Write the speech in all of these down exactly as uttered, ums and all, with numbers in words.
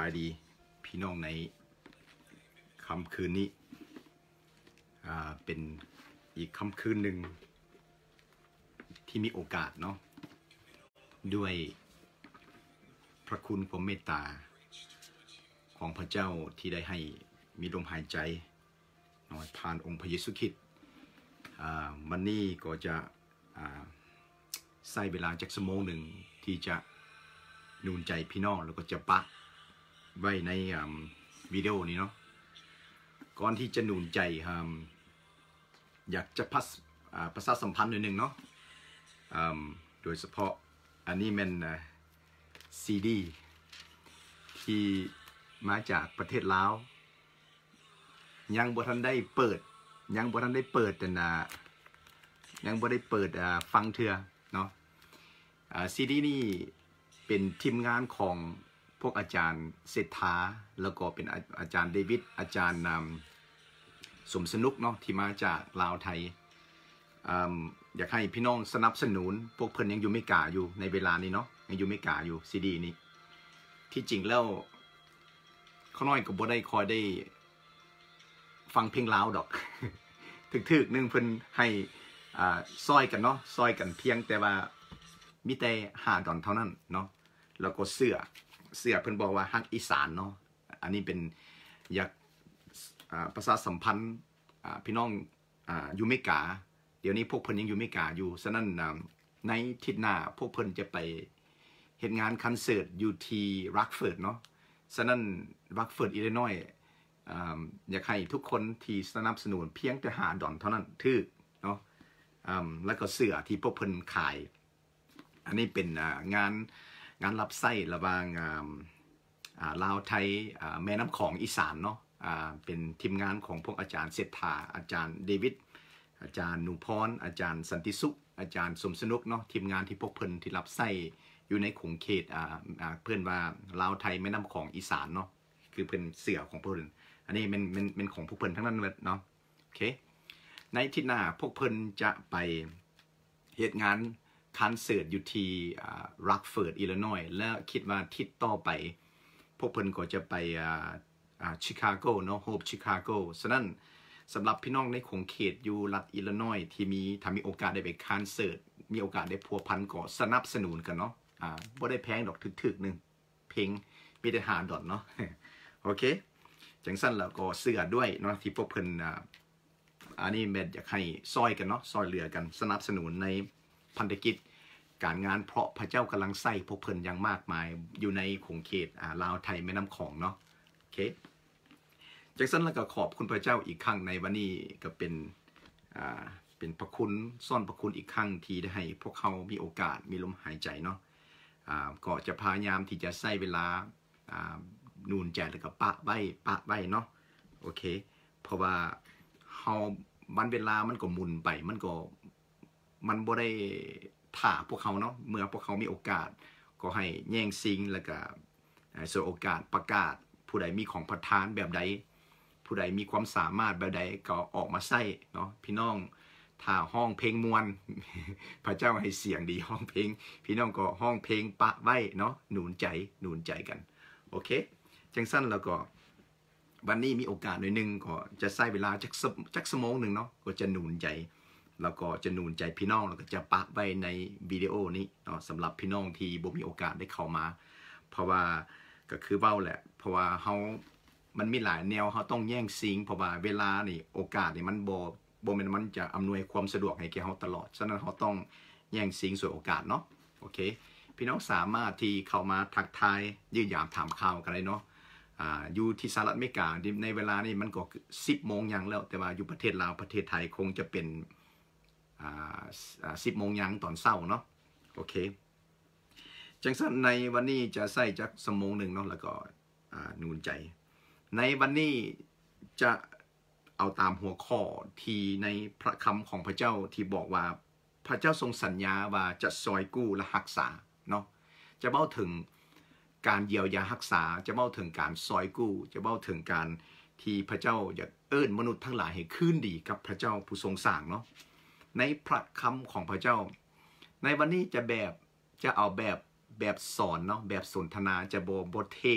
ายดีพี่น้องในค่ำคืนนี้เป็นอีกค่ำคืนหนึ่งที่มีโอกาสเนาะด้วยพระคุณความเมตตาของพระเจ้าที่ได้ให้มีลมหายใจน้อยผ่านองค์พระเยซูคริสต์วันนี้ก็จะใช้เวลาจากชั่วโมงหนึ่งที่จะนูนใจพี่น้องแล้วก็จะปะไว้ในวิดีโอนี้เนาะก่อนที่จะนูนใจอยากจะพัสประชาสัมพันธ์หน่อยหนึ่งเนาะโดยเฉพาะอันนี้เป็นซีดีที่มาจากประเทศลาวยังบ่ทันได้เปิดยังบ่ทันได้เปิดแต่นะยังบ่ได้เปิดฟังเถื่อเนาะซีดีนี่เป็นทีมงานของพวกอาจารย์เศรษฐาแล้วก็เป็นอาจารย์เดวิดอาจารย์สมสนุกเนาะที่มาจากลาวไทยอยากให้พี่น้องสนับสนุนพวกเพิ่นยังอยู่ไม่กล้าอยู่ในเวลานี้เนาะยังอยู่ไม่กล้าอยู่ซีดีนี้ที่จริงแล้วเขาน้อยก็บ่ได้คอยได้ฟังเพลงลาวดอกถึกๆนึงเพิ่นให้ซอยกันเนาะซอยกันเพียงแต่ว่ามีแต่ห้าดอนเท่านั้นเนาะแล้วก็เสื้อเสื้อเพิ่นบอกว่าฮักอีสานเนาะอันนี้เป็นอยากประชาสัมพันธ์พี่น้องอยู่ไม่กาเดี๋ยวนี้พวกเพิ่นยังอยู่ไม่กาอยู่ฉะนั้นในทิศหน้าพวกเพิ่นจะไปเฮ็ดงานคอนเสิร์ตอยู่ที่รักเฟิร์ดเนาะฉะนั้นรักเฟิร์ดอิลลินอยส์อยากให้ทุกคนที่สนับสนุนเพียงแต่ห้าดอนเท่านั้นถือเนาะแล้วก็เสื้อที่พวกเพิ่นขายอันนี้เป็นงานงานรับไส้ระหว่างลาวไทยแม่น้ำของอีสานเนาะเป็นทีมงานของพวกอาจารย์เศรษฐาอาจารย์เดวิดอาจารย์นุพรอาจารย์สันติสุขอาจารย์สมสนุกเนาะทีมงานที่พวกเพิ่นที่รับไส้อยู่ในขงเขตเพื่อนว่าลาวไทยแม่น้ำของอีสานเนาะคือเพิ่นเสือของพวกเพิ่นอันนี้เป็นเป็นเป็นของพวกเพิ่นทั้งนั้นเลยเนาะโอเคในที่หน้าพวกเพิ่นจะไปเหตุงานคอนเสิร์ตอยู่ที่รักเฟิร์ดอิลลินอยส์และคิดว่าทิศต่อไปพวกเพิ่นก็จะไปชิคาโกเนาะโฮปชิคาโกฉะนั้นสำหรับพี่น้องในขงเขตอยู่รัฐอิลลินอยส์ที่มีถ้ามีโอกาสได้ไปคอนเสิร์ตมีโอกาสได้พัวพันก็สนับสนุนกันเนาะอ่าบ่ได้แพงดอกถึกๆนึงเพลงมีแต่หาดอทเนาะโอเคจังสั้นแล้วก็เสื้อด้วยเนาะที่พวกเพิ่นอ่าอันนี้แม่อยากให้ซอยกันเนาะซอยเหลือกันสนับสนุนในพันธกิจการงานเพราะพระเจ้ากำลังใส่พวกเพิ่นอย่างมากมายอยู่ในขงเขตอ่าลาวไทยแม่น้ำของเนาะโอเคจากนั้นแล้วก็ขอบคุณพระเจ้าอีกครั้งในวันนี้ก็เป็นอ่าเป็นพระคุณซ่อนพระคุณอีกครั้งที่ได้ให้พวกเขามีโอกาสมีลมหายใจเนาะอ่าก็จะพยายามที่จะใช้เวลาอ่านูนใจแล้วก็ปะไว้ปะไว้เนาะโอเคเพราะว่าเฮาวันเวลามันก็หมุนไปมันก็มันบ่ได้ถ่าพวกเขาเนาะเมื่อพวกเขามีโอกาสก็ให้แย่งซิงแล้วก็ส่วนโอกาสประกาศผู้ใดมีของประทานแบบใดผู้ใดมีความสามารถแบบใดก็ออกมาใส่เนาะพี่น้องถ้าห้องเพลงมวลพระเจ้าให้เสียงดีห้องเพลงพี่น้องก็ห้องเพลงปะไว้เนาะหนุนใจหนุนใจกันโอเคจังสั้นแล้วก็วันนี้มีโอกาสหน่อยนึงก็จะใช้เวลาจักจักชั่วโมงหนึ่งเนาะก็จะหนุนใจแล้วก็จะหนุนใจพี่น้องแล้วก็จะปะไว้ในวิดีโอนี้เนาะสำหรับพี่น้องที่บ่มีโอกาสได้เข้ามาเพราะว่าก็คือเว้าแหละเพราะว่าเฮามันมีหลายแนวเฮาต้องแย่งซิงเพราะว่าเวลานี่โอกาสนี่มันบ่บ่แม่นมันจะอำนวยความสะดวกให้แก่เฮาตลอดฉะนั้นเฮาต้องแย่งซิงส่วนโอกาสเนาะโอเคพี่น้องสามารถที่เข้ามาทักทายยืนยามถามข่าวกันได้เนาะอ่าอยู่ที่สหรัฐอเมริกาในเวลานี้มันก็สิบโมงยังแล้วแต่ว่าอยู่ประเทศลาวประเทศไทยคงจะเป็นสิบโมงยังตอนเช้าเนาะโอเคจังสั้นในวันนี้จะใส่จักชั่วโมงหนึ่งเนาะแล้วก็นูนใจในวันนี้จะเอาตามหัวข้อที่ในพระคำของพระเจ้าที่บอกว่าพระเจ้าทรงสัญญาว่าจะซอยกู้และรักษาเนาะจะเบ้าถึงการเยียวยารักษาจะเบ้าถึงการซอยกู้จะเบ้าถึงการที่พระเจ้าอยากเอิ้นมนุษย์ทั้งหลายให้คืนดีกับพระเจ้าผู้ทรงสร้างเนาะในพระคำของพระเจ้าในวันนี้จะแบบจะเอาแบบแบบสอนเนาะแบบสนทนาจะโบบทเทศ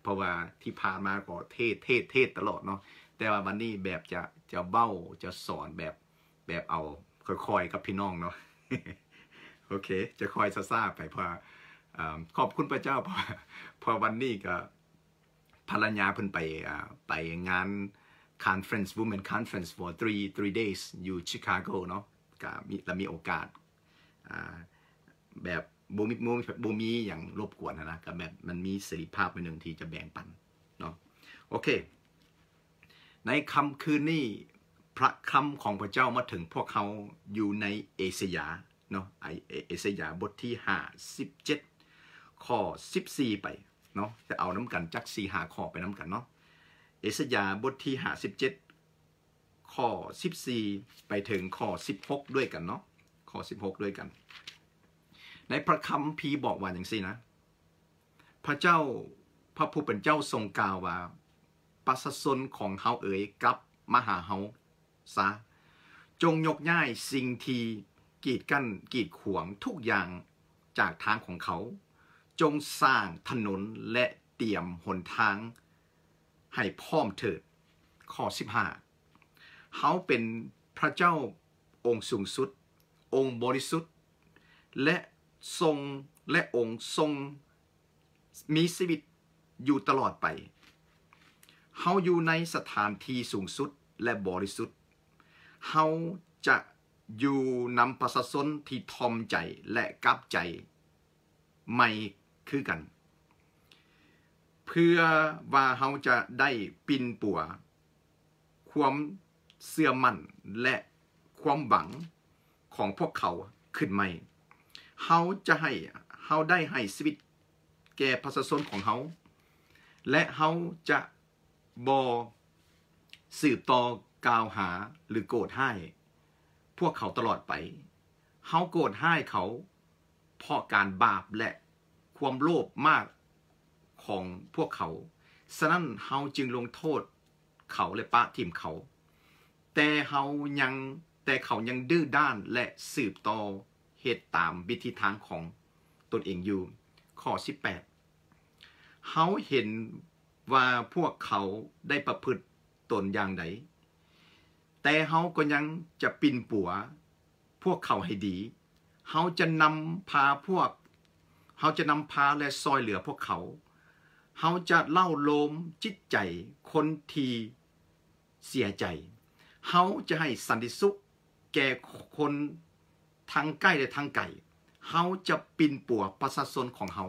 เพราะว่าที่ผ่านมาก็เทศเทศเทศตลอดเนาะแต่ว่าวันนี้แบบจะจะเบ้าจะสอนแบบแบบเอาค่อยๆกับพี่น้องเนาะ โอเคจะคอยซาซาไปเพราะขอบคุณพระเจ้าเพราะเพราะวันนี้ก็ภรรยาเพิ่นไปไปงาน conference women conference for three three days อยู่ชิคาโกเนาะก็มีและมีโอกาสแบบบูมีบูมีบูมีอย่างรบกวนนะก็แบบมันมีเสรีภาพไปหนึ่งที่จะแบ่งปันเนาะโอเคในคำคืนนี้พระคำของพระเจ้ามาถึงพวกเขาอยู่ในเอเสยาเนาะไอเอเสยาบทที่ห้าสิบเจ็ดข้อสิบสี่ไปเนาะจะเอาน้ำกันจักสี่หาข้อไปน้ำกันเนาะเอเสยาบทที่ห้าสิบเจ็ดข้อสิบสี่ไปถึงข้อสิบหกด้วยกันเนาะข้อสิบหกด้วยกันในพระคัมภีร์บอกว่าอย่างนี้นะพระเจ้าพระผู้เป็นเจ้าทรงกล่าวว่าประชาชนของเฮาเอ๋ยกลับมาหาเฮาซะจงยกย้ายสิ่งที่กีดกั้นกีดขวางทุกอย่างจากทางของเขาจงสร้างถนนและเตรียมหนทางให้พร้อมเถิดข้อสิบห้าเฮาเป็นพระเจ้าองค์สูงสุดองค์บริสุทธิ์และทรงและองค์ทรงมีชีวิตอยู่ตลอดไปเฮาอยู่ในสถานที่สูงสุดและบริสุทธิ์เฮาจะอยู่นำประชาชนที่ทอมใจและกลับใจไม่คือกันเพื่อว่าเฮาจะได้ปินปัวความเสื่อมั่นและความหวังของพวกเขาขึ้นใหม่เฮาจะให้เฮาได้ให้ชีวิตแก่ประชาชนของเฮาและเฮาจะบ่สืบต่อกล่าวหาหรือโกรธให้พวกเขาตลอดไปเฮาโกรธให้เขาเพราะการบาปและความโลภมากของพวกเขาฉะนั้นเฮาจึงลงโทษเขาและปะทิ่มเขาแต่เฮายังแต่เขายังดื้อด้านและสืบต่อเหตุตามวิธีทางของตนเองอยู่ข้อสิบแปดเฮาเห็นว่าพวกเขาได้ประพฤติตนอย่างใดแต่เฮาก็ยังจะปิ่นปัวพวกเขาให้ดีเฮาจะนำพาพวกเฮาจะนำพาและซอยเหลือพวกเขาเฮาจะเล่าโลมจิตใจคนที่เสียใจเฮาจะให้สันติสุขแก่คนทางใกล้และทางไกลเฮาจะปิ่นปัวประชาชนของเฮา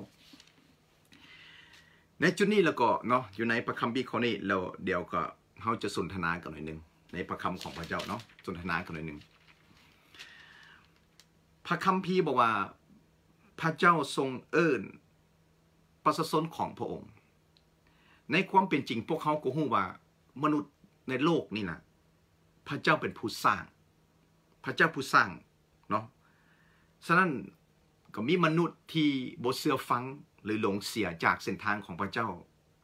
ในจุดนี้แล้วก็เนาะอยู่ในพระคัมภีร์ข้อนี้เราเดี๋ยวก็เฮาจะสนทนากันหน่อยนึงในพระคำของพระเจ้าเนาะสนทนากันหน่อยนึงพระคัมภีร์บอกว่าพระเจ้าทรงเอิ้นประชาชนของพระองค์ในความเป็นจริงพวกเขาก็รู้ว่ามนุษย์ในโลกนี่นะพระเจ้าเป็นผู้สร้างพระเจ้าผู้สร้างเนาะฉะนั้นก็มีมนุษย์ที่บ่เชื่อฟังหรือหลงเสียจากเส้นทางของพระเจ้า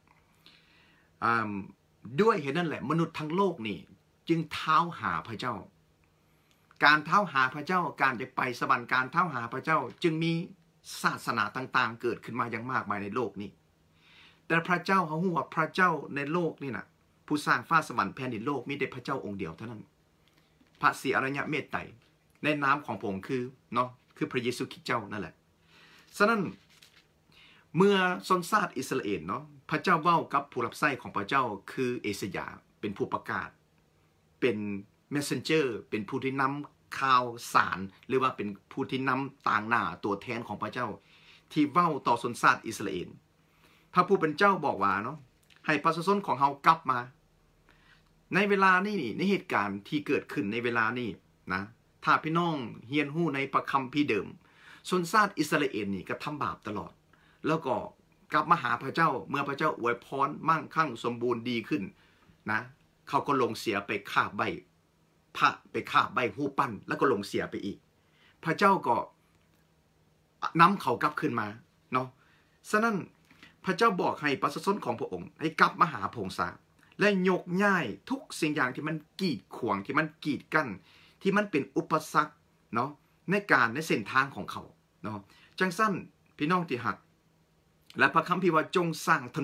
ด้วยเหตุนั้นแหละมนุษย์ทั้งโลกนี่จึงเท้าหาพระเจ้าการเท้าหาพระเจ้าการจะไปสวรรค์การเท้าหาพระเจ้าจึงมีศาสนาต่างๆเกิดขึ้นมาอย่างมากมายในโลกนี้แต่พระเจ้าเขารู้ว่าพระเจ้าในโลกนี่นะผู้สร้างฟ้าสวรรค์แผ่นดินโลกมีแต่พระเจ้าองค์เดียวเท่านั้นพระศรีอรยเมตไตรในนามของพระองค์คือเนาะคือพระเยซูคริสต์เจ้านั่นแหละฉะนั้นเมื่อชนชาติอิสราเอลเนาะพระเจ้าเว้ากับผู้รับใช้ของพระเจ้าคือเอสยาเป็นผู้ประกาศเป็น messenger เป็นผู้ที่นำข่าวสารหรือว่าเป็นผู้ที่นำต่างหน้าตัวแทนของพระเจ้าที่เว้าต่อชนชาติอิสราเอลพระผู้เป็นเจ้าบอกว่าเนาะให้ประชาชนของเฮากลับมาในเวลานี้ในเหตุการณ์ที่เกิดขึ้นในเวลานี้นะถ้าพี่น้องเฮียนหู้ในพระคัมภีร์เดิมชนชาติอิสราเอลนี่ก็ทำบาปตลอดแล้วก็กลับมาหาพระเจ้าเมื่อพระเจ้าอวยพรมั่งคั่งสมบูรณ์ดีขึ้นนะเขาก็ลงเสียไปฆ่าใบพระไปฆ่าใบหูปั้นแล้วก็ลงเสียไปอีกพระเจ้าก็นำเขากลับขึ้นมาเนาะฉะนั้นพระเจ้าบอกให้ประชาชนของพระองค์ให้กลับมาหาพระองค์ซะและยกย้ายทุกสิ่งอย่างที่มันกีดขวางที่มันกีดกั้นที่มันเป็นอุปสรรคเนาะในการในเส้นทางของเขาเนาะจังสั้นพี่น้องที่หักและพระคัมภีร์ว่าจงสร้างถนน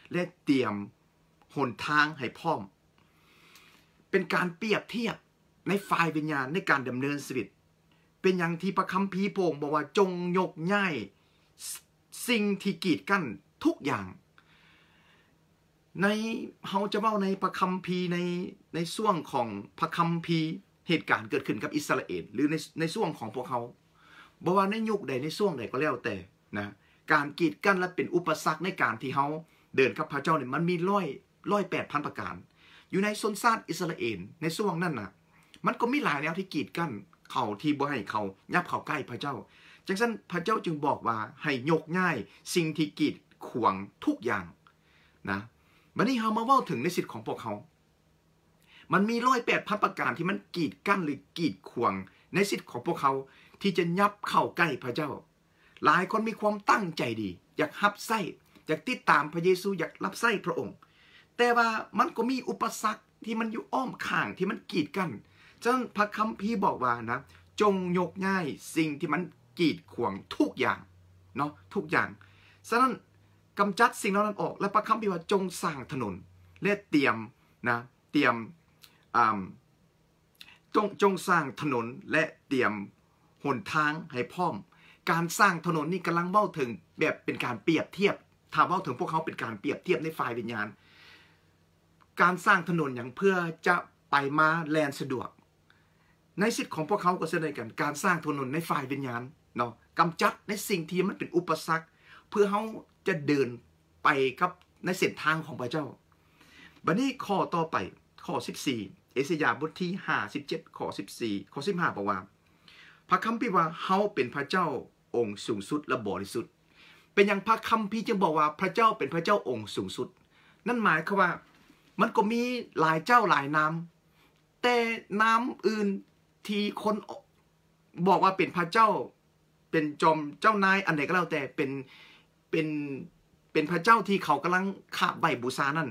และเตรียมหนทางให้พร้อมเป็นการเปรียบเทียบในฝ่ายวิญญาณในการดำเนินชีวิตเป็นอย่างที่พระคัมภีร์พระองค์บอกว่าจงยกย้ายสิ่งที่กีดกั้นทุกอย่างในเฮาจะเว้าในพระคัมภีร์ในในช่วงของพระคัมภีร์เหตุการณ์เกิดขึ้นกับอิสราเอลหรือในในช่วงของพวกเขาบอกว่าในยุคใดในช่วงใดก็แล้วแต่นะการกีดกั้นและเป็นอุปสรรคในการที่เฮาเดินกับพระเจ้าเนี่ยมันมีร้อยร้อยแปดพันประการอยู่ในชนชาติอิสราเอลในช่วงนั้นน่ะมันก็มีหลายแนวที่กีดกั้นเขาที่บ่ให้เขายับเข้าใกล้พระเจ้าจังซั่นพระเจ้าจึงบอกว่าให้ยกย้ายสิ่งที่กีดขวางทุกอย่างนะบัดนี้เฮามาเว้าถึงในสิทธิ์ของพวกเขามันมีร้อยแปดพันประการที่มันกีดกั้นหรือกีดขวางในสิทธิ์ของพวกเขาที่จะยับเข้าใกล้พระเจ้าหลายคนมีความตั้งใจดีอยากรับใช้อยากติดตามพระเยซูอยากรับใช้พระองค์แต่ว่ามันก็มีอุปสรรคที่มันอยู่อ้อมข้างที่มันกีดกั้นฉะนั้นพระคัมภีร์บอกว่านะจงยกย้ายสิ่งที่มันกีดขวางทุกอย่างเนาะทุกอย่างฉะนั้นกำจัดสิ่งเหล่านั้นออกและพระคัมภีร์ว่าจงสร้างถนนและเตรียมนะเตรียมอ่าจงจงสร้างถนนและเตรียมหนทางให้พร้อมการสร้างถนนนี่กำลังเว้าถึงแบบเป็นการเปรียบเทียบถ้าเว้าถึงพวกเขาเป็นการเปรียบเทียบในฝ่ายวิญญาณการสร้างถนนอย่างเพื่อจะไปมาแลนสะดวกในสิทธิ์ของพวกเขาก็เช่นเดียวกันการสร้างถนนในฝ่ายวิญญาณเนาะกำจัดในสิ่งที่มันเป็นอุปสรรคเพื่อเขาจะเดินไปกับในเส้นทางของพระเจ้าบัดนี้ข้อต่อไปข้อสิบสี่เอเสยาห์บทที่ห้าสิบเจ็ดข้อสิบสี่ข้อสิบห้าบอกว่าพระคัมภีร์ว่าเฮาเป็นพระเจ้าองค์สูงสุดและบริสุทธิ์เป็นอย่างพระคัมภีร์จึงบอกว่าพระเจ้าเป็นพระเจ้าองค์สูงสุดนั่นหมายความว่ามันก็มีหลายเจ้าหลายนามแต่นามอื่นที่คนบอกว่าเป็นพระเจ้าเป็นจอมเจ้านายอันไหนก็แล้วแต่เป็นเป็นเป็นพระเจ้าที่เขากำลังขาบใบบูชานั่น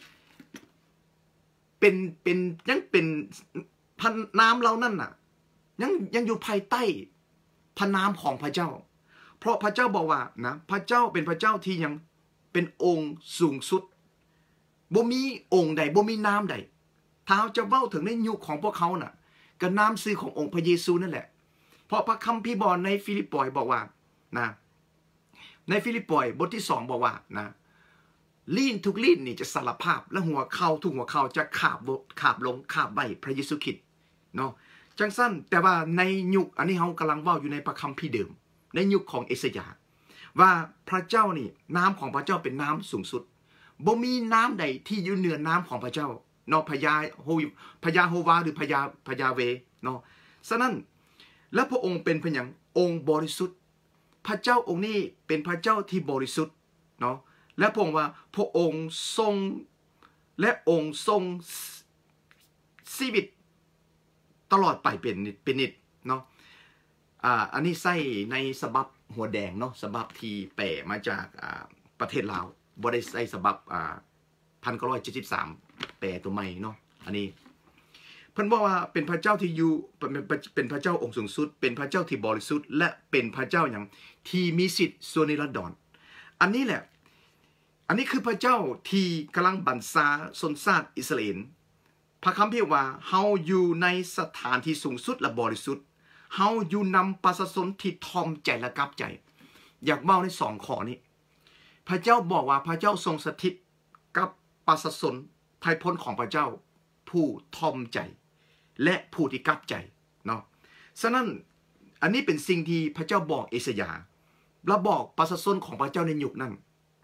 เป็นเป็นยังเป็นพันนามเรานั่นน่ะยังยังอยู่ภายใต้พระนามของพระเจ้าเพราะพระเจ้าบอกว่านะพระเจ้าเป็นพระเจ้าที่ยังเป็นองค์สูงสุดบ่มีองค์ใดบ่มีนามใดถ้าเราจะเว้าถึงในยุคของพวกเขาน่ะก็นามชื่อขององค์พระเยซูนั่นแหละเพราะพระคัมภีร์บอกในฟิลิปปอยบอกว่านะในฟิลิปปอยบทที่สองบอกว่านะลิ้นทุกลิ้นนี่จะสารภาพและหัวเข่าทุกหัวเข่าจะขาบขาบลงขาบใบพระเยซูคริสต์เนาะจังสั้นแต่ว่าในยุคอันนี้เขากำลังว่าอยู่ในพระคัมภีร์เดิมในยุคของเอเสยาห์ว่าพระเจ้านี่น้ำของพระเจ้าเป็นน้ำสูงสุดบ่มีน้ำใดที่อยู่เหนือน้ำของพระเจ้าเนาะพญาโฮพญาโฮวาหรือพญาพญาเวเนาะฉะนั้นและพระองค์เป็นพระอย่างองค์บริสุทธิ์พระเจ้าองค์นี้เป็นพระเจ้าที่บริสุทธิ์เนาะและพระองค์ว่าพระองค์ทรงและองค์ทรงชีวิตตลอดไปเป็นเป็นนิดเนาะอ่าอันนี้ใส่ในฉบับหัวแดงเนาะฉบับที่แปลมาจากอ่าประเทศลาวบ่ได้ใส่ฉบับอ่าพันเก้าร้อยเจ็ดสิบสามแปลตัวใหม่เนาะอันนี้เพิ่นบอกว่าเป็นพระเจ้าที่อยู่เป็นพระเจ้าองค์สูงสุดเป็นพระเจ้าที่บริสุทธิ์และเป็นพระเจ้าอย่างที่มีสิทธิ์ส่วนนิรันดรอันนี้แหละอันนี้คือพระเจ้าที่กำลังบัญชาชนชาติอิสราเอลพระคัมภีร์ว่าเฮาอยู่ในสถานที่สูงสุดและบริสุทธิ์เฮาอยู่นำประชาชนที่ทอมใจและกลับใจอยากเว้าในสองข้อนี้พระเจ้าบอกว่าพระเจ้าทรงสถิตกับประชาชนไทยพ้นของพระเจ้าผู้ทอมใจและผู้ที่กลับใจเนาะฉะนั้นอันนี้เป็นสิ่งที่พระเจ้าบอกเอสยาห์และบอกประชาชนของพระเจ้าในยุคนั้น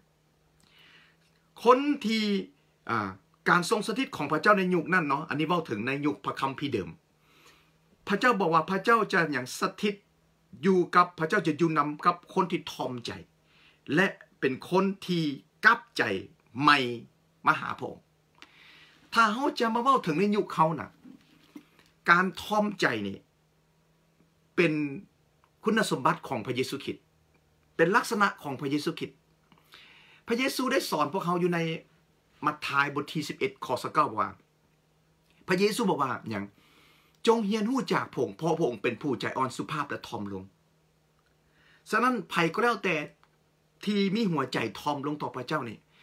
คนที่การทรงสถิตของพระเจ้าในยุคนั้นเนาะอันนี้เว้าถึงในยุคพระคัมภีร์เดิมพระเจ้าบอกว่าพระเจ้าจะอย่างสถิตอยู่กับพระเจ้าจะอยู่นำกับคนที่ทอมใจและเป็นคนที่กลับใจใหม่มาหาพระองค์ถ้าเขาจะมาเว้าถึงในยุคเขาน่ะการทอมใจนี่เป็นคุณสมบัติของพระเยซูคริสต์เป็นลักษณะของพระเยซูคริสต์พระเยซูได้สอนพวกเขาอยู่ในมัทธิวบทที่สิบเอ็ดข้อสิบเก้าว่าพระเยซูบอกว่าอย่างจงเฮียนหู้จากพระองค์เพราะพระองค์เป็นผู้ใจอ่อนสุภาพและทอมลงฉะนั้นไผก็แล้วแต่ที่มีหัวใจทอมลงต่อพระเจ้านี่พ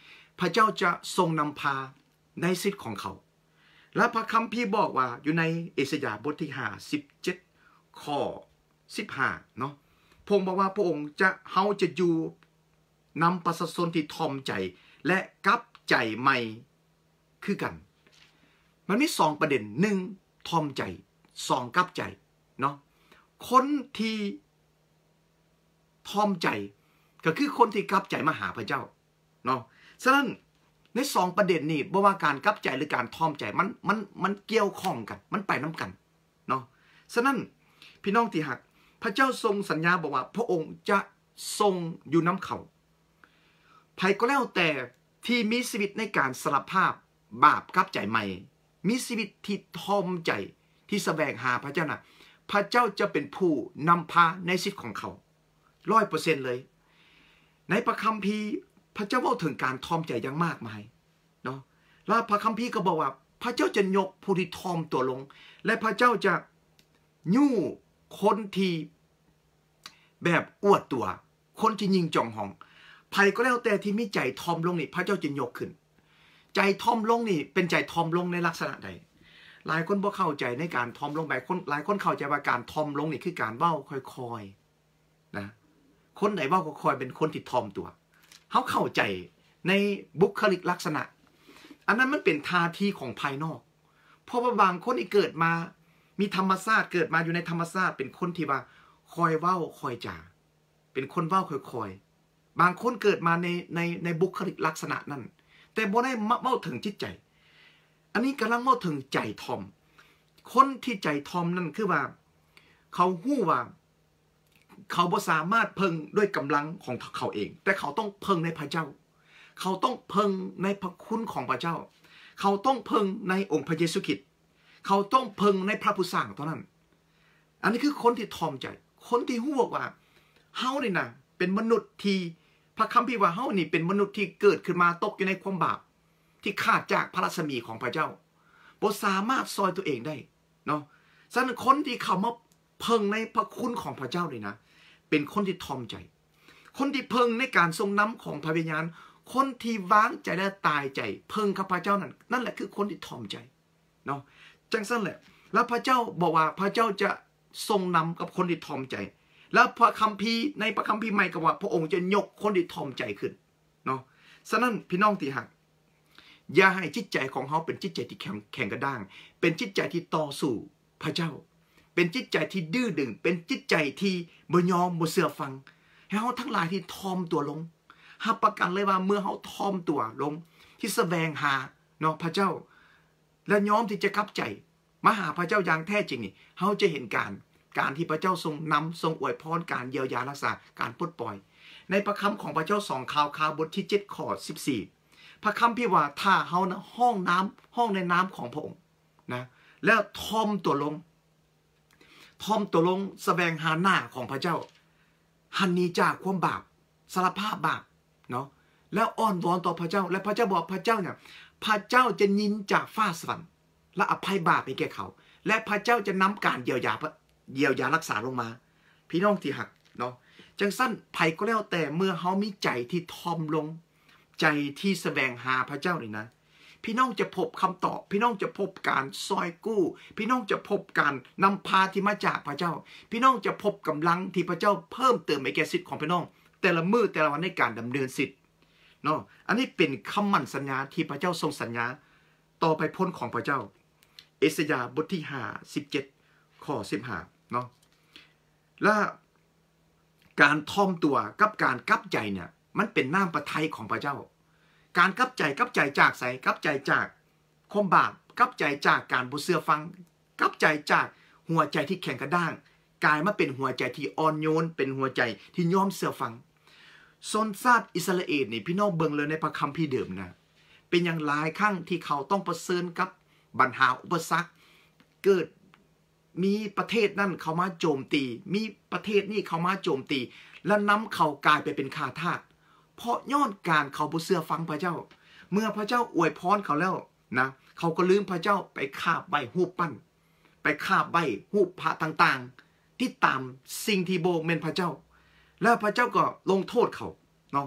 ระเจ้าจะทรงนำพาในสิทธิ์ของเขาและพระคัมภีร์บอกว่าอยู่ในเอสยาห์บทที่ห้าสิบเจ็ดข้อสิบห้าเนาะพระองค์บอกว่าพระองค์จะเฮาจะอยู่นำประชาชนที่ทอมใจและกลับใจใหม่คือกันมันมีสองประเด็นหนึ่งทอมใจสองกลับใจเนาะคนที่ทอมใจก็คือคนที่กลับใจมาหาพระเจ้าเนาะฉะนั้นในสองประเด็นนี้บ่ว่าการกลับใจหรือการทอมใจมันมันมันเกี่ยวข้องกันมันไปน้ำกันเนาะฉะนั้นพี่น้องที่หักพระเจ้าทรงสัญญาบอกว่าพระองค์จะทรงอยู่น้ำเขาใครก็แล้วแต่ที่มีชีวิตในการสารภาพบาปกลับใจใหม่มีชีวิตที่ทอมใจที่แสวงหาพระเจ้านะพระเจ้าจะเป็นผู้นำพาในชีวิตของเขาร้อยเปอร์เซ็นต์เลยในพระคัมภีร์พระเจ้าเล่าถึงการทอมใจอย่างมากมายเนาะแล้วพระคัมภีร์ก็บอกว่าพระเจ้าจะยกผู้ที่ทอมตัวลงและพระเจ้าจะยู่คนที่แบบอวดตัวคนที่ยิงจองหองใครก็แล้วแต่ที่มีใจทอมลงนี่พระเจ้าจะยกขึ้นใจทอมลงนี่เป็นใจทอมลงในลักษณะใดหลายคนบ่เข้าใจในการทอมลงไปคนหลายคนเข้าใจว่าการทอมลงนี่คือการเว้าค่อยๆนะคนไหนเว้าค่อยๆเป็นคนที่ทอมตัวเขาเข้าใจในบุคลิกลักษณะอันนั้นมันเป็นท่าทีของภายนอกเพราะว่าบางคนที่เกิดมามีธรรมชาติเกิดมาอยู่ในธรรมชาติเป็นคนที่ว่าคอยเว้าคอยจ่าเป็นคนเว้าค่อยๆบางคนเกิดมาในในในบุคลิกลักษณะนั้นแต่บ่ได้เมาถึงจิตใจอันนี้กำลังเมาถึงใจทอมคนที่ใจทอมนั่นคือว่าเขาหู้ว่าเขาบ่สามารถเพิ่งด้วยกำลังของเขาเองแต่เขาต้องเพิ่งในพระเจ้าเขาต้องเพิ่งในพระคุณของพระเจ้าเขาต้องเพิ่งในองค์พระเยซูคริสต์เขาต้องเพิ่งในพระผู้สร้างเท่านั้นอันนี้คือคนที่ทอมใจคนที่หู้ว่าเฮานี่นะเป็นมนุษย์ที่พระคัมภีร์ว่าเฮานี่เป็นมนุษย์ที่เกิดขึ้นมาตกอยู่ในความบาปที่ขาดจากพระรัศมีของพระเจ้าบ่สามารถซอยตัวเองได้เนาะฉะนั้นคนที่เขามาเพิ่งในพระคุณของพระเจ้าเลยนะเป็นคนที่ทอมใจคนที่เพิ่งในการทรงนำของพระวิญญาณคนที่วางใจและตายใจเพิ่งกับพระเจ้านั่นนั่นแหละคือคนที่ทอมใจเนาะจังสั้นแหละแล้วพระเจ้าบอกว่าพระเจ้าจะทรงนำกับคนที่ทอมใจแล้วพระคัมภีร์ในพระคัมภีร์ใหม่ก็ว่าพระองค์จะยกคนที่ทอมใจขึ้นเนาะฉะนั้นพี่น้องที่หักอย่าให้จิตใจของเขาเป็นจิตใจที่แข็งแข็งกระด้างเป็นจิตใจที่ต่อสู้พระเจ้าเป็นจิตใจที่ดื้อดึงเป็นจิตใจที่บ่ยอมบ่เชื่อฟังให้เขาทั้งหลายที่ทอมตัวลงรับประกันเลยว่าเมื่อเขาทอมตัวลงที่แสวงหาเนาะพระเจ้าและยอมที่จะกลับใจมาหาพระเจ้าอย่างแท้จริงนี่เขาจะเห็นการการที่พระเจ้าทรงนำทรงอวยพรการเยียวยารักษาการปลดปล่อยในพระคำของพระเจ้าสองข่าวข่าวบทที่เจ็ดข้อสิบสี่พระคำพี่ว่าถ้าเขานะห้องน้ำห้องในน้ำของพระองค์นะแล้วทอมตัวลงทอมตัวลงแสวงหาหน้าของพระเจ้าหันหนีจากความบาปสารภาพบาปเนาะแล้วอ้อนวอนต่อพระเจ้าและพระเจ้าบอกพระเจ้าเนี่ยพระเจ้าจะยินจากฟ้าสวรรค์และอภัยบาปให้แก่เขาและพระเจ้าจะนำการเยียวยาเยียวยารักษาลงมาพี่น้องที่หักเนาะจังสั้นไผ่ก็แล้วแต่เมื่อเขามีใจที่ทอมลงใจที่แสวงหาพระเจ้านี่นะพี่น้องจะพบคำตอบพี่น้องจะพบการซอยกู้พี่น้องจะพบการนำพาที่มาจากพระเจ้าพี่น้องจะพบกำลังที่พระเจ้าเพิ่มเติมให้แก่สิทธิ์ของพี่น้องแต่ละมื้อแต่ละวันในการดำเนินสิทธิ์เนาะอันนี้เป็นคำมั่นสัญญาที่พระเจ้าทรงสัญญาต่อไปพ้นของพระเจ้าเอสยาห์บทที่ห้าสิบเจ็ดข้อสิบห้าเนาะและการทอมตัวกับการกลับใจเนี่ยมันเป็นน้ำพระทัยของพระเจ้าการกลับใจกลับใจจากใสกลับใจจากความบาปกลับใจจากการบ่เชื่อฟังกลับใจจากหัวใจที่แข็งกระด้างกลายมาเป็นหัวใจที่อ่อนโยนเป็นหัวใจที่ยอมเชื่อฟังชนชาติอิสราเอลนี่พี่น้องเบิ่งเลยในพระคัมภีร์เดิมนะเป็นอย่างหลายครั้งที่เขาต้องเผชิญกับปัญหาอุปสรรคเกิดมีประเทศนั่นเขามาโจมตีมีประเทศนี่เขามาโจมตีและนำเขากลายไปเป็นข้าทาสเพราะย้อนการเขาบ่เชื่อฟังพระเจ้าเมื่อพระเจ้าอวยพรเขาแล้วนะเขาก็ลืมพระเจ้าไปคาบใบหูปปั้นไปคาบใบหูปพระต่างๆที่ตามสิ่งที่โบเมนพระเจ้าแล้วพระเจ้าก็ลงโทษเขาเนาะ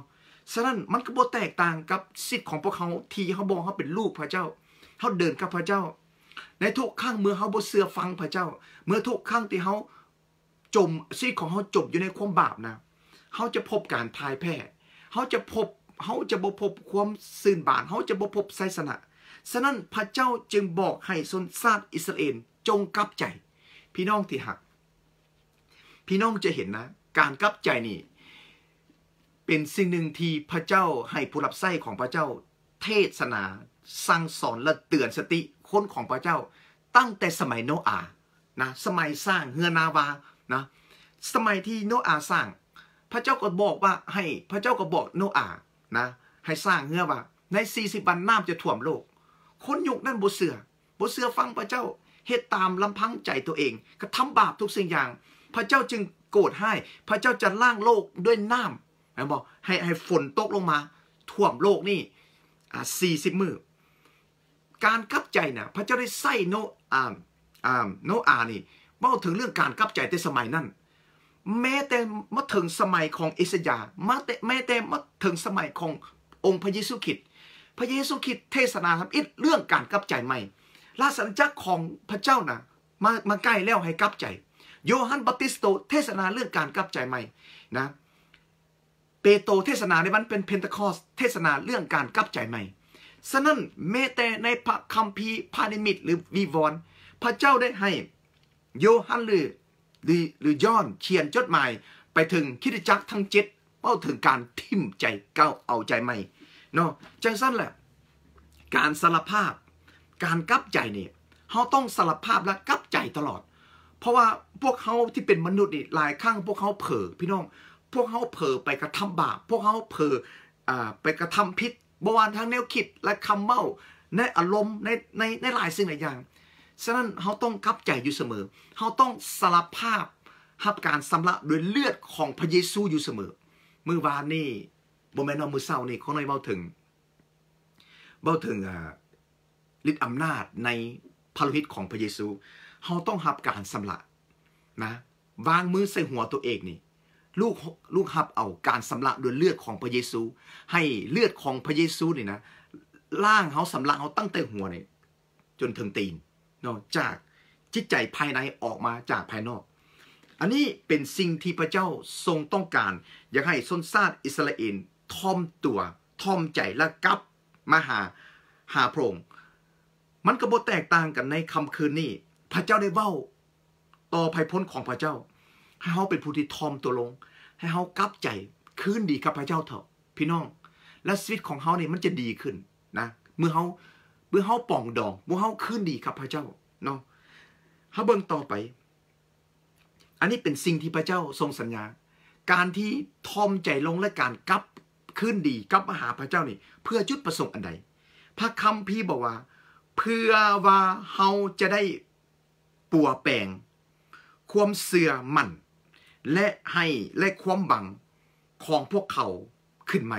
ฉะนั้นมันก็บ่แตกต่างกับสิทธิ์ของพวกเขาที่เขาบอกเขาเป็นลูกพระเจ้าเขาเดินกับพระเจ้าในทุกครั้งเมื่อเขาบ่เชื่อฟังพระเจ้าเมื่อทุกครั้งที่เขาจมชีวิตของเขาจมอยู่ในความบาปนะเขาจะพบการพ่ายแพ้เขาจะพบเขาจะบ่พบความซื่นบานเขาจะบ่พบไสยชนะฉะนั้นพระเจ้าจึงบอกให้ชนชาติอิสราเอลจงกลับใจพี่น้องที่หักพี่น้องจะเห็นนะการกลับใจนี่เป็นสิ่งหนึ่งที่พระเจ้าให้ผู้รับใช้ของพระเจ้าเทศนาสั่งสอนและเตือนสติคนของพระเจ้าตั้งแต่สมัยโนอาห์นะสมัยสร้างเฮือนาวานะสมัยที่โนอาห์สร้างพระเจ้าก็บอกว่าให้พระเจ้าก็บอกโนอาห์นะให้สร้างเฮือว่าในสี่สิบวันน้ำจะท่วมโลกคนยุคนั้นบ่เชื่อบ่เชื่อฟังพระเจ้าเฮ็ดตามลำพังใจตัวเองก็ทำบาปทุกสิ่งอย่างพระเจ้าจึงโกรธให้พระเจ้าจะล่างโลกด้วยน้ำนะบอกให้ให้ฝนตกลงมาท่วมโลกนี่อ่าสี่สิบมื้อการกลับใจนะพระเจ้าได้ใส่โนอาห์อ่าโนอาห์นี่เว้าถึงเรื่องการกลับใจในสมัยนั้นแม้แต่มาถึงสมัยของเอสยาห์มาแต่แม้แต่มาถึงสมัยขององค์พระเยซูคริสต์พระเยซูคริสต์เทศนาทำอิดเรื่องการกลับใจใหม่ราชสัญจักรของพระเจ้านะมามาใกล้แล้วให้กลับใจโยฮันบัพติสโตเทศนาเรื่องการกลับใจใหม่นะเปโตรเทศนาในวันเป็นเพนทคอสเทศนาเรื่องการกลับใจใหม่ฉะนั้นแม้แต่ในพระคัมภีร์พาณิมิตหรือวีวรณ์พระเจ้าได้ให้โยฮันหรือหรือหรือยอห์นเขียนจดหมายไปถึงคริสตจักรทั้งเจ็ดเล่าถึงการทิ่มใจเก้าเอาใจใหม่เนาะจังสั้นแหละการสารภาพการกลับใจเนี่ยเขาต้องสารภาพและกลับใจตลอดเพราะว่าพวกเขาที่เป็นมนุษย์นี่หลายครั้งพวกเขาเผลอพี่น้องพวกเขาเผลอไปกระทำบาปพวกเขาเผลออ่าไปกระทำผิดบวรทางแนวคิดและคำเมาในอารมณ์ในในในหลายสิ่งหลายอย่างฉะนั้นเขาต้องกลับใจอยู่เสมอเขาต้องสารภาพรับการสำระด้วยเลือดของพระเยซูอยู่เสมอเมื่อวานนี่บ่แม่นเอามือเศร้านี่เขาเลยเว้าถึงเว้าถึงอ่าฤทธิ์อำนาจในพระโลหิตของพระเยซูเขาต้องรับการสำระนะวางมือใส่หัวตัวเองนี่ลูกลูกรับเอาการสำระด้วยเลือดของพระเยซูให้เลือดของพระเยซูนี่นะล่างเขาสำระเขาตั้งแต่หัวนี่จนถึงตีนเนาะจากจิตใจภายในออกมาจากภายนอกอันนี้เป็นสิ่งที่พระเจ้าทรงต้องการอยากให้ชนชาติอิสราเอลท่อมตัวท่อมใจและกลับมาหาหาพระองค์มันก็บ่แตกต่างกันในค่ำคืนนี้พระเจ้าได้เว้าต่อภัยพ้นของพระเจ้าให้เฮาเป็นผู้ที่ท่อมตัวลงให้เฮากลับใจคืนดีกับพระเจ้าเถอะพี่น้องและชีวิตของเฮานี่มันจะดีขึ้นนะเมื่อเฮาเมื่อเฮาป่องดองเมื่อเฮาคืนดีกับพระเจ้าเนาะเฮาเบิ่งต่อไปอันนี้เป็นสิ่งที่พระเจ้าทรงสัญญาการที่ท่อมใจลงและการกลับคืนดีกลับมาหาพระเจ้านี่เพื่อจุดประสงค์อันใดพระคัมภีร์บอกว่าเพื่อว่าเฮาจะได้ปัวแปลงความเสื่อมั่นและให้และความบังของพวกเขาขึ้นใหม่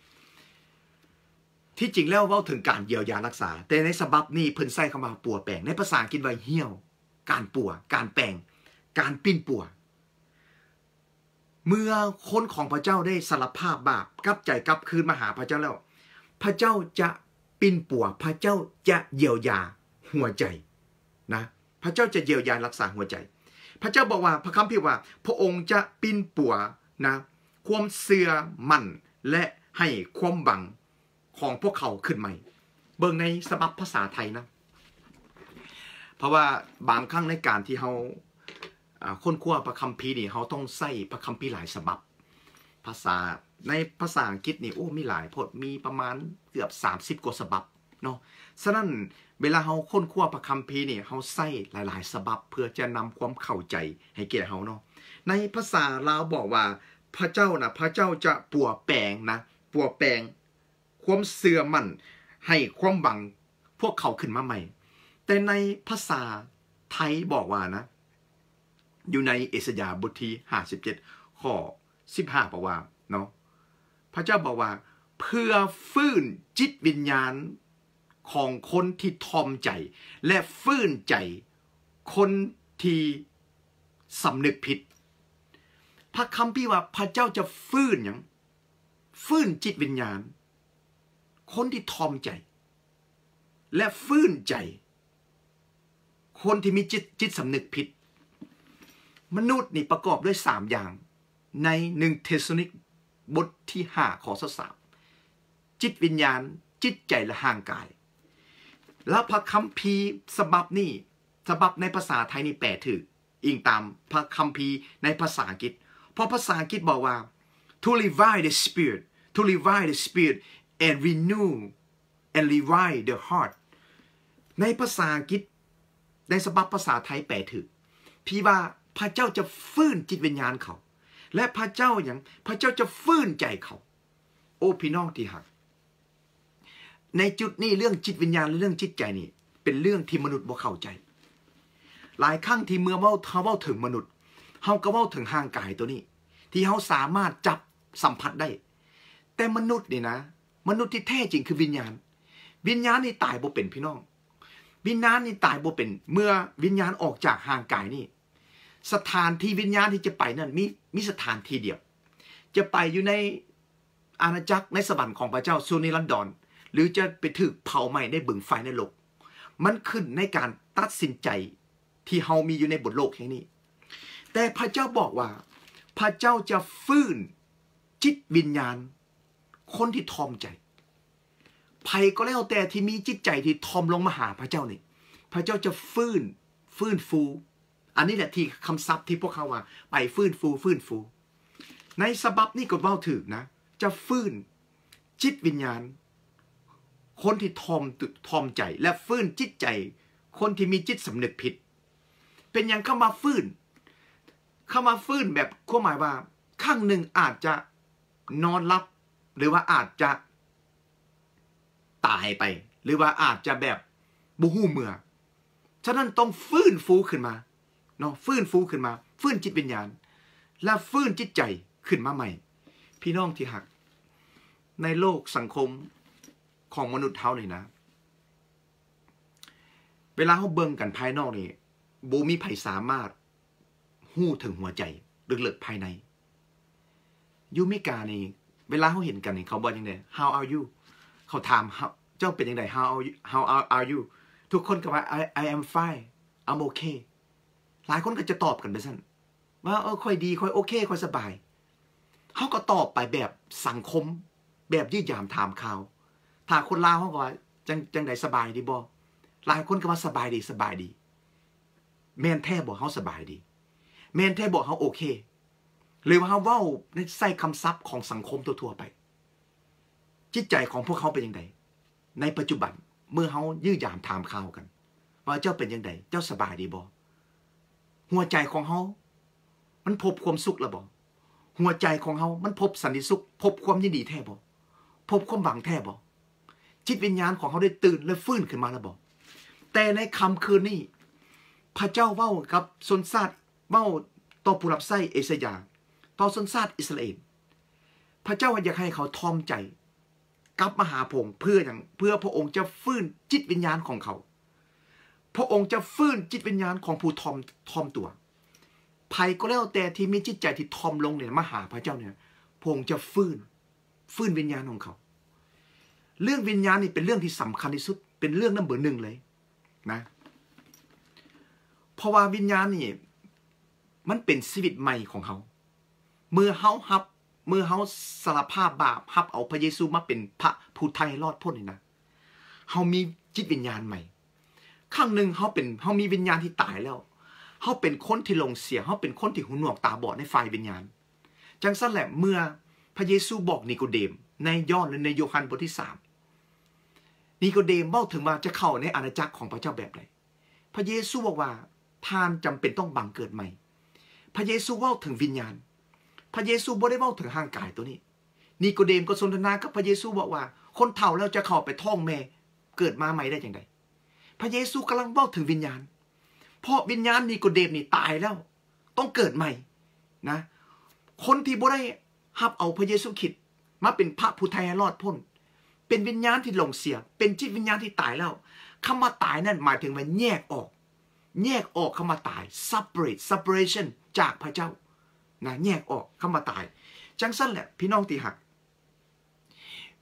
ที่จริงแล้วเว้าถึงการเยียวยารักษาแต่ในฉบับนี้เพิ่นใช้คำว่าปัวแปลงในภาษาอังกฤษว่าเหี่ยวการปัวการแปลงการปิ้นปัวเมื่อคนของพระเจ้าได้สารภาพบาปกลับใจกลับคืนมาหาพระเจ้าแล้วพระเจ้าจะปิ้นปัวพระเจ้าจะเยียวยาหัวใจนะพระเจ้าจะเยียวยารักษาหัวใจพระเจ้าบอกว่าพระคัมภีร์ว่าพระองค์จะปิ้นปัวนะความเสื่อมั่นและให้ความบังของพวกเขาขึ้นใหม่เบิ่งในฉบับภาษาไทยนะเพราะว่าบางครั้งในการที่เขาค้นคว้าพระคัมภีร์นี่เขาต้องใส่พระคัมภีร์หลายฉบับภาษาในภาษาอังกฤษนี่โอ้มีหลายพจน์มีประมาณเกือบสามสิบกว่าฉบับเนาะฉะนั้นเวลาเขาค้นคว้าพระคัมภีร์นี่เขาใส่หลายๆฉบับเพื่อจะนำความเข้าใจให้แก่เขาเนาะในภาษาลาวบอกว่าพระเจ้านะพระเจ้าจะปัวแปลงนะปัวแปลงความเสื่อมั่นให้ความบังพวกเขาขึ้นมาใหม่แต่ในภาษาไทยบอกว่านะอยู่ในเอสยาห์บทที่ห้าสิบเจ็ดข้อสิบห้าบอกว่าเนาะพระเจ้าบอกว่าเพื่อฟื้นจิตวิญญาณของคนที่ทอมใจและฟื้นใจคนที่สำนึกผิดพระคัมภีร์ว่าพระเจ้าจะฟื้นอย่างฟื้นจิตวิญญาณคนที่ทอมใจและฟื้นใจคนที่มีจิตจิตสำนึกผิดมนุษย์นี่ประกอบด้วยสามอย่างในหนึ่งเทสโลนิกบทที่ห้าข้อสามจิตวิญญาณจิตใจและห่างกายแล้วพระคัมภีร์ฉบับนี้ฉบับในภาษาไทยนี่แปลถืออิงตามพระคัมภีร์ในภาษาอังกฤษเพราะภาษาอังกฤษบอกว่า to revive the spirit to revive the spirit and renew and revive the heart ในภาษาอังกฤษในฉบับภาษาไทยแปลถือพี่ว่าพระเจ้าจะฟื้นจิตวิญญาณเขาและพระเจ้าอย่างพระเจ้าจะฟื้นใจเขาโอ้พี่น้องที่หักในจุดนี้เรื่องจิตวิญญาณและเรื่องจิตใจนี่เป็นเรื่องที่มนุษย์บ่เข้าใจหลายครั้งที่เมื่อเว้าเฮาเว้าถึงมนุษย์เฮาก็เว้าถึงห่างกายตัวนี้ที่เฮาสามารถจับสัมผัสได้แต่มนุษย์นี่นะมนุษย์ที่แท้จริงคือวิญญาณวิญญาณนี่ตายบ่เป็นพี่น้องวิญญาณนี่ตายบ่เป็นเมื่อวิญญาณออกจากห่างกายนี่สถานที่วิญญาณที่จะไปนั่นมีมีสถานที่เดียวจะไปอยู่ในอาณาจักรในสวรรค์ของพระเจ้าสุนิรันดรหรือจะไปถึกเผาไหม้ในบึงไฟในโลกมันขึ้นในการตัดสินใจที่เฮามีอยู่ในบนโลกแห่งนี้แต่พระเจ้าบอกว่าพระเจ้าจะฟื้นจิตวิญญาณคนที่ทอมใจไผก็แล้วแต่ที่มีจิตใจที่ทอมลงมาหาพระเจ้านี่พระเจ้าจะฟื้นฟื้นฟูอันนี้แหละที่คำศัพท์ที่พวกเขาว่าไปฟื้นฟูฟื้นฟูในฉบับนี้ก็เว้าถึกนะจะฟื้นจิตวิญญาณคนที่ทอมตุทอมใจและฟื้นจิตใจคนที่มีจิตสำนึกผิดเป็นอย่างเข้ามาฟื้นเข้ามาฟื้นแบบความหมายว่าข้างหนึ่งอาจจะนอนหลับหรือว่าอาจจะตายไปหรือว่าอาจจะแบบบูฮู้เมื่อฉะนั้นต้องฟื้นฟูขึ้นมาเนาะฟื้นฟูขึ้นมาฟื้นจิตวิญญาณและฟื้นจิตใจขึ้นมาใหม่พี่น้องที่หักในโลกสังคมของมนุษย์เฮานี่นะเวลาเขาเบิ่งกันภายนอกนี่บ่มีไผสามารถฮู้ถึงหัวใจลึกๆภายในอยู่อเมริกานี่เวลาเขาเห็นกันนี่เขาบอกยังไง how are you เขาถามเจ้าเป็นยังไง how are you how are you ทุกคนก็ว่า I I am fine I'm okay หลายคนก็จะตอบกันไปซั่นว่าเออค่อยดีค่อยโอเคค่อยสบายเขาก็ตอบไปแบบสังคมแบบยืดหยามถามข่าวถ้าคนลาวเขาก็ว่าจังจังได๋สบายดีบ่หลายคนก็ว่าสบายดีสบายดีแม่นแท้บ่เฮาสบายดีแม่นแท้บ่เฮาโอเคหรือว่าเฮาเว้าในใส่คำศัพท์ของสังคมทั่วๆไปจิตใจของพวกเขาเป็นจังไดในปัจจุบันเมื่อเฮายื้อหยามถามข่าวกันว่าเจ้าเป็นจังไดเจ้าสบายดีบ่หัวใจของเฮามันพบความสุขแล้วบ่หัวใจของเฮามันพบสันติสุขพบความยินดีแท้บ่พบความหวังแท้บ่จิตวิญญาณของเขาได้ตื่นและฟื้นขึ้นมาแล้วบ่แต่ในค่ำคืนนี้พระเจ้าเว้ากับชนชาติเว้าต่อผู้รับใช้เอสยาต่อชนชาติอิสราเอลพระเจ้าอยากให้เขาทอมใจกลับมาหาพระองค์เพื่ออย่างเพื่อพระองค์จะฟื้นจิตวิญญาณของเขาพระองค์จะฟื้นจิตวิญญาณของผู้ทอมทอมตัวไผก็แล้วแต่ที่มีจิตใจที่ทอมลงเนี่ยมาหาพระเจ้าเนี่ยพระองค์จะฟื้นฟื้นวิญญาณของเขาเรื่องวิญญาณนี่เป็นเรื่องที่สำคัญที่สุดเป็นเรื่องนัมเบอร์หนึ่งเลยนะเพราะว่าวิญญาณนี่มันเป็นชีวิตใหม่ของเขาเมื่อเฮาฮับเมื่อเฮาสารภาพบาปฮับเอาพระเยซูมาเป็นพระผู้ไถ่รอดพ้นนี่นะเฮามีจิตวิญญาณใหม่ครั้งหนึ่งเฮาเป็นเฮามีวิญญาณที่ตายแล้วเฮาเป็นคนที่ลงเสียเฮาเป็นคนที่หูหนวกตาบอดในฝ่ายวิญญาณจังซั่นแหละเมื่อพระเยซูบอกนิโคเดมในยอห์นหรือในโยฮันบทที่สามนิโคเดมเว้าถึงว่าจะเข้าในอาณาจักรของพระเจ้าแบบใดพระเยซูบอกว่าท่านจำเป็นต้องบังเกิดใหม่พระเยซูเว้าถึงวิญญาณพระเยซูบ่ได้เว้าถึงร่างกายตัวนี้นิโคเดมก็สนทนากับพระเยซูบอกว่าคนเฒ่าแล้วจะเข้าไปท้องแม่เกิดมาใหม่ได้จังไดพระเยซูกำลังเว้าถึงวิญญาณเพราะวิญญาณนิโคเดมนี่ตายแล้วต้องเกิดใหม่นะคนที่บ่ได้รับเอาพระเยซูคริสต์มาเป็นพระผู้ไถ่รอดพ้นเป็นวิญญาณที่หลงเสียเป็นจิตวิญญาณที่ตายแล้วคำว่าตายนั่นหมายถึงว่าแยกออกแยกออกคำว่าตาย separate separation จากพระเจ้านะแยกออกคำว่าตายจังสั้นแหละพี่น้องที่หัก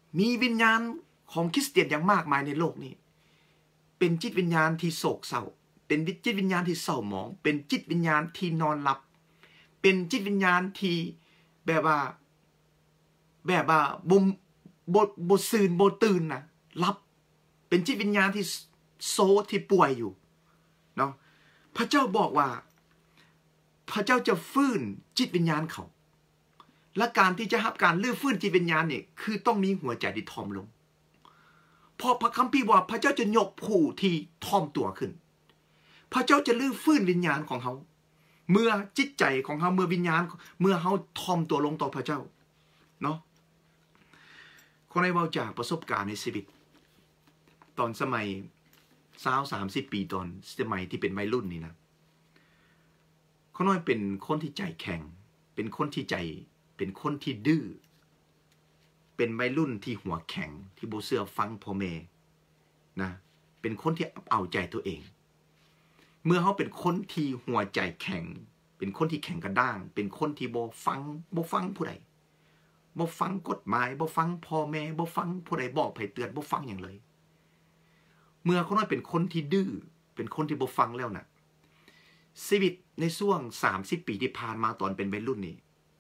มีวิญญาณของคริสเตียนอย่างมากมายในโลกนี้เป็นจิตวิญญาณที่โศกเศร้าเป็นจิตวิญญาณที่เศร้าหมองเป็นจิตวิญญาณที่นอนหลับเป็นจิตวิญญาณที่แบบว่าแบบว่าบ่บ่บ่ซื่นบ่ตื่นนะหลับเป็นจิตวิญญาณที่โซที่ป่วยอยู่เนาะพระเจ้าบอกว่าพระเจ้าจะฟื้นจิตวิญญาณเขาและการที่จะรับการลื้อฟื้นจิตวิญญาณเนี่ยคือต้องมีหัวใจที่ถ่อมลงเพราะพระคัมภีร์ว่าพระเจ้าจะยกผู้ที่ถ่อมตัวขึ้นพระเจ้าจะลื้อฟื้นวิญญาณของเขาเมื่อจิตใจของเขาเมื่อวิญญาณเมื่อเขาถ่อมตัวลงต่อพระเจ้าเนาะคนในเว้าจากประสบการณ์ในชีวิตตอนสมัยสาวสามสิบปีตอนสมัยที่เป็นวัยรุ่นนี่นะเขาน้อยเป็นคนที่ใจแข็งเป็นคนที่ใจเป็นคนที่ดื้อเป็นวัยรุ่นที่หัวแข็งที่บ่เชื่อฟังพ่อแม่นะเป็นคนที่เอาใจตัวเองเมื่อเขาเป็นคนที่หัวใจแข็งเป็นคนที่แข็งกระด้างเป็นคนที่บ่ฟังบ่ฟังผู้ใดบ่ฟังกฎหมายบ่ฟังพ่อแม่บ่ฟังผู้ใดบอกไผเตือนบ่ฟังอย่างเลยเมื่อเขาน้อยเป็นคนที่ดื้อเป็นคนที่บ่ฟังแล้วน่ะชีวิตในช่วงสามสิบปีที่ผ่านมาตอนเป็นวัยรุ่นนี่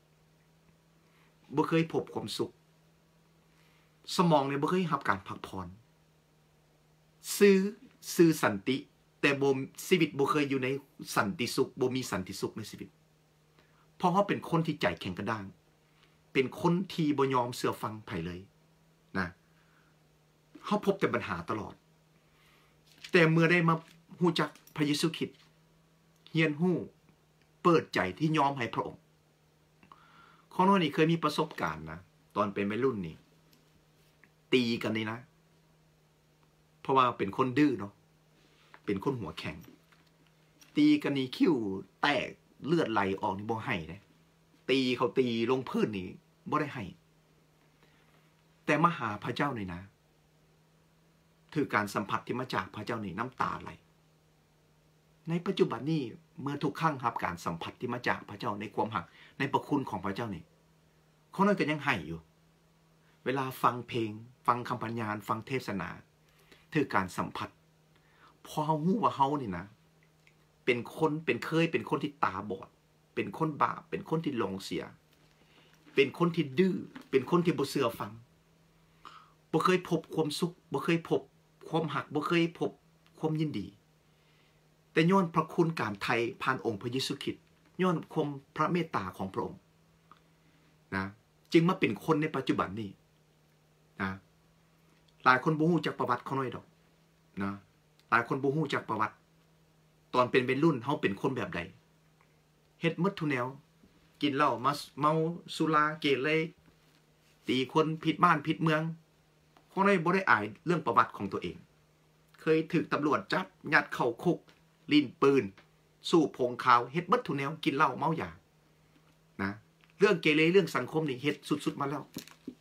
บ่เคยพบความสุขสมองเนี่ยบ่เคยรับการพักผ่อนซื้อซื้อสันติแต่บ่ชีวิตบ่เคยอยู่ในสันติสุขบ่มีสันติสุขในชีวิตเพราะเขาเป็นคนที่ใจแข็งกระด้างเป็นคนที่บ่ยอมเชื่อฟังไผเลยนะเขาพบแต่ปัญหาตลอดแต่เมื่อได้มาฮู้จักพระเยซูคริสต์เฮียนฮู้เปิดใจที่ยอมให้พระองค์ข้อน้อยนี่เคยมีประสบการณ์นะตอนเป็นวัยรุ่นนี่ตีกันนี่นะเพราะว่าเป็นคนดื้อเนาะเป็นคนหัวแข็งตีกันนี่คิ้วแตกเลือดไหลออกนี่บ่ให้นะตีเขาตีลงพื้นนี่บ่ได้ให้แต่มาหาพระเจ้านี่นะคือการสัมผัสที่มาจากพระเจ้านี่น้ำตาไหลในปัจจุบันนี้เมื่อทุกครั้งครับการสัมผัสที่มาจากพระเจ้าในความหักในพระคุณของพระเจ้านี่เขาน้อยก็ยังให้อยู่เวลาฟังเพลงฟังคำพยานฟังเทศนาคือการสัมผัสพอเฮาฮู้ว่าเฮานี่นะเป็นคนเป็นเคยเป็นคนที่ตาบอดเป็นคนบาปเป็นคนที่หลงเสียเป็นคนที่ดื้อเป็นคนที่บ่เชื่อฟังบ่เคยพบความสุขบ่เคยพบความหักบ่เคยพบความยินดีแต่ย้อนพระคุณการไถ่ผ่านองค์พระเยซูคริสต์ย้อนความพระเมตตาของพระองค์นะจึงมาเป็นคนในปัจจุบันนี้นะหลายคนบ่ฮู้จักประวัติเขาหน่อยดอกนะหลายคนบ่ฮู้จักประวัติตอนเป็นวัยรุ่นเฮาเป็นคนแบบใดเฮ็ดหมดทุกแนวกินเหล้ามาเมาสุราเกเรตีคนผิดบ้านผิดเมืองเขาได้บ่ได้อายเรื่องประวัติของตัวเองเคยถูกตำรวจจับยัดเข้าคุกลิ้นปืนสู้พงขาวเฮ็ดหมดทุกแนวกินเหล้าเมายานะเรื่องเกเรเรื่องสังคมนี่เฮ็ดสุดๆมาแล้ว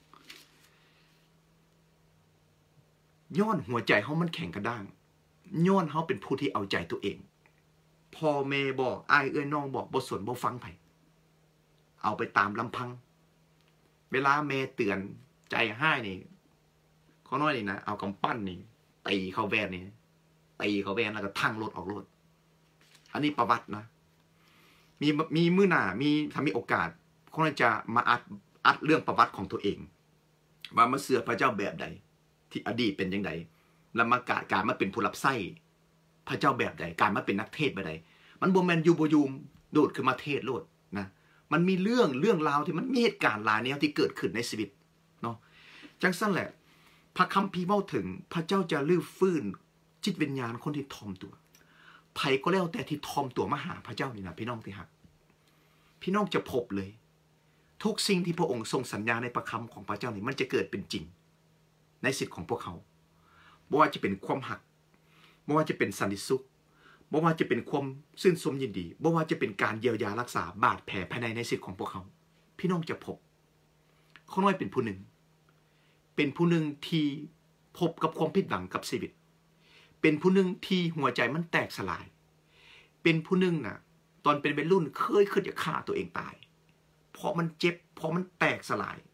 ย้อนหัวใจเฮามันแข็งกระด้างย้อนเฮาเป็นผู้ที่เอาใจตัวเองพ่อแม่บอกอ้ายเอ้ยน้องบอกบ่สนบ่ฟังไผเอาไปตามลำพังเวลาแม่เตือนใจให้นี่เขาน้อยนี่นะเอากำปั้นนี่ตีเขาแวนนี่ตีเขาแวนแล้วก็ทั้งรถออกรถอันนี้ประวัตินะมีมีมื้อหน้ามีถ้ามีโอกาสเขาน่าจะมาอัดอัดเรื่องประวัติของตัวเองว่ามาเสือพระเจ้าแบบใดที่อดีตเป็นยังไงแล้วมาการการมาเป็นผู้รับใช้พระเจ้าแบบใดการมาเป็นนักเทศแบบใดมันบ่แม่นอยู่บ่อยู่โดดขึ้นมาเทศโลดนะมันมีเรื่องเรื่องราวที่มันมีเหตุการณ์หลายแนวที่เกิดขึ้นในชีวิตเนาะจังซั่นแหละพระคัมภีร์เว้าถึงพระเจ้าจะลื้อฟื้นจิตวิญญาณคนที่ถ่อมตัวไผก็แล้วแต่ที่ถ่อมตัวมาหาพระเจ้านี่นะพี่น้องที่ฮักพี่น้องจะพบเลยทุกสิ่งที่พระองค์ทรงสัญญาในพระคำของพระเจ้านี่มันจะเกิดเป็นจริงในสิทธิ์ของพวกเขาบ่ว่าจะเป็นความหักบ่ว่าจะเป็นสันติสุขบ่ว่าจะเป็นความชื่นชมยินดีบ่ว่าจะเป็นการเยียวยารักษาบาดแผลภายในในสิทธิ์ของพวกเขาพี่น้องจะพบเขาน้อยเป็นผู้หนึ่งเป็นผู้หนึ่งที่พบกับความผิดหวังกับชีวิตเป็นผู้หนึ่งที่หัวใจมันแตกสลายเป็นผู้หนึ่งน่ะตอนเป็นวัยรุ่นเคยคิดจะฆ่าตัวเองตายเพราะมันเจ็บเพราะมันแตกสลาย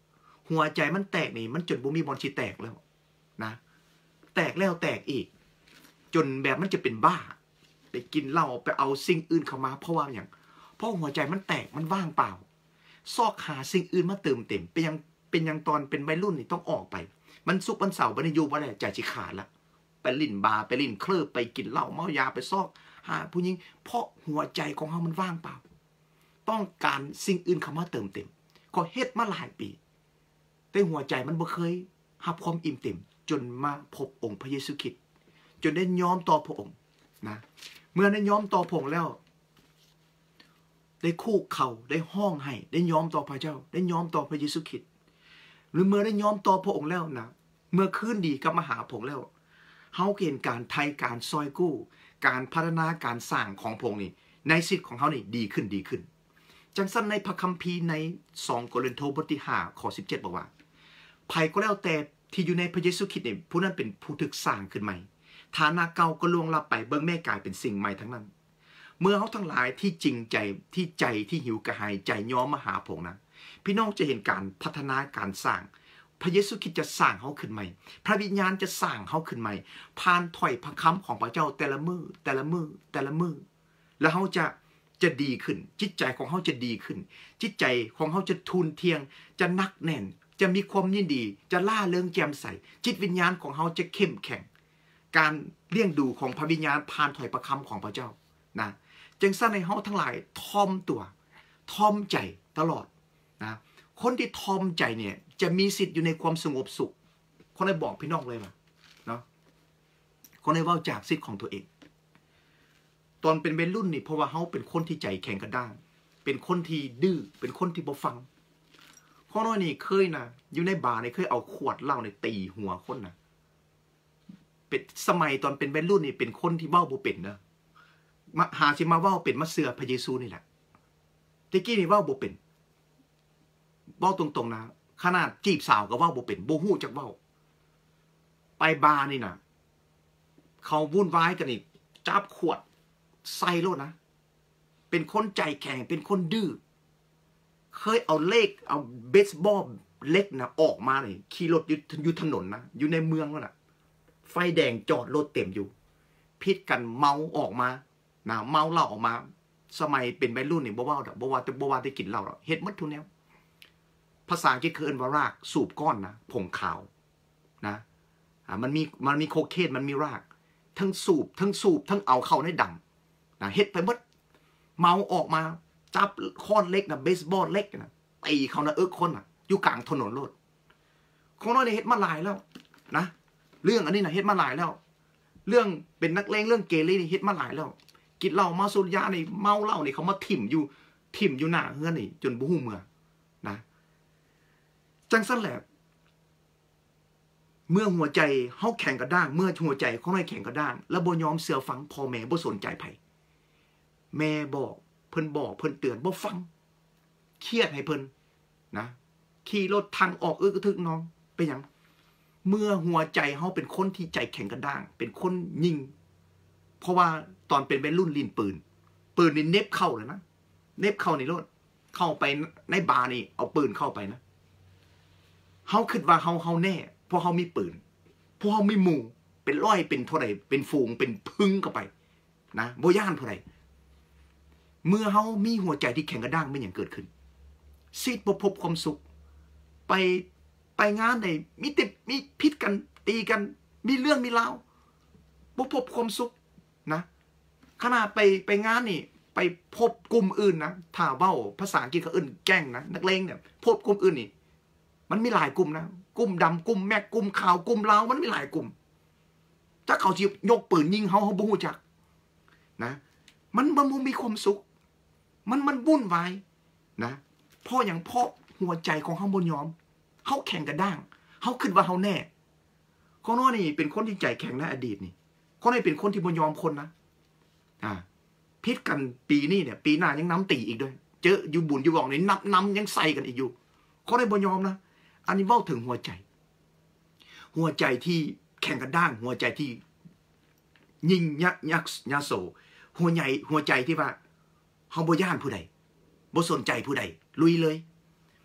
หัวใจมันแตกนี่มันจนบ่มีบอลสิแตกแล้วนะแตกแล้วแตกอีกจนแบบมันจะเป็นบ้าไปกินเหล้าไปเอาสิ่งอื่นเข้ามาเพราะว่าอย่างเพราะหัวใจมันแตกมันว่างเปล่าซอกหาสิ่งอื่นมาเติมเต็มเป็นยังเป็นยังตอนเป็นวัยรุ่นนี่ต้องออกไปมันซุกวันเสาร์วันอยู่วันอะไรใจจิขาดละไปลิ่นบาร์ไปลิ่นเคลิบไปกินเหล้าเมายาไปซอกหาผู้หญิงเพราะหัวใจของเขามันว่างเปล่าต้องการสิ่งอื่นเข้ามาเติมเต็มก็เฮ็ดมาหลายปีแต่หัวใจมันบ่เคยรับความอิ่มเต็มจนมาพบองค์พระเยซูคริสต์จนได้ยอมต่อพระองค์นะเมื่อได้ยอมต่อพระองค์แล้วได้คู่เข่าได้ห้องให้ได้ยอมต่อพระเจ้าได้ยอมต่อพระเยซูคริสต์หรือเมื่อได้ยอมต่อพระองค์แล้วนะเมื่อคืนดีกับมาหาพระองค์แล้วเฮาเห็นการไทยการซอยกู้การพัฒนาการสร้างของพระองค์นี่ในสิทธิ์ของเขานี่ดีขึ้นดีขึ้นจังสั้นในพระคัมภีร์ในสองโครินธ์บทที่ห้าข้อสิบเจ็ดบอกว่าไผก็แล้วแต่ที่อยู่ในพระเยซูคริสต์นี่ผู้นั้นเป็นผู้ถูกสร้างขึ้นใหม่ฐานะเก่าก็ล่วงลับไปเบิ่งแม่กลายเป็นสิ่งใหม่ทั้งนั้นเมื่อเขาทั้งหลายที่จริงใจที่ใจที่หิวกระหายใจย้อมมาหาพระองค์นั้นพี่น้องจะเห็นการพัฒนาการสร้างพระเยซูคริสต์จะสร้างเขาขึ้นใหม่พระวิญญาณจะสร้างเขาขึ้นใหม่ผ่านถ้อยพระคำของพระเจ้าแต่ละมือแต่ละมือแต่ละมือแล้วเขาจะจะดีขึ้นจิตใจของเขาจะดีขึ้นจิตใจของเขาจะทูนเทียงจะนักแน่นจะมีความยินดีจะล่าเริงแจ่มใสจิตวิญญาณของเขาจะเข้มแข็งการเลี้ยงดูของพระวิญญาณผ่านถ้อยพระคำของพระเจ้านะจึงสร้างในเขาทั้งหลายทอมตัวทอมใจตลอดนะคนที่ทอมใจเนี่ยจะมีสิทธิ์อยู่ในความสงบสุขคนได้บอกพี่น้องเลยว่าเนาะคนได้ว่าจากสิทธิ์ของตัวเองตอนเป็นวัยรุ่นนี่เพราะว่าเขาเป็นคนที่ใจแข็งกระด้างเป็นคนที่ดื้อเป็นคนที่บ่ฟังข้อน้อยนี่เคยนะอยู่ในบาร์นี่เคยเอาขวดเหล้าในตีหัวคนนะเป็นสมัยตอนเป็นวัยรุ่นนี่เป็นคนที่เว้าบ่เป็นนะมาหาสิมาเว้าเป็นมาเสือพระเยซูนี่แหละตะกี้นี่เว้าบ่เป็นเว้าตรงๆนะขนาดจีบสาวก็เว้าบ่เป็นบ่ฮู้จักเว้าไปบาร์นี่นะเขาวุ่นวายกันนี่จับขวดใส่โลดนะเป็นคนใจแข็งเป็นคนดื้อเคยเอาเลขเอาเบสบอลเล็กนะออกมาเลยขี่รถอยู่ถนนนะอยู่ในเมืองแล้วนะไฟแดงจอดรถเต็มอยู่พิษกันเมาออกมานะเมาเหล้าออกมาสมัยเป็นวัยรุ่นนี่บ่ว่าดอกบ่ว่าแต่บ่ว่าได้กินเหล้าหรอกเฮ็ดหมดทุกแนวภาษาอังกฤษคือเอิ้นว่ารากสูบก้อนนะผงขาวนะอ่ามันมีมันมีโคเคนมันมีรากทั้งสูบทั้งสูบทั้งเอาเข้าในดำนะเฮ็ดไปหมดเมาออกมาจับค้อนเล็กนะเบสบอลเล็กนะตีเขานะเอิกคนนะอยู่กลางถนนรถของน้อยเนี่ยเฮ็ดมาหลายแล้วนะเรื่องอันนี้นะเฮ็ดมาหลายแล้วเรื่องเป็นนักเลงเรื่องเกเรนี่เฮ็ดมาหลายแล้วกินเหล้ามาสูบยานี่เมาเหล้านี่เขามาถิ่มอยู่ถิ่มอยู่หน้าเฮือนนี่จนบ่ฮู้เมื่อนะจังซั่นแหละเมื่อหัวใจเฮาแข็งกระด้างเมื่อหัวใจของน้อยแข็งกระด้างแล้วบ่ยอมเชื่อฟังพ่อแม่บ่สนใจไผแม่บอกเพิ่นบอกเพิ่นเตือนบ่ฟังเครียดให้เพิ่นนะขี่รถทางออกอึกทึกน้องเป็นหยังเมื่อหัวใจเฮาเป็นคนที่ใจแข็งกระด้างเป็นคนยิงเพราะว่าตอนเป็นวัยรุ่นลิ้นปืนปืนนี่เน็บเข้าเลยนะเน็บเข้าในรถเข้าไปในบาร์นี่เอาปืนเข้าไปนะเฮาคิดว่าเฮาเฮาแน่เพราะเฮามีปืนเพราะเฮามีหมู่เป็นร้อยเป็นเท่าใดเป็นฝูงเป็นพึ่งเข้าไปนะบ่ย่านเท่าใดเมื่อเฮามีหัวใจที่แข็งกระด้างไม่อย่างเกิดขึ้นสิทธิ์บ่พบความสุขไปไปงานใดมีติดมีพิษกันตีกันมีเรื่องมีราวบ่พบความสุขนะขนาดไปไปงานนี่ไปพบกลุ่มอื่นนะถ้าเว้าภาษาอังกฤษเขาเอิ้นแก๊งนะนักเลงเนี่ยพบกลุ่มอื่นนี่มันมีหลายกลุ่มนะกลุ่มดำกลุ่มแม็กกลุ่มขาวกลุ่มลาวมันมีหลายกลุ่มถ้าเขาสิยกปืนยิงเฮาเฮาบ่ฮู้จักนะมันมันบ่มีความสุขมันมันวุ่นวายนะเพราะอย่างเพราะหัวใจของเฮาบ่ยอมเฮาแข็งกระด้างเฮาคิดว่าเฮาแน่คนน้อยนี่เป็นคนที่ใจแข็งในอดีตนี่คนนี้เป็นคนที่บ่ยอมคนนะอ่าพิษกันปีนี้เนี่ยปีหน้ายังน้ำตีอีกด้วยเจออยู่บุญอยู่บอกนี่นับน้ำยังใส่กันอีกอยู่คนนี้บ่ยอมนะอันนี้เว้าถึงหัวใจหัวใจที่แข็งกระด้างหัวใจที่ยิงยักยักยาโสหัวใหญ่หัวใจที่ว่าเฮาบ่ย่านผู้ใดบ่สนใจผู้ใดลุยเลย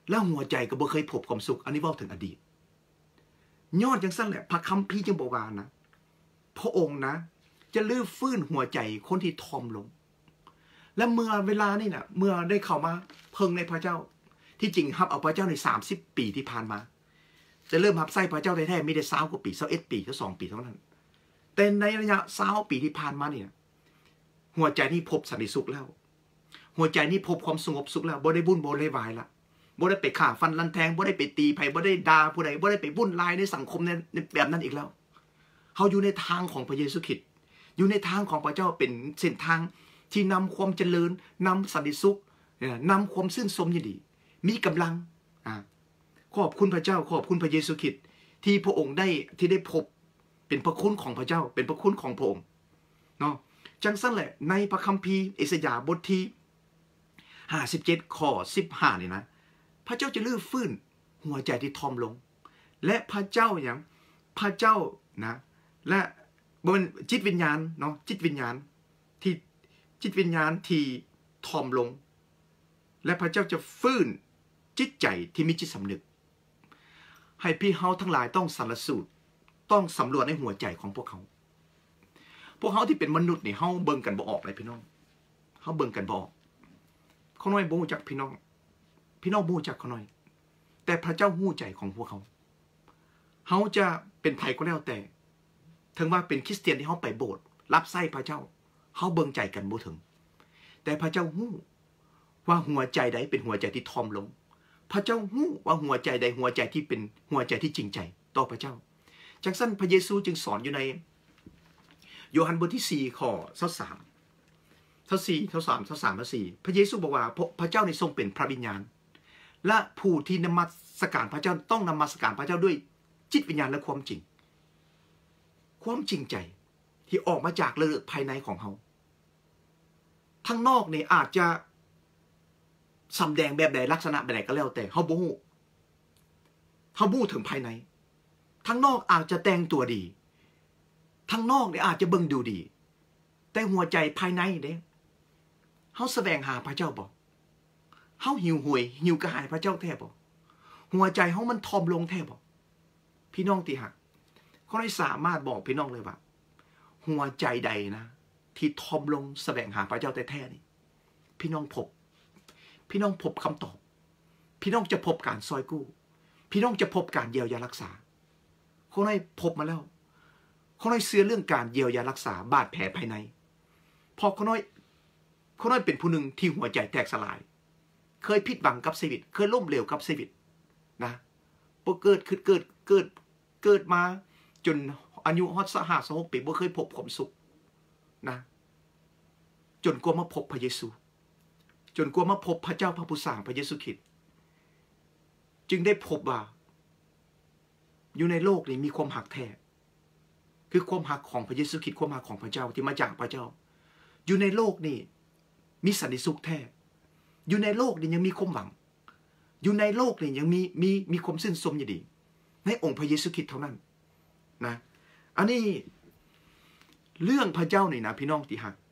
แล้วหัวใจก็บ่เคยพบความสุขอันนี้เว้าถึงอดีตยอดจังซั่นแหละพระคัมภีร์จึงบอกว่านะพระองค์นะจะลื้อฟื้นหัวใจคนที่ทอมลงและเมื่อเวลานี่นะเมื่อได้เข้ามาเพิ่งในพระเจ้าที่จริงรับเอาพระเจ้าในสามสิบปีที่ผ่านมาจะเริ่มรับใส่พระเจ้าแท้ๆไม่ได้สาวกว่าปีสิบเอ็ดปีแค่สองปีเท่านั้นแต่ในระยะสาวปีที่ผ่านมาเนี่ยหัวใจนี่พบสันติสุขแล้วหัวใจนี่พบความสงบสุขแล้วบ่ได้บุญบ่ได้วายละบ่ได้ไปฆ่าฟันลันแทงบ่ได้ไปตีไผบ่ได้ด่าผู้ใดบ่ได้ไปวุ่นวายในสังคมในแบบนั้นอีกแล้วเขาอยู่ในทางของพระเยซูคริสต์อยู่ในทางของพระเจ้าเป็นเส้นทางที่นำความเจริญนำสันติสุขนำความซื่นชมยินดีมีกำลังขอบคุณพระเจ้าขอบคุณพระเยซูคริสต์ที่พระองค์ได้ที่ได้พบเป็นพระคุณของพระเจ้าเป็นพระคุณของพระองค์เนาะจังซั่นแหละในพระคัมภีร์เอสยาห์บทที่ห้าสิบเจ็ดข้อสิบห้านี่นะพระเจ้าจะลื้อฟื้นหัวใจที่ทอมลงและพระเจ้าอย่างพระเจ้านะและบนจิตวิญญาณเนาะจิตวิญญาณที่จิตวิญญาณที่ทอมลงและพระเจ้าจะฟื้นจิตใจที่มีจิตสำนึกให้พี่เฮาทั้งหลายต้องสรรสูตรต้องสำรวจในหัวใจของพวกเขาพวกเขาที่เป็นมนุษย์นี่เฮาเบิ่งกันบ่ออกเลยพี่น้องเฮาเบิ่งกันบ่ออกเขาน้อยบ่รู้จักพี่น้องพี่น้องบ่รู้จักเขาน้อยแต่พระเจ้ารู้ใจของพวกเขาเขาจะเป็นไผก็แล้วแต่ถึงว่าเป็นคริสเตียนที่เขาไปโบสถ์รับใช้พระเจ้าเขาเบิ่งใจกันบ่ถึงแต่พระเจ้ารู้ว่าหัวใจใดเป็นหัวใจที่ทอมลงพระเจ้ารู้ว่าหัวใจใดหัวใจที่เป็นหัวใจที่จริงใจต่อพระเจ้าจังซั่นพระเยซูจึงสอนอยู่ในโยฮันบทที่สี่ข้อยี่สิบสามข้อสี่ข้อสามข้อสามข้อสี่พระเยซูบอกว่าพระเจ้าในทรงเป็นพระวิญญาณและผู้ที่นมัสการพระเจ้าต้องนมัสการพระเจ้าด้วยจิตวิญญาณและความจริงความจริงใจที่ออกมาจากระดับภายในของเขาทางนอกเนี่ยอาจจะสำแดงแบบใดลักษณะแบบใดก็แล้วแต่เขาบู๊เขาบู๊ถึงภายในทางนอกอาจจะแต่งตัวดีทางนอกเนี่ยอาจจะเบิ่งดูดีแต่หัวใจภายในเด้เขาแสวงหาพระเจ้าบอกเขาหิวหวยหิวกระหายพระเจ้าแท้บอกหัวใจเขามันทอมลงแท้บอกพี่น้องที่หักเขาได้สามารถบอกพี่น้องเลยว่าหัวใจใดนะที่ทอมลงแสวงหาพระเจ้าแท้ๆนี่พี่น้องพบพี่น้องพบคำตอบพี่น้องจะพบการซอยกู้พี่น้องจะพบการเยียวยารักษาเขาได้พบมาแล้วเขาได้เชื่อเรื่องการเยียวยารักษาบาดแผลภายในพอเขาน้อยเขาน้อยเป็นผู้หนึ่งที่หัวใจแตกสลายเคยผิดหวังกับชีวิตเคยล้มเหลวกับชีวิตนะพอเกิดคือเกิดเกิดเกิดมาจนอายุฮอดสห้าสหกปีบ่เคยพบความสุขนะจนกว่ามาพบพระเยซูจนกว่ามาพบพระเจ้าพระผู้สร้างพระเยซูคริสต์จึงได้พบว่าอยู่ในโลกนี้มีความหักแท้คือความหักของพระเยซูคริสต์ความหักของพระเจ้าที่มาจากพระเจ้าอยู่ในโลกนี้มีสันติสุขแท้อยู่ในโลกนี้ยังมีความหวังอยู่ในโลกนี้ยังมีมีมีความชื่นชมอยู่ดีในองค์พระเยซูคริสต์เท่านั้นนะอันนี้เรื่องพระเจ้านี่นะพี่น้องที่หัก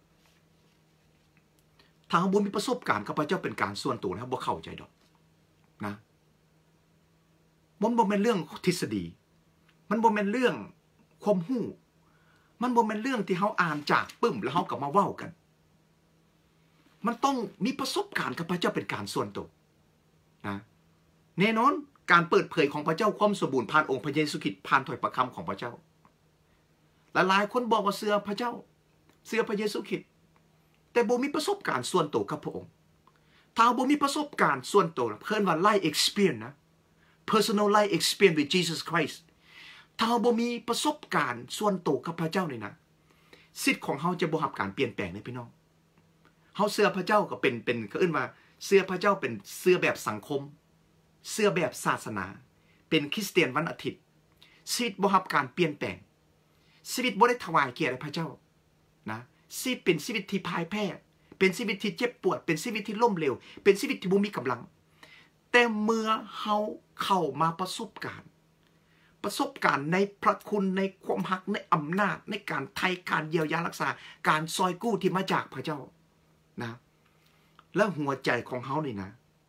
ทางบุญมีประสบการณ์กับพระเจ้าเป็นการส่วนตัวนะครับบ่เข้าใจดอกนะมันบ่เป็นเรื่องทฤษฎีมันบ่เป็นเรื่องความหู้มันบ่เป็นเรื่องที่เขาอ่านจากปึ้มแล้วเขากลับมาเว้ากันมันต้องมีประสบการณ์กับพระเจ้าเป็นการส่วนตัวนะแน่นอนการเปิดเผยของพระเจ้าความสมบูรณ์ผ่านองค์พระเยซูคริสต์ผ่านถ้อยประคำของพระเจ้าหลายๆคนบอกว่าเชื่อพระเจ้าเชื่อพระเยซูคริสต์แต่บ่มีประสบการณ์ส่วนตัวกับพระองค์ถ้าบ่มีประสบการณ์ส่วนตัวเพิ่นว่า life experience นะ personal life experience with Jesus Christ ถ้าบ่มีประสบการณ์ส่วนตัวกับพระเจ้านี่นะสิทธิ์ของเฮาจะบ่รับการเปลี่ยนแปลงนะพี่น้องเฮาเชื่อพระเจ้าก็เป็นเป็นเขาเอิ้นว่าเชื่อพระเจ้าเป็นเชื่อแบบสังคมเชื่อแบบศาสนาเป็นคริสเตียนวันอาทิตย์ชีวิตบ่รับการเปลี่ยนแปลงชีวิตบ่ได้ถวายเกียรติให้พระเจ้านะชีวิตเป็นชีวิตที่พ่ายแพ้เป็นชีวิตที่เจ็บปวดเป็นชีวิตที่ล้มเหลวเป็นชีวิตที่บ่มีกำลังแต่เมื่อเฮาเข้ามาประสบการณ์ประสบการณ์ในพระคุณในความรักในอำนาจในการไถ่การเยียวยารักษาการซอยกู้ที่มาจากพระเจ้านะแล้วหัวใจของเฮานี่นะ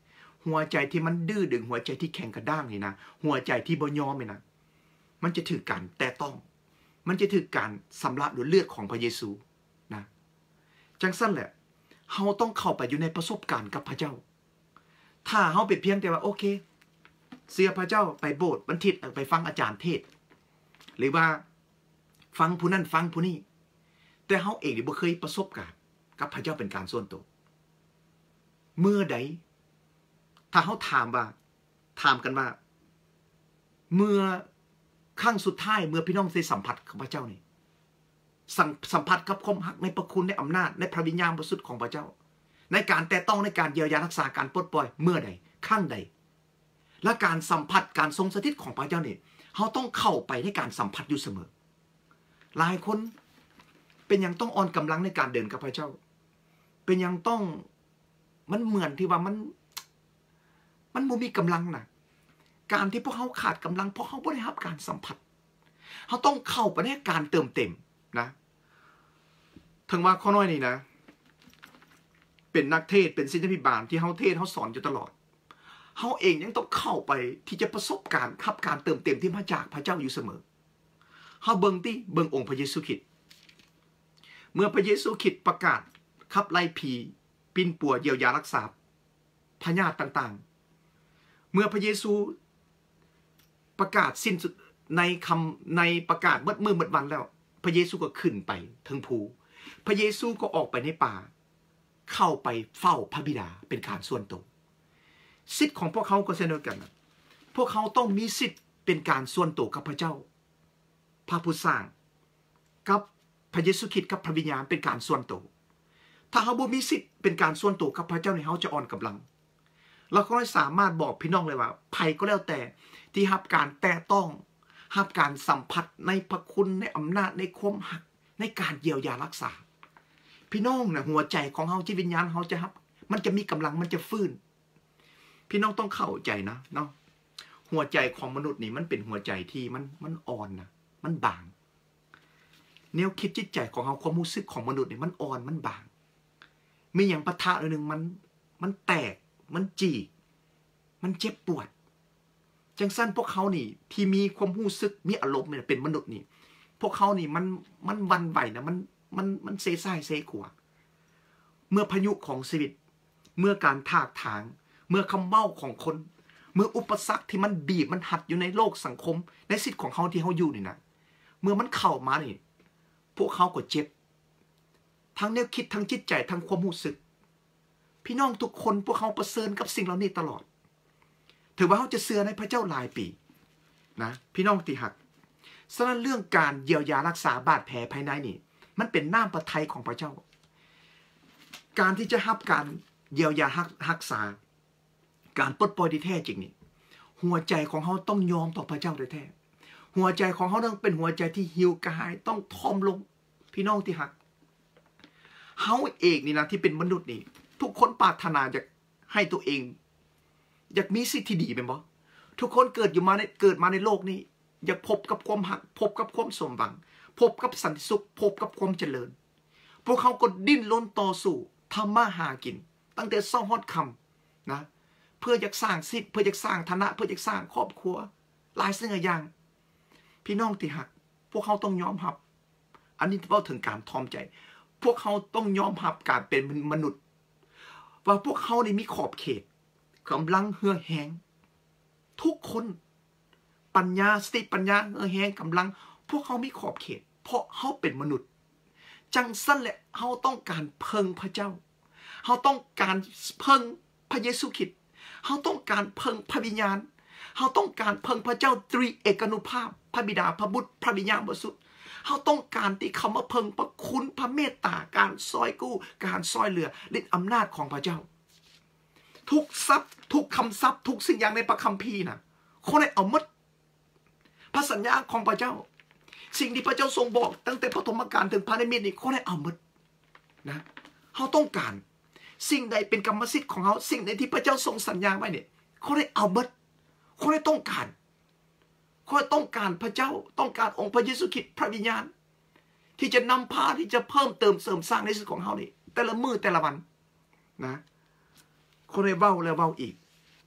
หัวใจที่มันดื้อดึงหัวใจที่แข็งกระด้างนี่นะหัวใจที่บ่ยอมนี่นะมันจะถือการแต่ต้อง มันจะถือการสำลักด้วยเลือดของพระเยซูนะจังสั้นแหละเฮาต้องเข้าไปอยู่ในประสบการณ์กับพระเจ้าถ้าเฮาเป็นเพียงแต่ว่าโอเคเสียพระเจ้าไปโบสถ์วันอาทิตย์ไปฟังอาจารย์เทศหรือว่าฟังผู้นั้นฟังผู้นี้แต่เฮาเองนี่บ่เคยประสบการณ์กับพระเจ้าเป็นการส่วนตัวเมื่อใดถ้าเฮาถามว่าถามกันว่าเมื่อครั้งสุดท้ายเมื่อพี่น้องได้สัมผัสกับพระเจ้านี่สัมผัสกับความหักในพระคุณในอำนาจในพระวิญญาณบริสุทธิ์ของพระเจ้าในการแต่ต้องในการเยียวยารักษาการปลดปล่อยเมื่อใดครั้งใดและการสัมผัสการทรงสถิตของพระเจ้านี่เขาต้องเข้าไปในการสัมผัสอยู่เสมอหลายคนเป็นยังต้องอ่อนกำลังในการเดินกับพระเจ้าเป็นยังต้องมันเหมือนที่ว่ามันมันบ่มีกำลังนะการที่พวกเขาขาดกำลังเพราะเขาไม่ได้รับการสัมผัสเขาต้องเข้าไปในการเติมเต็มนะถึงว่าข้อน้อยนี่นะเป็นนักเทศเป็นศิษยาภิบาลที่เขาเทศเขาสอนอยู่ตลอดเขาเองยังต้องเข้าไปที่จะประสบการณ์รับการเติมเต็มที่มาจากพระเจ้าอยู่เสมอเขาเบิ่งที่เบิ่งองค์พระเยซูคริสต์เมื่อพระเยซูคริสต์ประกาศขับไล่ผีปิ่นปัวเยียวยารักษาพยาธิต่างๆเมื่อพระเยซูประกาศสิ้นสุดในคำในประกาศเมื่อมือเมื่อวันแล้วพระเยซูก็ขึ้นไปทั้งภูพระเยซูก็ออกไปในป่าเข้าไปเฝ้าพระบิดาเป็นการส่วนตัวสิทธิ์ของพวกเขาก็เช่นเดียวกันพวกเขาต้องมีสิทธิ์เป็นการส่วนตัวกับพระเจ้าพระผู้สร้างกับพระเยซูคริสต์กับพระวิญญาณเป็นการส่วนตัวถ้าเขาบ่มีสิทธิ์เป็นการส่วนตัวกับพระเจ้าในเขาจะอ่อนกำลังเราก็ไม่สามารถบอกพี่น้องเลยว่าใครก็แล้วแต่ที่รับการแต่ต้องรับการสัมผัสในพระคุณในอำนาจในความหักในการเยียวยารักษาพี่น้องนะหัวใจของเขาจิตวิญญาณเขาจะรับมันจะมีกำลังมันจะฟื้นพี่น้องต้องเข้าใจนะเนาะหัวใจของมนุษย์นี่มันเป็นหัวใจที่มันมันอ่อนนะมันบางแนวคิดจิตใจของเขาความรู้สึกของมนุษย์นี่มันอ่อนมันบางมีอย่างปะทะหนึ่งมันมันแตกมันจีกมันเจ็บปวดจังสั้นพวกเขานี่ที่มีความรู้สึกมีอารมณ์เนี่ยเป็นมนุษย์นี่พวกเขานี่มันมันวันไหวนะมันมันมันเซซ่ายเซขัวเมื่อพายุของชีวิตเมื่อการถากถางเมื่อคำเบ้าของคนเมื่ออุปสรรคที่มันบีบมันหัดอยู่ในโลกสังคมในสิทธิ์ของเขาที่เขาอยู่นี่นะเมื่อมันเข้ามานี่พวกเขาก็เจ็บทั้งแนวคิดทั้งจิตใจทั้งความรู้สึกพี่น้องทุกคนพวกเขาประเสริฐกับสิ่งเหล่านี้ตลอดถือว่าเขาจะเชื่อในพระเจ้าหลายปีนะพี่น้องที่หักฉะนั้นเรื่องการเยียวยารักษาบาดแผลภายในนี่มันเป็นน้ำพระทัยของพระเจ้าการที่จะรับการเยียวยารักษาการปลดปล่อยที่แท้จริงนี่หัวใจของเขาต้องยอมต่อพระเจ้าแท้ๆหัวใจของเขาต้องเป็นหัวใจที่หิวกระหายต้องทอมลงพี่น้องที่หักเขาเองนี่นะที่เป็นมนุษย์นี่ทุกคนปรารถนาจะให้ตัวเองอยากมีสิทธิ์ที่ดีเป็นบ่ทุกคนเกิดอยู่มาในเกิดมาในโลกนี้อยากพบกับความหักพบกับความสมหวังพบกับสันติสุขพบกับความเจริญพวกเขาก็ดิ้นรนต่อสู้ทำมาหากินตั้งแต่เช้าฮอดค่ำนะเพื่ออยากสร้างสิทธิ์เพื่ออยากสร้างฐานะเพื่ออยากสร้างครอบครัวหลายสิ่งหลายอย่างพี่น้องที่หักพวกเขาต้องยอมรับอันนี้เราถึงการทอมใจพวกเขาต้องยอมรับการเป็นมนุษย์ว่าพวกเขานี่มีขอบเขตกำลังเหือแหงทุกคนปัญญาสติปัญญาเหือแหงกำลังพวกเขามีขอบเขตเพราะเขาเป็นมนุษย์จังสั้นแหละเขาต้องการเพิงพระเจ้าเขาต้องการเพิงพระเยซูคริสต์เขาต้องการเพิงพระวิญญาณเขาต้องการเพิงพระเจ้าตรีเอกานุภาพพระบิดาพระบุตรพระวิญญาณบริสุทธิ์เขาต้องการที่คำว่าเพิงพระคุณพระเมตตาการซอยกู้การซอยเหลือฤทธิอำนาจของพระเจ้าทุกทรัพย์ทุกคำทรัพย์ทุกสิ่งอย่างในพระคัมภีร์นะคนได้เอาหมดพระสัญญาของพระเจ้าสิ่งที่พระเจ้าทรงบอกตั้งแต่ปฐมกาลถึงพระนิมิตนี่คนได้เอาหมดนะเขาต้องการสิ่งใดเป็นกรรมสิทธิ์ของเขาสิ่งใดที่พระเจ้าทรงสัญญาไว้เนี่ยเขาได้เอาหมดเขาได้ต้องการเขาต้องการพระเจ้าต้องการองค์พระเยซูคริสต์พระวิญญาณที่จะนำพาที่จะเพิ่มเติมเสริมสร้างในชีวิตของเขานี่แต่ละมือแต่ละวันนะคนได้เบ้าแล้วเบ้าอีก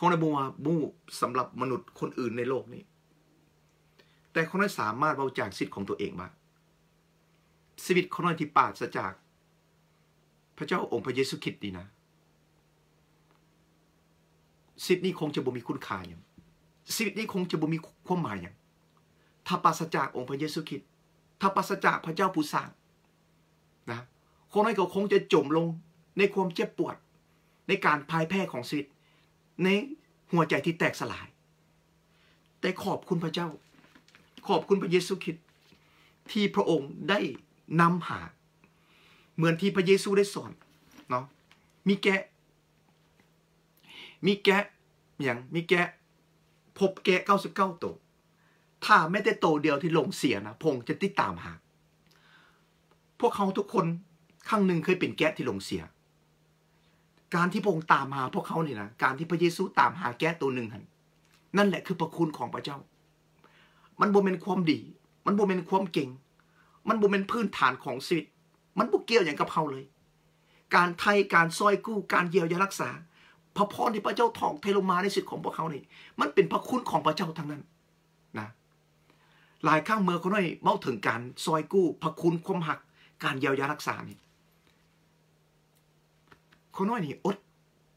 ของในบัวบูสำหรับมนุษย์คนอื่นในโลกนี้แต่เขาได้สามารถเอาจากสิทธิ์ของตัวเองมาชีวิตเขาได้ที่ปราศจากพระเจ้าองค์พระเยซูคริสต์นี่นะสิทธิ์นี้คงจะบ่มีคุณค่าอย่างชีวิตนี้คงจะบ่มีความหมายอย่างถ้าปราศจากองค์พระเยซูคริสต์ถ้าปราศจากพระเจ้าผู้สร้างนะคนนั้นก็คงจะจมลงในความเจ็บปวดในการพ่ายแพ้ของชีวิตในหัวใจที่แตกสลายแต่ขอบคุณพระเจ้าขอบคุณพระเยซูคริสต์ที่พระองค์ได้นำหาเหมือนที่พระเยซูได้สอนเนาะมีแกะมีแกะอย่างมีแกะพบแกะเก้าสิบเก้าตัวถ้าไม่ได้โตเดียวที่ลงเสียนะพงจะติดตามหาพวกเขาทุกคนครั้งหนึ่งเคยเป็นแกะที่ลงเสียการที่พงตามหาพวกเขาเนี่ยนะการที่พระเยซูตามหาแกะตัวหนึ่งนั่นแหละคือพระคุณของพระเจ้ามันบ่เป็นความดีมันบ่เป็นความเก่งมันบ่เป็นพื้นฐานของชีวิตมันบ่เกี่ยวอย่างกับเขาเลยการไถ่การซอยกู้การเยียวยารักษาพระพรที่พระเจ้าทองเทลงมาในชีวิตของพวกเขานี่มันเป็นพระคุณของพระเจ้าทั้งนั้นนะหลายครั้งเมื่อเขาได้เมาถึงการซอยกู้พระคุณความหักการเยียวยารักษานี่เขาน้อยนี่อด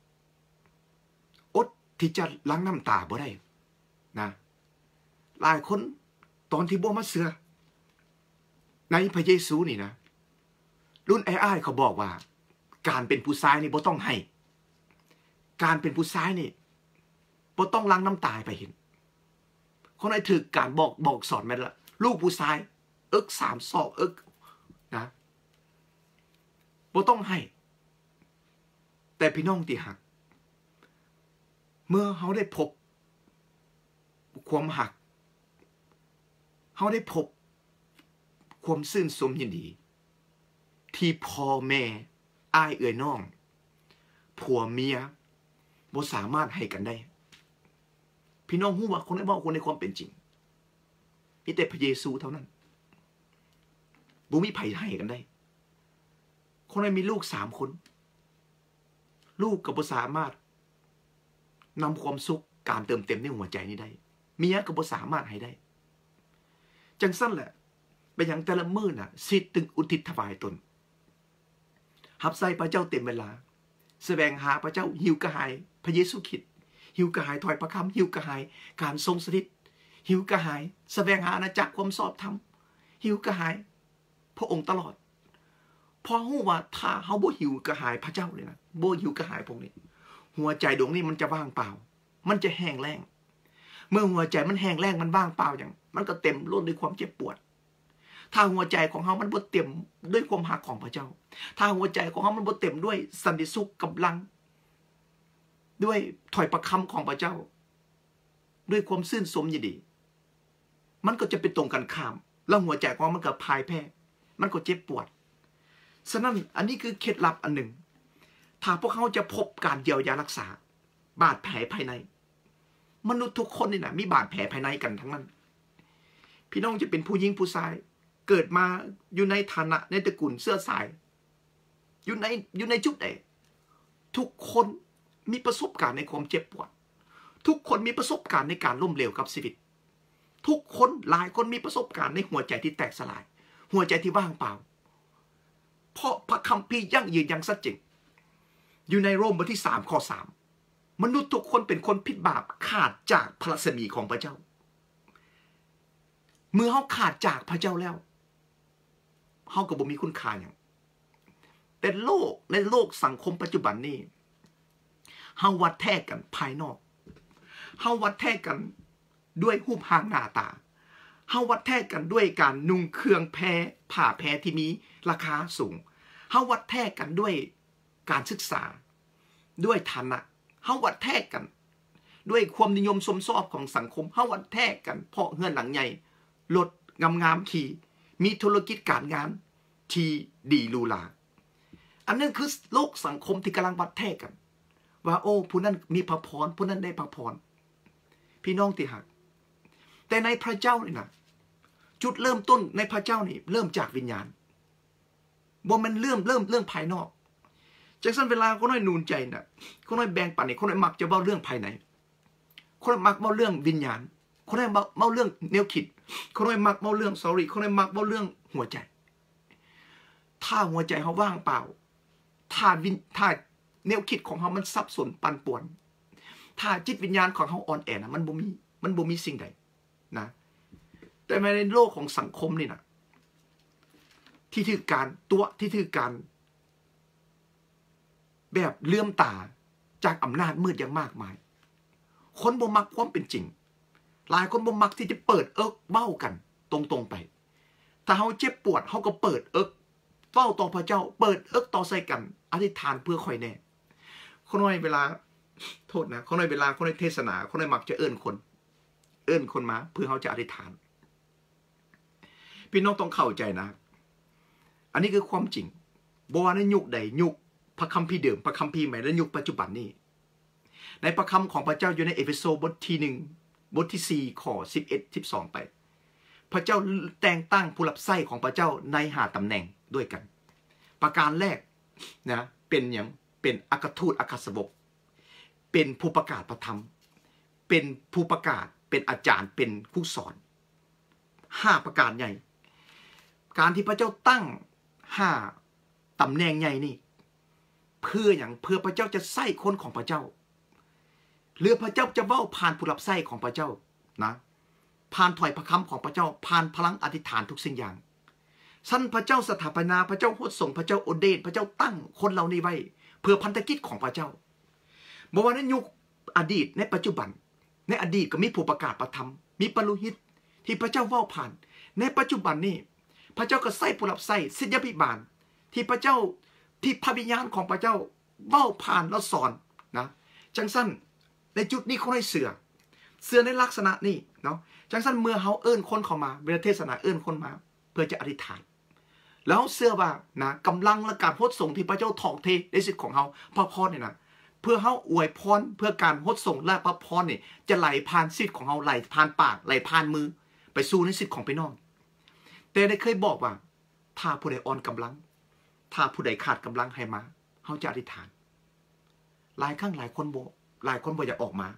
อดที่จะล้างน้ำตาบ่ได้นะหลายคนตอนที่บ่มาเสือในพระเยซูนี่นะรุ่นไอ้อ้ายเขาบอกว่าการเป็นผู้ชายนี่บ่ต้องให้การเป็นผู้ชายนี่บ่ต้องล้างน้ำตาไปเห็นคนไหนถือการบอกบอกสอนแม่ละลูกผู้ชายเอิกสามศอกเอิกนะบ่ต้องให้แต่พี่น้องที่หักเมื่อเขาได้พบความหักเขาได้พบความซื่นสมยินดีที่พ่อแม่อ้ายเอ่ยน้องผัวเมียบ่สามารถให้กันได้พี่น้องฮู้ว่าคนได้บอกคนในความเป็นจริงมีแต่พระเยซูเท่านั้นบ่มีไผให้กันได้คนได้มีลูกสามคนลูกก็บ่สามารถนำความสุขการเติมเต็มในหัวใจนี้ได้เมียก็บ่สามารถให้ได้จังสั้นแหละเป็นอย่างแต่ละมื้อน่ะสิตึงอุทิศถวายตนหับใส่พระเจ้าเต็มเวลาแสวงหาพระเจ้าหิวกระหายพระเยซูคริสต์หิวกระหายถอยพระคำหิวกระหายการทรงสถิตหิวกระหายแสวงหาอาณาจักรความชอบธรรมหิวกระหายพระองค์ตลอดพอฮู้ว่าถ้าเฮาบ่หิวกระหายพระเจ้าเลยนะบ่หิวกระหายพวกนี้หัวใจดวงนี้มันจะว่างเปล่ามันจะแห้งแล้งเมื่อหัวใจมันแห้งแล้งมันว่างเปล่าอย่างมันก็เต็มล้นด้วยความเจ็บปวดถ้าหัวใจของเฮามันบ่เต็มด้วยความรักของพระเจ้าถ้าหัวใจของเฮามันบ่เต็มด้วยสันติสุขกำลังด้วยถ้อยประคำของพระเจ้าด้วยความซื่นสมยินดีมันก็จะเป็นตรงกันข้ามแล้วหัวใจของมันก็พ่ายแพ้มันก็เจ็บปวดฉะนั้นอันนี้คือเคล็ดลับอันหนึ่งถ้าพวกเขาจะพบการเยียวยารักษาบาดแผลภายในมนุษย์ทุกคนนี่นะมีบาดแผลภายในกันทั้งนั้นพี่น้องจะเป็นผู้หญิงผู้ชายเกิดมาอยู่ในฐานะในตระกูลเสื้อสายอยู่ในอยู่ในจุดไหนทุกคนมีประสบการณ์ในความเจ็บปวดทุกคนมีประสบการณ์ในการล้มเหลวกับชีวิตทุกคนหลายคนมีประสบการณ์ในหัวใจที่แตกสลายหัวใจที่ว่างเปล่าเพราะพระคัมภีร์ยั่งยืนอย่างชัดเจนอยู่ในโรมบทที่สามข้อสามมนุษย์ทุกคนเป็นคนผิดบาปขาดจากพระรัศมีของพระเจ้าเมื่อเขาขาดจากพระเจ้าแล้วเขาก็บ่มีคุณค่าอย่างแต่โลกในโลกสังคมปัจจุบันนี้เฮาวัดแท้กันภายนอกเฮาวัดแท้กันด้วยรูปร่างหน้าตาเฮาวัดแท้กันด้วยการนุ่งเครื่องแพรผ้าแพรที่มีราคาสูงเฮาวัดแท้กันด้วยการศึกษาด้วยฐานะเฮาวัดแท้กันด้วยความนิยมสมชอบของสังคมเฮาวัดแท้กันเพราะเฮือนหลังใหญ่รถงามๆขี่มีธุรกิจการงานที่ดีหรูหราอันนั้นคือโลกสังคมที่กำลังวัดแท้กันว่าโอ้ผู้นั้นมีพระพรผู้นั้นได้พระพรพี่น้องที่หักแต่ในพระเจ้านี่นะจุดเริ่มต้นในพระเจ้านี่เริ่มจากวิญญาณบ่มันเริ่มเริ่มเรื่องภายนอกจากสั้นเวลาก็น้อยนูนใจนะก็น้อยแบ่งปันนี่ก็น้อยมักจะเว้าเรื่องภายในคนมักเมาเรื่องวิญญาณคนนั้นเมาเรื่องแนวคิดคนนั้นมักเมาเรื่อง sorry คนนั้นมักเมาเรื่องหัวใจถ้าหัวใจเขาว่างเปล่าถ้าวินถ้าแนวคิดของเขามันสับสนปั่นป่วนถ้าจิตวิญญาณของเขาอ่อนแอนะมันบ่มีมันบ่มีสิ่งใดนะแต่ในโลกของสังคมนี่นะที่ถือการตัวที่ถือการแบบเลื่อมตาจากอำนาจมืดอย่างมากมายคนบ่มักความเป็นจริงหลายคนบ่มักที่จะเปิดเอิกเบ้ากันตรงๆไปถ้าเขาเจ็บปวดเขาก็เปิดเอิกเบ้าต่อพระเจ้าเปิดเอิกต่อใส่กันอธิษฐานเพื่อคอยแน่คนน้อยเวลาโทษนะคนน้อยเวลาคนน้อยเทศนาคนน้อยมักจะเอื้อนคนเอื้อนคนมาเพื่อเขาจะอธิษฐานพี่น้องต้องเข้าใจนะอันนี้คือความจริงบ่ว่าในยุคใดยุคพระคัมภีร์เดิมพระคัมภีร์ใหม่และยุคปัจจุบันนี้ในพระคำของพระเจ้าอยู่ในเอเฟโซบทที่หนึ่งบทที่สี่ข้อสิบเอ็ดสิบสองไปพระเจ้าแต่งตั้งผู้รับใช้ของพระเจ้าในหาตำแหน่งด้วยกันประการแรกนะเป็นอย่างเป็นอัครทูตอัครสาวกเป็นผู้ประกาศพระธรรมเป็นผู้ประกาศเป็นอาจารย์เป็นผู้สอนห้าประการใหญ่การที่พระเจ้าตั้งห้าตำแหน่งใหญ่นี่เพื่ออย่างเพื่อพระเจ้าจะใส่คนของพระเจ้าหรือพระเจ้าจะเว้าผ่านผู้รับใช้ของพระเจ้านะผ่านถ้อยพระคำของพระเจ้าผ่านพลังอธิษฐานทุกสิ่งอย่างสั้นพระเจ้าสถาปนาพระเจ้าโหดส่งพระเจ้าโอเดนพระเจ้าตั้งคนเหล่านี้ไว้เพื่อพันธกิจของพระเจ้าบอกว่าในยุคอดีตในปัจจุบันในอดีตก็มีผู้ประกาศพระธรรมมีปารุหิตที่พระเจ้าเว้าผ่านในปัจจุบันนี้พระเจ้าก็ใส่ผู้รับใช้ศิษยาภิบาลที่พระเจ้าที่พระวิญญาณของพระเจ้าเว้าผ่านแล้วสอนนะจังสั้นในจุดนี้เขาให้เสือเสือในลักษณะนี้เนาะจังสั้นเมื่อเขาเอิ้นคนเข้ามาเวลาเทศนาเอิ้นคนมาเพื่อจะอธิษฐานแล้วเชื่อว่านะกำลังและการโหดส่งที่พระเจ้าทองเทในสิทธิ์ของเขาพระพรเนี่ยนะเพื่อเขาอวยพรเพื่อการโหดส่งและพระพรเนี่ยจะไหลผ่านสิทธิ์ของเขาไหลผ่านปากไหลผ่านมือไปสู่ในสิทธิ์ของพี่น้องแต่ได้เคยบอกว่าถ้าผู้ใดอ่อนกำลังถ้าผู้ใดขาดกำลังให้มาเขาจะอธิษฐานหลายครั้งหลายคนบอกหลายคนบอกอยากออกมา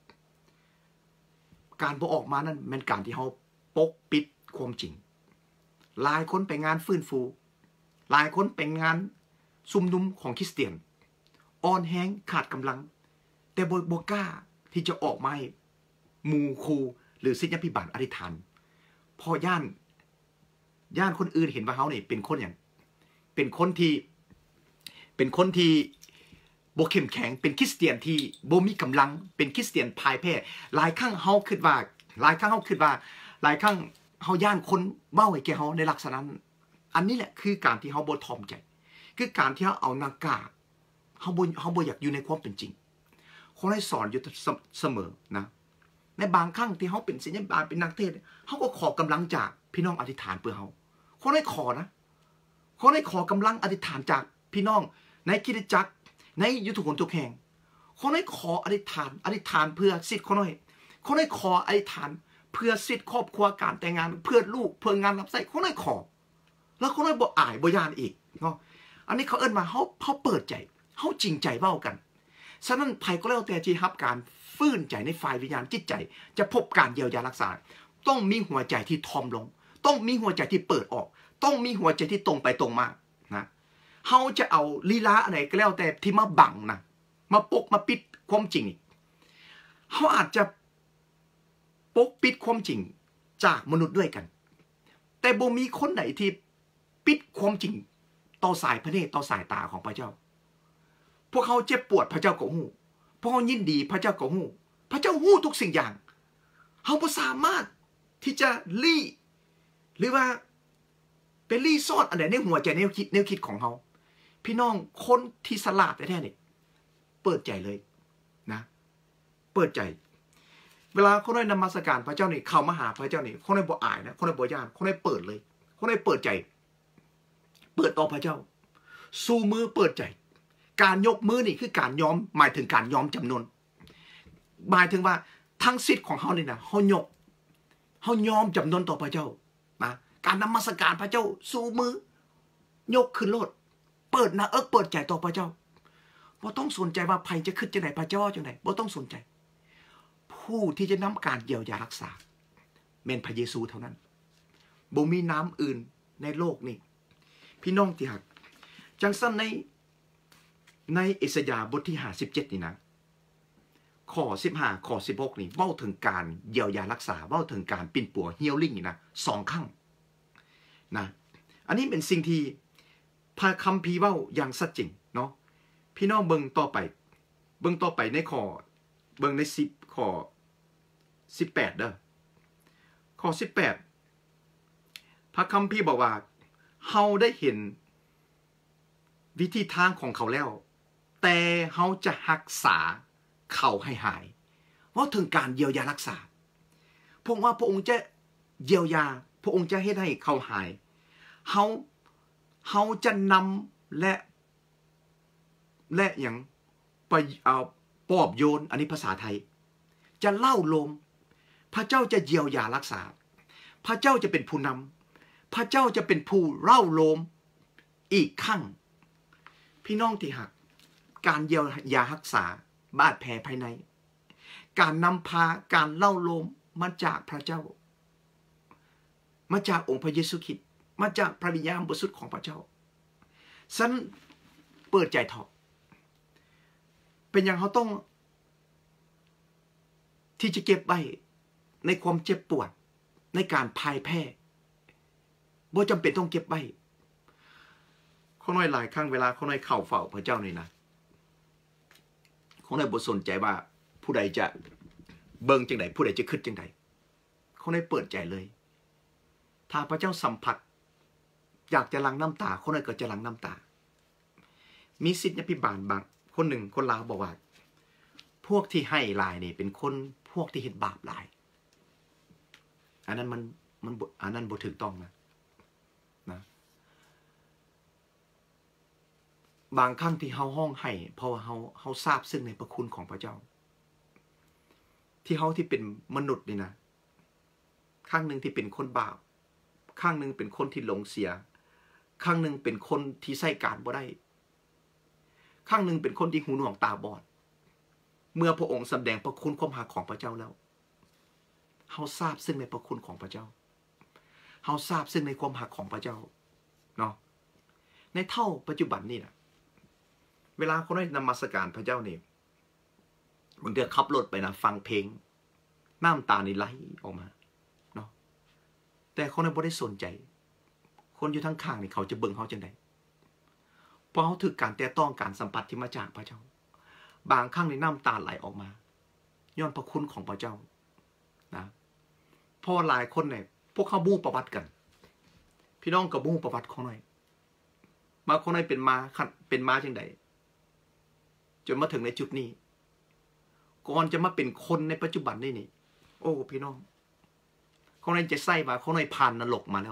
การบ่ออกมานั่นเป็นการที่เขาปกปิดความจริงหลายคนไปงานฟื้นฟูหลายคนไปงานซุ่มนุมของคริสเตียนอ่อนแห้งขาดกำลังแต่บ่บ่กล้าที่จะออกมาหมู่ครูหรือศิษยาภิบาลอธิษฐานพอย่านย่านคนอื่นเห็นว่าเขาเนี่ยเป็นคนอย่างเป็นคนที่เป็นคนที่บ่เข้มแข็งเป็นคริสเตียนที่บ่มีกำลังเป็นคริสเตียนพ่ายแพ้หลายครั้งเฮาคิดว่าหลายครั้งเฮาคิดว่าหลายครั้งเฮาย่านคนเบ้าให้แก่เฮาในลักษณะนั้นอันนี้แหละคือการที่เฮาบ่ถ่อมใจคือการที่เฮาเอานากาเฮาบ่เฮาบ่อยากอยู่ในความเป็นจริงคนให้สอนอยู่เสมอนะในบางครั้งที่เฮาเป็นศิษยาภิบาลเป็นนักเทศน์เฮาก็ขอกำลังจากพี่น้องอธิษฐานเพื่อเฮาคนให้ขอนะคนให้ขอกำลังอธิษฐานจากพี่น้องในคริสตจักรในยุทธคนทุกแห่งคนให้ขออธิษฐานอธิษฐานเพื่อสิทธิ์คนน้อยคนให้ขออธิษฐานเพื่อสิทธิ์ครอบครัวการแต่งงานเพื่อลูกเพื่องานรับใช้คนให้ขอแล้วคนให้บ่อายบ่ยานอีกเนาะอันนี้เขาเอิ้นมาเขาเขาเปิดใจเขาจริงใจเว้ากันฉะนั้นไผก็แล้วแต่ที่รับการฟื้นใจในฝ่ายวิญญาณจิตใจจะพบการเยียวยารักษาต้องมีหัวใจที่ทอมลงต้องมีหัวใจที่เปิดออกต้องมีหัวใจที่ตรงไปตรงมานะเขาจะเอาลีลาอะไรก็แล้วแต่ที่มาบังนะมาปกมาปิดความจริงเขาอาจจะปกปิดความจริงจากมนุษย์ด้วยกันแต่บ่มีคนไหนที่ปิดความจริงต่อสายพระเนตรต่อสายตาของพระเจ้าพวกเขาเจ็บปวดพระเจ้าก็ฮู้พวกเขายินดีพระเจ้าก็ฮู้พระเจ้าฮู้ทุกสิ่งอย่างเขาบ่สามารถที่จะลี่หรือว่าเป็นลี่ซ่อนอันไหนในหัวใจแนวคิดแนวคิดของเขาพี่น้องคนที่สลาดแท้ๆนี่เปิดใจเลยนะเปิดใจเวลาคนได้นมัสการพระเจ้านี่เข้ามาหาพระเจ้านี่คนได้บ่อายนะคนได้บ่ย่านคนได้เปิดเลยคนได้เปิดใจเปิดต่อพระเจ้าสู้มือเปิดใจการยกมือนี่คือการยอมหมายถึงการยอมจำนนหมายถึงว่าทั้งสิทธิ์ของเขานี่นะเขายกเขายอมจำนนต่อพระเจ้านะการนมัสการพระเจ้าสู้มือยกขึ้นโลดเปิดหน้าเอิกเปิดใจต่อพระเจ้าบ่ต้องสนใจว่าไผจะขึ้นจังได๋พระเจ้าจังได๋บ่ต้องสนใจผผู้ที่จะนำการเยียวยารักษาแม่นพระเยซูเท่านั้นบ่มีน้ำอื่นในโลกนี้พี่น้องที่หักจังสั้นในในอิสยาห์บทที่ห้าสิบเจ็ดนี่นะข้อสิบห้าข้อสิบหกนี่เว้าถึงการเยียวยารักษาเว้าถึงการปิ่นปัวเฮียลิ่งนี่นะสองครั้งนะอันนี้เป็นสิ่งที่พระคัมภีร์เว้าอย่างชัดเจนเนาะพี่น้องเบิ่งต่อไปเบิ่งต่อไปในข้อเบิ่งในสิบข้อสิบแปดเด้อข้อสิบแปดพระคัมภีร์บอกว่าเฮาได้เห็นวิธีทางของเขาแล้วแต่เฮาจะรักษาเขาให้หายว่าถึงการเยียวยารักษาพระองค์ว่าพระองค์จะเยียวยาพระองค์จะให้ให้เขาหายเฮาเฮาจะนำและและอย่างไปเอาปอบโยนอันนี้ภาษาไทยจะเล่าลมพระเจ้าจะเยียวยารักษาพระเจ้าจะเป็นผู้นำพระเจ้าจะเป็นผู้เล่าลมอีกครั้งพี่น้องที่หักการเยียวยารักษาบาดแผลภายในการนำพาการเล่าลมมาจากพระเจ้ามาจากองค์พระเยซูคริสต์มาจากพระวิญญาณบริสุทธิ์ของพระเจ้าฉันเปิดใจเถาะเป็นอย่างเขาต้องที่จะเก็บไว้ในความเจ็บปวดในการพ่ายแพ้บ่จำเป็นต้องเก็บไว้เขาน้อยหลายครั้งเวลาเขาน้อยเข้าเฝ้าพระเจ้านี่นะเขาน้อยบ่สนใจว่าผู้ใดจะเบิ่งจังใดผู้ใดจะคิดจังใดเขาน้อยเปิดใจเลยถ้าพระเจ้าสัมผัสอยากจะหลั่งน้ำตาเขาน้อยก็จะหลั่งน้ำตามีศิษยาภิบาลบางคนหนึ่งคนลาวบอกว่าพวกที่ให้หลายนี่เป็นคนพวกที่เห็นบาปหลายอันนั้นมันมันอันนั้นบ่ถูกต้องนะนะบางครั้งที่เฮาห้องให้เพราะว่าเฮาเฮาทราบซึ่งในพระคุณของพระเจ้าที่เฮาที่เป็นมนุษย์นี่นะครั้งหนึ่งที่เป็นคนบาปครั้งหนึ่งเป็นคนที่หลงเสียครั้งหนึ่งเป็นคนที่ใส่การบ่ได้ครั้งหนึ่งเป็นคนที่หูหนวกตาบอดเมื่อพระองค์แสดงพระคุณความรักของพระเจ้าแล้วเฮาทราบซึ่งในพระคุณของพระเจ้าเฮาทราบซึ่งในความรักของพระเจ้าเนาะในเท่าปัจจุบันนี่นะเวลาคนได้นมัสการพระเจ้านี่บางทีขับรถไปนะฟังเพลงน้ำตานี่ไหลออกมาเนาะแต่คนนั้นบ่ได้สนใจคนอยู่ทั้งข้างนี่เขาจะเบิ่งเขาจังไดเพราะเขาถือการแตะต้องการสัมผัสที่มาจากพระเจ้าบางครั้งในน้ำตาไหลออกมาย้อนพระคุณของพระเจ้านะเพราะหลายคนเนี่ยพวกเขาบู้ประวัติกันพี่น้องกับบู้ประวัติของหน่อยมาคนไหนเป็นมาเป็นมาจังใดจนมาถึงในจุดนี้ก่อนจะมาเป็นคนในปัจจุบันนี่นี่โอ้พี่น้องคนไหนจะใส่มาคนไหนผ่านนรกมาแล้ว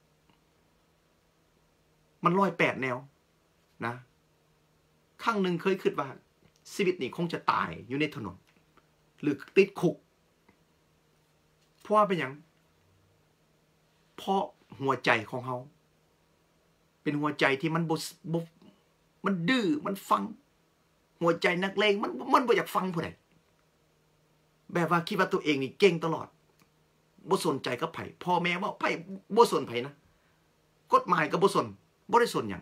มันร้อยแปดแนวนะครั้งหนึ่งเคยคิดว่าชีวิตนี้คงจะตายอยู่ในถนนหรือติดคุกเพราะว่าเป็นอย่างเพราะหัวใจของเขาเป็นหัวใจที่มันบบบมันดื้อมันฟังหัวใจนักเลงมันมันบ่อยากฟังผู้ใดแบบว่าคิดว่าตัวเองนี่เก่งตลอดบ่สนใจกับไผพ่อแม่ว่าไผบ่สนไผนะกฎหมายก็บ่สนบ่ได้สนหยัง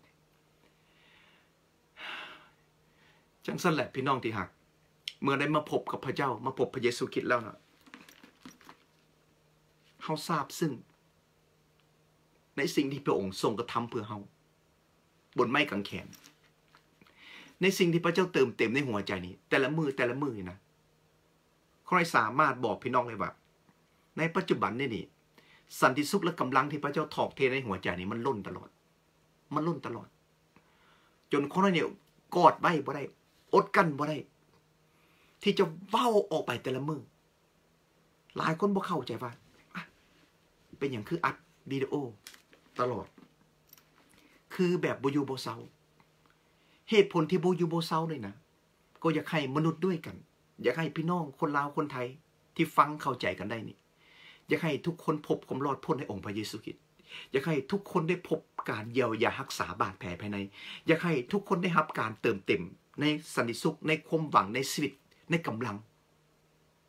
จังซั่นแหละพี่น้องที่หักเมื่อได้มาพบกับพระเจ้ามาพบพระเยซูคริสต์แล้วนะเฮาทราบซึ่งในสิ่งที่พระองค์ทรงกระทำเพื่อเฮาบนไม้กางเขนในสิ่งที่พระเจ้าเติมเต็มในหัวใจนี้แต่ละมือแต่ละมือนะใครสามารถบอกพี่น้องเลยว่าในปัจจุบันนี่นี่สันติสุขและกำลังที่พระเจ้าถอกเทในหัวใจนี้มันล้นตลอดมันล้นตลอดจนคนเนี่ยกอดไว้บ่ได้อดกั้นบ่ได้ที่จะเว้าออกไปแต่ละมือหลายคนบ่เข้าใจว่าเป็นอย่างคืออัดวิดีโอตลอดคือแบบบ่อยู่บ่เซาเหตุผลที่บ่อยู่บ่เซาเลยนะก็อยากให้มนุษย์ด้วยกันอยากให้พี่น้องคนลาวคนไทยที่ฟังเข้าใจกันได้นี่อยากให้ทุกคนพบความรอดพ้นในองค์พระเยซูคริสต์อยากให้ทุกคนได้พบการเยียวยารักษาบาดแผลภายในอยากให้ทุกคนได้รับการเติมเต็มในสันติสุขในความหวังในชีวิตในกำลัง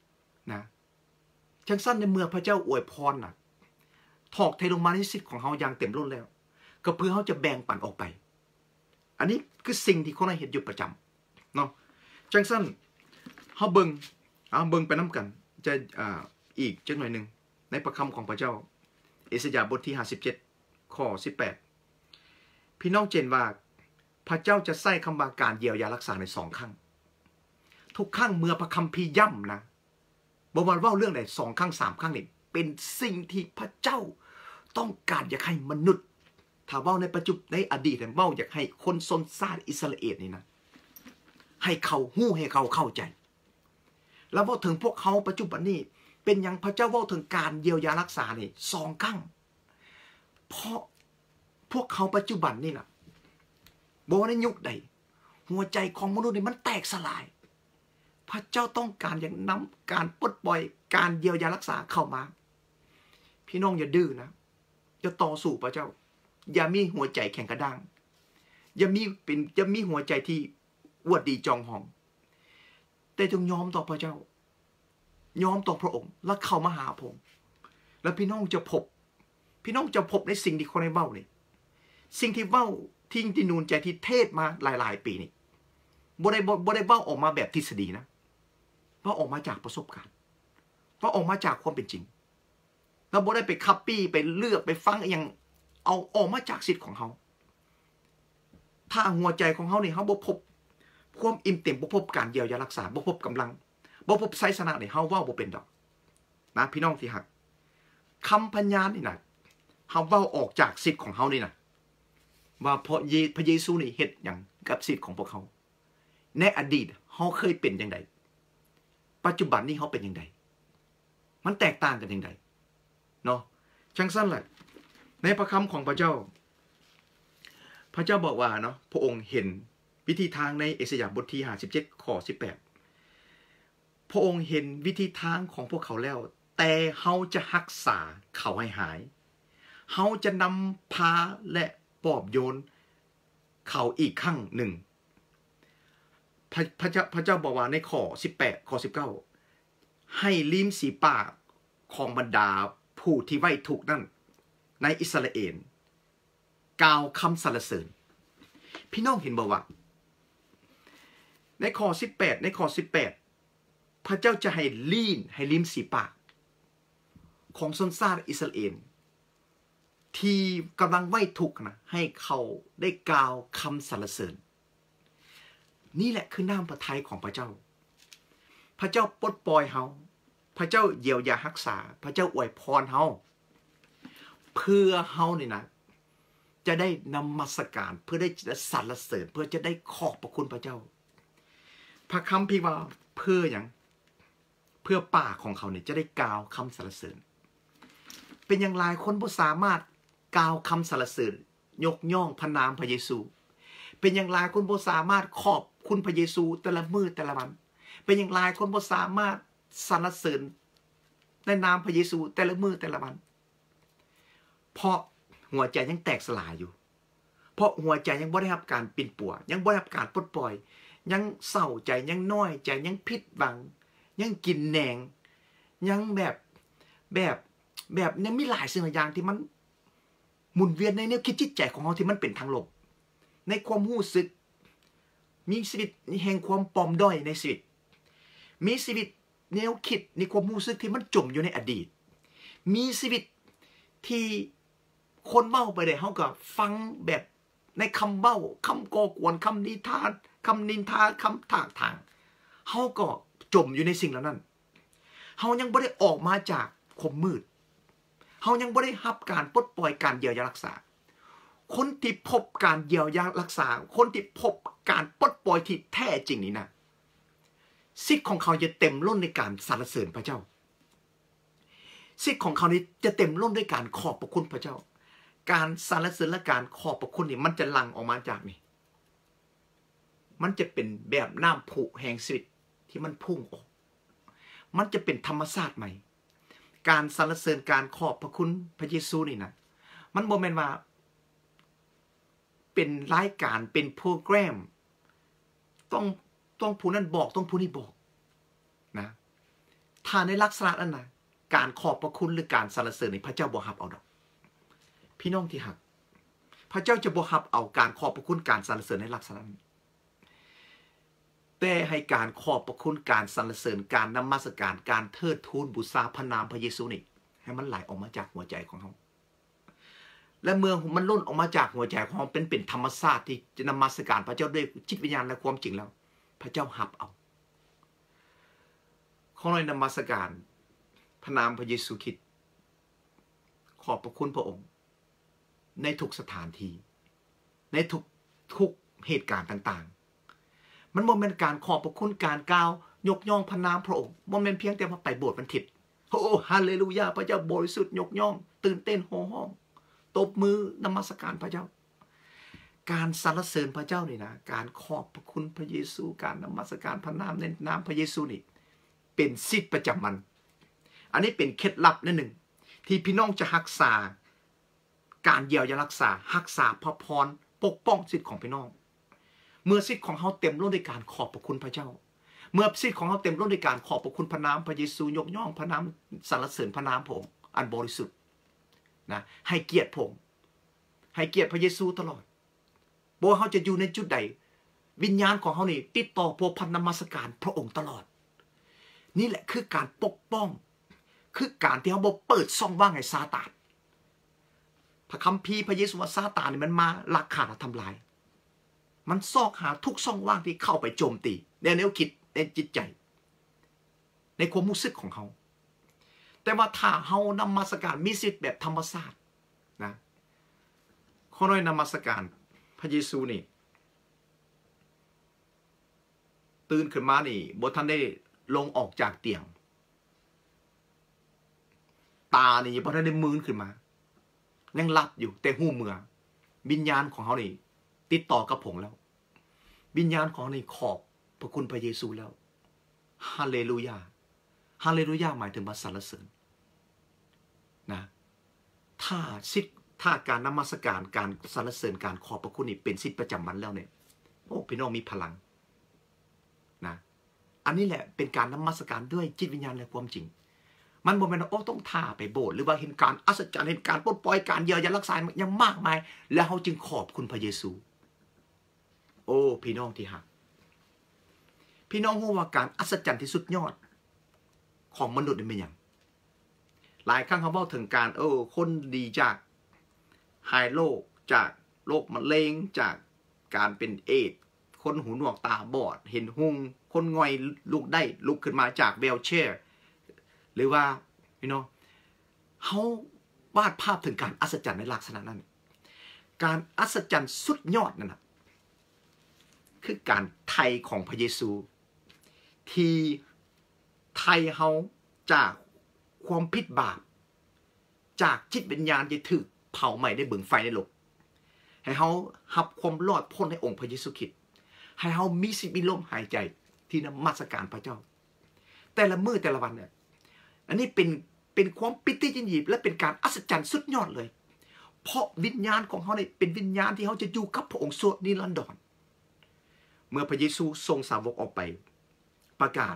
นะจังสั้นในเมื่อพระเจ้าอวยพรนะถอกเทลงมาในสิทธิ์ของเขาอย่างเต็มล้นแล้วก็เพื่อเขาจะแบ่งปันออกไปอันนี้คือสิ่งที่คนเห็นอยู่ประจำเนาะจังสั้นเขาเบิงเอาเบิงไปน้ำกันจะอ่าอีกจังหน่อยหนึ่งในพระคำของพระเจ้าเอสยาห์บทที่ห้าสิบเจ็ดข้อสิบแปดพี่น้องเจนว่าพระเจ้าจะใส่คำว่าการเยียวยารักษาในสองครั้งทุกครั้งเมื่อพระคัมภีร์ย่ำนะบอกว่าว่าเรื่องใดสองครั้งสามครั้งนี่เป็นสิ่งที่พระเจ้าต้องการอยากให้มนุษย์ถ้าว่าในปัจจุบันในอดีตเนี่ยว่าอยากให้คนชนชาติอิสราเอลนี่นะให้เขาหู้ให้เขาเข้าใจแล้วว่าถึงพวกเขาปัจจุบันนี้เป็นอย่างพระเจ้าว่าถึงการเยียวยารักษานี่สองครั้งเพราะพวกเขาปัจจุบันนี่นะบอกว่าในยุคใดหัวใจของมนุษย์นี่มันแตกสลายพระเจ้าต้องการอย่างนำการปลดปล่อยการเยียวยารักษาเข้ามาพี่น้องอย่าดื้อนะอย่าต่อสู้พระเจ้าอย่ามีหัวใจแข็งกระด้างอย่ามีเป็นอย่ามีหัวใจที่อวดดีจองหองแต่จงยอมต่อพระเจ้ายอมต่อพระองค์และเข้ามาหาพระองค์แล้วพี่น้องจะพบพี่น้องจะพบในสิ่งที่คนในเบ้านี่สิ่งที่เบ้าทิ้งที่นูนใจที่เทศมาหลายๆปีนี่บ่ได้บ่ได้เบ้าออกมาแบบทฤษฎีนะว่าออกมาจากประสบการณ์ว่าออกมาจากความเป็นจริงแล้วบ่ได้ไปคัปปี้ไปเลือกไปฟังอย่างเอาออกมาจากสิทธิ์ของเขาถ้าหัวใจของเขาเนี่ยเขาบ่พบความอิ่มเต็มบ่พบการเยียวยารักษาบ่พบกำลังบ่พบไซสนะเนี่ยเขาว่าบ่เป็นดอกนะพี่น้องที่หักคำพยานนี่นะเขาว่าออกจากสิทธิ์ของเขานี่นะว่าเพราะพระเยซูนี่เฮ็ดอย่างกับสิทธิ์ของพวกเขาในอดีตเขาเคยเป็นอย่างไรปัจจุบันนี้เขาเป็นอย่างไรมันแตกต่างกันอย่างไรเนาะช่างสั้นแหละในพระคำของพระเจ้าพระเจ้าบอกว่าเนาะพระองค์เห็นวิธีทางในเอสยาห์บทที่ห้าสิบเจ็ดข้อสิบแปดพระองค์เห็นวิธีทางของพวกเขาแล้วแต่เขาจะรักษาเขาให้หายเขาจะนำพาและปลอบโยนเขาอีกครั้งหนึ่งพระพระเจ้าพระเจ้าบอกว่าในข้อสิบแปดข้อสิบเก้าให้ลิ้มสีปากของบรรดาผู้ที่ไว้ทุกข์นั่นในอิสราเอลกล่าวคำสรรเสริญพี่น้องเห็นบอกว่าในข้อสิบแปดในข้อสิบแปดพระเจ้าจะให้ลีนให้ลิ้มสีปากของชนชาติอิสราเอลที่กำลังไว้ทุกข์นะให้เขาได้กล่าวคำสรรเสริญนี่แหละคือน้ำพระทัยของพระเจ้าพระเจ้าปลดปล่อยเฮาพระเจ้าเยียวยารักษาพระเจ้าอวยพรเฮาเพื่อเฮาเนี่ยนะจะได้นมัสการเพื่อได้สรรเสริญเพื่อจะได้ขอบพระคุณพระเจ้าพระคำพี่ว่าเพื่ออย่างเพื่อป่าของเขาเนี่ยจะได้กล่าวคำสรรเสริญเป็นอย่างไรคนบ่สามารถกล่าวคำสรรเสริญยกย่องพระนามพระเยซูเป็นอย่างไรคนบ่สามารถขอบคุณพระเยซูแต่ละมื้อแต่ละวันเป็นอย่างไรคนบ่สามารถสรรเสริญในนามพระเยซูแต่ละมื้อแต่ละวันเพราะหัวใจยังแตกสลายอยู่เพราะหัวใจยังบ่ได้รับการปิ่นปัวยังบ่ได้รับการปลดปล่อยยังเศร้าใจยังน้อยใจยังผิดหวังยังกินแหนงยังแบบแบบแบบยังมีหลายสิ่งหลายอย่างที่มันหมุนเวียนในแนวคิดจิตใจของเขาที่มันเป็นทางลบในความรู้สึกมีชีวิตแห่งความปลอมด้อยในชีวิตมีชีวิตแนวคิดในความรู้สึกที่มันจมอยู่ในอดีตมีชีวิตที่คนเบ้าไปได้เขาก็ฟังแบบในคำเบ้าคำก่อกวนคำนิทานคำนินทาคำถากถางเขาก็จมอยู่ในสิ่งเหล่านั้นเขายังไม่ได้ออกมาจากความมืดเขายังไม่ได้รับการปลดปล่อยการเยียวยารักษาคนที่พบการเยียวยารักษาคนที่พบการปลดปล่อยที่แท้จริงนี่นะสิทธิ์ของเขาจะเต็มล้นในการสรรเสริญพระเจ้าสิทธิ์ของเขานี้จะเต็มล้นด้วยการขอบพระคุณพระเจ้าการสรรเสริญและการขอบพระคุณนี่มันจะหลั่งออกมาจากนี่มันจะเป็นแบบน้ำผุแห่งชีวิตที่มันพุ่งออกมันจะเป็นธรรมชาติใหม่การสรรเสริญการขอบพระคุณพระเยซูนี่นะมันบ่แม่นว่าเป็นรายการเป็นโปรแกรมต้องต้องผู้นั้นบอกต้องผู้นี้บอกนะถ้าในลักษณะนั้นนะการขอบพระคุณหรือการสรรเสริญในพระเจ้าบ่ฮับเอาดอกพี่น้องที่หักพระเจ้าจะบ่ฮับเอาการขอบพระคุณการสรรเสริญในลักษณะนั้นแต่ให้การขอบพระคุณการสรรเสริญการนมัสการการเทิดทูนบูชาพระนามพระเยซูนี่ให้มันไหลออกมาจากหัวใจของเขาและเมื่อมันล้นออกมาจากหัวใจของเขาเป็นเป็นธรรมชาติที่จะนมัสการพระเจ้าด้วยจิตวิญญาณและความจริงแล้วพระเจ้าหับเอาขอในนมัสการพระนามพระเยซูคริสต์ขอบพระคุณพระองค์ในทุกสถานที่ในทุกทุกเหตุการณ์ต่างๆมันบ่แม่นการขอบพระคุณการกล่าวยกย่องพระนามพระองค์บ่แม่นเพียงแต่ว่าไปโบสถ์วันอาทิตย์โอ้ฮาเลลูยาพระเจ้าบริสุทธิ์ยกย่องตื่นเต้นโห่ห้องตบมือนมัสการพระเจ้าการสรรเสริญพระเจ้านี่นะการขอบพระคุณพระเยซูการนมัสการพระนามในนามพระเยซูนี่เป็นสิทธิประจำมันอันนี้เป็นเคล็ดลับนั่นหนึ่งที่พี่น้องจะรักษาการเยียวยารักษารักษาพระพรปกป้องสิทธิของพี่น้องเมื่อสิทธิของเขาเต็มล้นด้วยการขอบพระคุณพระเจ้าเมื่อสิทธิของเขาเต็มล้นด้วยการขอบพระคุณพระนามพระเยซูยกย่องพระนามสรรเสริญพระนามพระองค์อันบริสุทธิ์นะให้เกียรติพระองค์ให้เกียรติพระเยซูตลอดบ่ว่าเขาจะอยู่ในจุดใดวิญญาณของเขานี่ติดต่อพัวพันนมัสการพระองค์ตลอดนี่แหละคือการปกป้องคือการที่เขาบอกเปิดช่องว่างให้ซาตานพระคัมภีร์พระเยซูว่าซาตานนี่มันมาลักฆ่าและทำลายมันซอกหาทุกช่องว่างที่เข้าไปโจมตีในแนวคิดในจิตใจในความรู้สึกของเขาแต่ว่าถ้าเขานมัสการมีสิทธิ์แบบธรรมชาตินะข้อน้อยนมัสการพระเยซูนี่ตื่นขึ้นมานี่บ่ทันได้ลงออกจากเตียงตานี่บ่ทันได้มืนขึ้นมายังหลับอยู่แต่หูเมือวิญญาณของเขานี่ติดต่อกับผมแล้ววิญญาณของเขานี่ขอบพระคุณพระเยซูแล้วฮาเลลูยาฮาเลลูยาหมายถึงมาสรรเสริญนะถ้าสิทธิ์ถ้าการนมัสการการสรรเสริญการขอบพระคุณนี่เป็นสิทธิ์ประจำวันแล้วเนี่ยโอ้พี่น้องมีพลังนะอันนี้แหละเป็นการนมัสการด้วยจิตวิญญาณและความจริงมันบ่แม่นโอ้ต้องท่าไปโบสถ์หรือว่าเห็นการอัศจรรย์เห็นการปลดปล่อยการเยียวยารักษายังมากมายแล้วเขาจึงขอบคุณพระเยซูโอ้พี่น้องที่รักพี่น้องรู้ว่าการอัศจรรย์ที่สุดยอดของมนุษย์เป็นอย่างหลายครั้งเขาบอกถึงการเออคนดีจากหายโรคจากโรคมะเร็งจากการเป็นเอดส์คนหูหนวกตาบอดเห็นหุงคนง่อยลุกได้ลุกขึ้นมาจากเวลแชร์หรือว่าพี่น้องเขาวาดภาพถึงการอัศจรรย์ในลักษณะนั้นการอัศจรรย์สุดยอดนั่นนะคือการไถ่ของพระเยซูที่ไถ่เขาจากความผิดบาปจากจิตวิญญาณที่ถูกเผาไหม้ในบึงไฟในโลกให้เขาหับความรอดพ้นในองค์พระเยซูคริสต์ให้เขามีชีวิตมีลมหายใจที่นมัสการพระเจ้าแต่ละมื้อแต่ละวันเนี่ยอันนี้เป็นเป็นความปิติยินดีและเป็นการอัศจรรย์สุดยอดเลยเพราะวิญญาณของเขาเนี่ยเป็นวิญญาณที่เขาจะอยู่กับพระองค์สวดนิรันดรเมื่อพระเยซูทรงสาวกออกไปประกาศ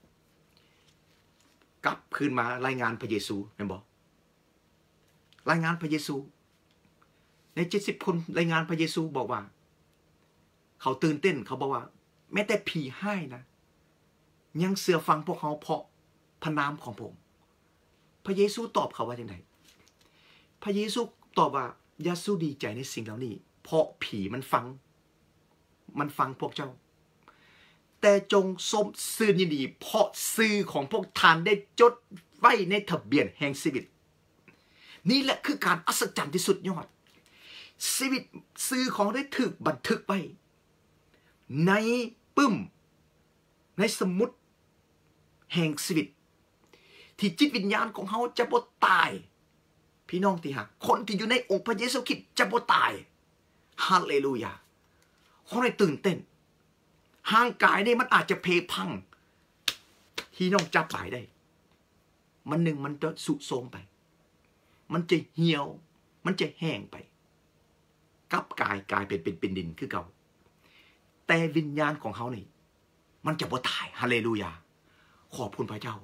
กลับคืนมารายงานพระเยซูเห็นบอกรายงานพระเยซูในเจ็ดสิบคนรายงานพระเยซูบอกว่าเขาตื่นเต้นเขาบอกว่าแม้แต่ผีให้นะยังเสือฟังพวกเขาเพราะพระนามของผมพระเยซูตอบเขาว่าอย่างไรพระเยซูตอบว่าอย่าสู้ดีใจในสิ่งเหล่านี้เพราะผีมันฟังมันฟังพวกเจ้าแต่จงสมซื่อยินดีเพราะซื่อของพวกท่านได้จดไว้ในทะเบียนแห่งชีวิตนี่แหละคือการอัศจรรย์ที่สุดยอดชีวิตซื่อของได้ถูกบันทึกไว้ในปึ้มในสมุดแห่งชีวิตที่จิตวิญญาณของเขาจะบ่ตายพี่น้องที่หักคนที่อยู่ในองค์พระเยซูคริสต์จะบ่ตายฮาเลลูยาเขาได้ตื่นเต้นห่างกายนี่มันอาจจะเพพังที่น้องจับหลายได้มันหนึ่งมันจะสุโทรมไปมันจะเหี่ยวมันจะแห้งไปกับกายกลายเป็นเป็นเป็นดินคือเก่าแต่วิญญาณของเขานี่มันจะบ่ตายฮาเลลูยาขอบคุณพระเจ้า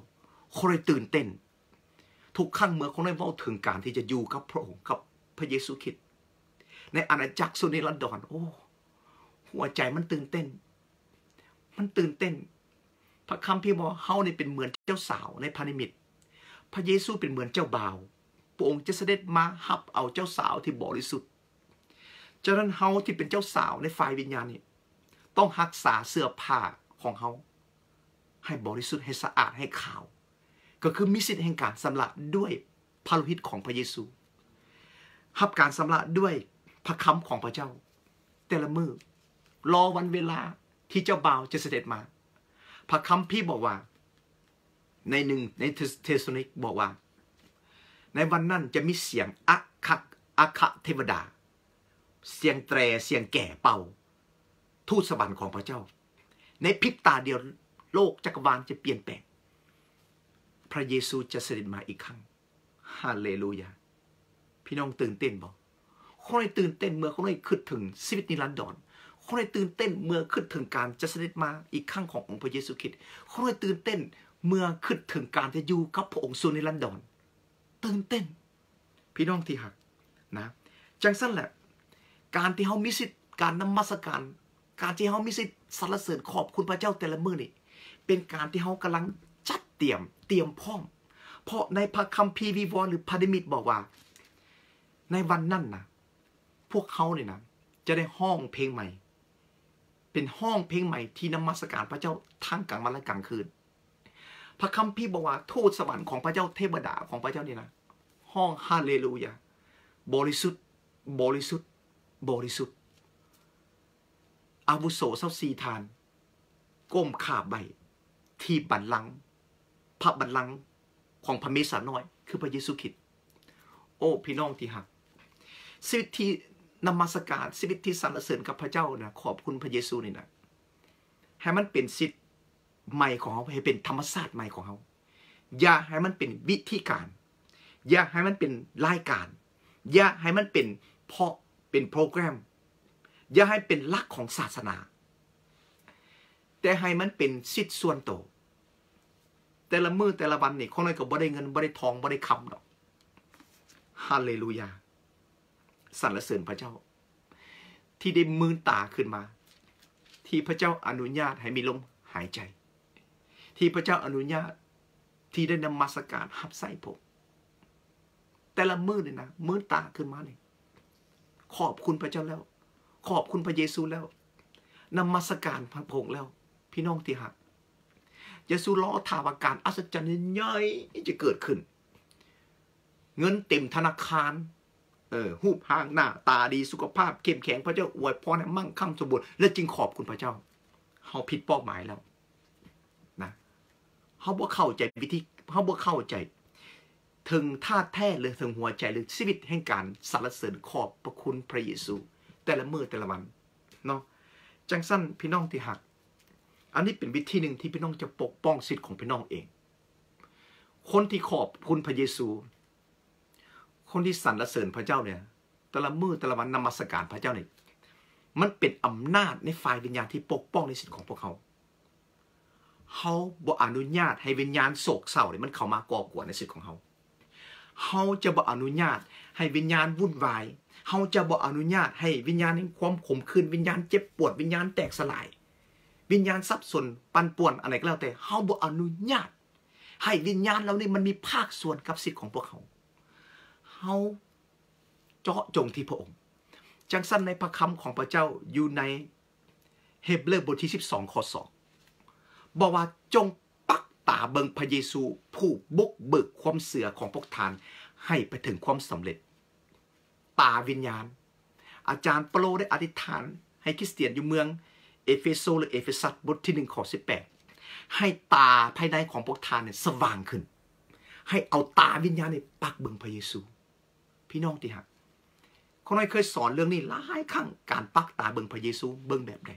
คนเลยตื่นเต้นทุกครั้งเมื่อคนได้เล่าถึงการที่จะอยู่กับพระองค์กับพระเยซูคริสต์ในอาณาจักรสุนิรันดรโอ้หัวใจมันตื่นเต้นมันตื่นเต้นพระคัมภีร์บอกเฮาเนี่ยเป็นเหมือนเจ้าสาวในพระนิมิตพระเยซูเป็นเหมือนเจ้าบ่าวพระองค์จะเสด็จมาฮับเอาเจ้าสาวที่บริสุทธิ์ฉะนั้นเฮาที่เป็นเจ้าสาวในฝ่ายวิญญาณนี่ต้องรักษาเสื้อผ้าของเฮาให้บริสุทธิ์ให้สะอาดให้ขาวก็คือมีสิทธิ์แห่งการสำระด้วยพระโลหิตของพระเยซูฮับการสำระด้วยพระคำของพระเจ้าแต่ละมือรอวันเวลาที่เจ้าบ่าวจะเสด็จมาพระคัมภีร์บอกว่าในหนึ่งในเทสโลนิกบอกว่าในวันนั้นจะมีเสียงอัคคอัคคเทวดาเสียงแตรเสียงแก่เป่าทูตสวรรค์ของพระเจ้าในพริบตาเดียวโลกจักรวาลจะเปลี่ยนแปลงพระเยซูจะเสด็จมาอีกครั้งฮาเลลูยาพี่น้องตื่นเต้นบอกคนไหนตื่นเต้นเมื่อคนไหนคิดถึงชีวิตนิรันดรคนไหนตื่นเต้นเมื่อคิดถึงการจะเสด็จมาอีกครั้งขององค์พระเยซูคริสต์คนไหนตื่นเต้นเมื่อคิดถึงการจะอยู่กับพระองค์สุนิรันดรตื่นเต้นพี่น้องที่หักนะจังสั้นแหละการที่เขามีสิทธิ์การนมัสการการที่เขามีสิทธิ์สรรเสริญขอบคุณพระเจ้าแต่ละมื้อนี่เป็นการที่เขากำลังจัดเตรียมเตรียมพร้อมเพราะในพระคัมภีร์วิวรณ์หรือพระนิมิตบอกว่าในวันนั้นนะพวกเขาเนี่ยนะจะได้ห้องเพลงใหม่เป็นห้องเพลงใหม่ที่นมัสการพระเจ้าทั้งกลางวันและกลางคืนพระคัมภีร์บอกว่าทูตสวรรค์ของพระเจ้าเทวดาของพระเจ้านี่นะห้องฮาเลลูยาบริสุทธิ์บริสุทธิ์บริสุทธิ์อาวุโสเศร้าสีทานก้มขาบใบที่บัลลังก์พระบัลลังก์ของพระเมสสาน้อยคือพระเยซูคริสต์โอ้พี่น้องที่หักชีวิตที่นมัสการชีวิตที่สรรเสริญกับพระเจ้านะขอบคุณพระเยซูนี่นะให้มันเป็นสิทธิ์ใหม่ของเขาให้เป็นธรรมชาติใหม่ของเขาอย่าให้มันเป็นวิธีการอย่าให้มันเป็นรายการอย่าให้มันเป็นเพราะเป็นโปรแกรมอย่าให้เป็นหลักของศาสนาแต่ให้มันเป็นสิทธิ์ส่วนตัวแต่ละมือแต่ละวันนี่คนนั้นก็บ่ได้เงินบ่ได้ทองบ่ได้คำหรอกฮาเลลูยาสรรเสริญพระเจ้าที่ได้มือตาขึ้นมาที่พระเจ้าอนุญาตให้มีลมหายใจที่พระเจ้าอนุญาตที่ได้นมัสการหับใส่ผมแต่ละมือเลยนะมือตาขึ้นมาเนี่ยขอบคุณพระเจ้าแล้วขอบคุณพระเยซูแล้วนมัสการพระพงษ์แล้วพี่น้องที่หักเยซูรอถาวการอัศจรรย์ใหญ่จะเกิดขึ้นเงินเต็มธนาคารเออหูพางหน้าตาดีสุขภาพเข้มแข็งพระเจ้าอวยพรให้มั่งคั่งสมบูรณ์และจึงขอบคุณพระเจ้าเขาผิดเป้าหมายแล้วนะเขาบ่เข้าใจวิธีเขาบ่เข้าใจถึงท่าแท้เลยถึงหัวใจเลยชีวิตแห่งการสรรเสริญขอบพระคุณพระเยซูแต่ละมื้อแต่ละวันเนาะจังสั้นพี่น้องที่หักอันนี้เป็นวิธีหนึ่งที่พี่น้องจะปกป้องสิทธิ์ของพี่น้องเองคนที่ขอบคุณพระเยซูคนที่สรรเสริญพระเจ้าเนี่ยแต่ละมื้อแต่ละวันนมัสการพระเจ้าเนี่ยมันเป็นอำนาจในฝ่ายวิญญาณที่ปกป้องในสิทธิ์ของพวกเขาเขาบ่อนุญาตให้วิญญาณโศกเศร้าเนี่ยมันเข้ามาก่อกวนในสิทธิ์ของเขาเขาจะบ่อนุญาตให้วิญญาณวุ่นวายเขาจะบ่อนุญาตให้วิญญาณแห่งความขมขื่นวิญญาณเจ็บปวดวิญญาณแตกสลายวิญญาณสับสนปั่นป่วนอะไรก็แล้วแต่เขาบ่อนุญาตให้วิญญาณเราเนี่ยมันมีภาคส่วนกับสิทธิ์ของพวกเขาเขาเจาะจงที่พระองค์จังสั้นในพระคำของพระเจ้าอยู่ในเฮบเรอบทที่สิบสองข้อสองบอกว่าจงปักตาเบิงพระเยซูผู้บุกเบิกความเสือของพวกท่านให้ไปถึงความสำเร็จตาวิญญาณอาจารย์เปโลได้อธิษฐานให้คริสเตียนอยู่เมืองเอเฟโซหรือเอเฟซัสบทที่หนึ่งข้อสิบแปดให้ตาภายในของพวกท่านเนี่ยสว่างขึ้นให้เอาตาวิญญาณเนี่ยปักเบิงพระเยซูพี่น้องที่หักคนน้อยเคยสอนเรื่องนี้หลายครั้งการปักตาเบิงพระเยซูเบิงแบบใด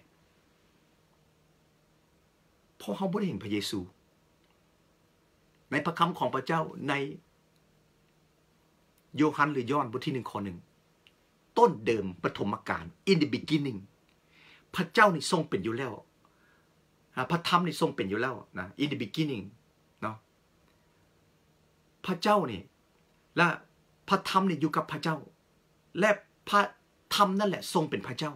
เพราะเขาไม่ได้เห็นพระเยซูในพระคำของพระเจ้าในโยฮันหรือยอห์นบทที่หนึ่งข้อหนึ่งต้นเดิมปฐมกาล in the beginning พระเจ้านี่ทรงเป็นอยู่แล้วพระธรรมนี่ทรงเป็นอยู่แล้วนะ in the beginning เนาะพระเจ้านี่และพระธรรมนี่อยู่กับพระเจ้าและพระธรรมนั่นแหละทรงเป็นพระเจ้า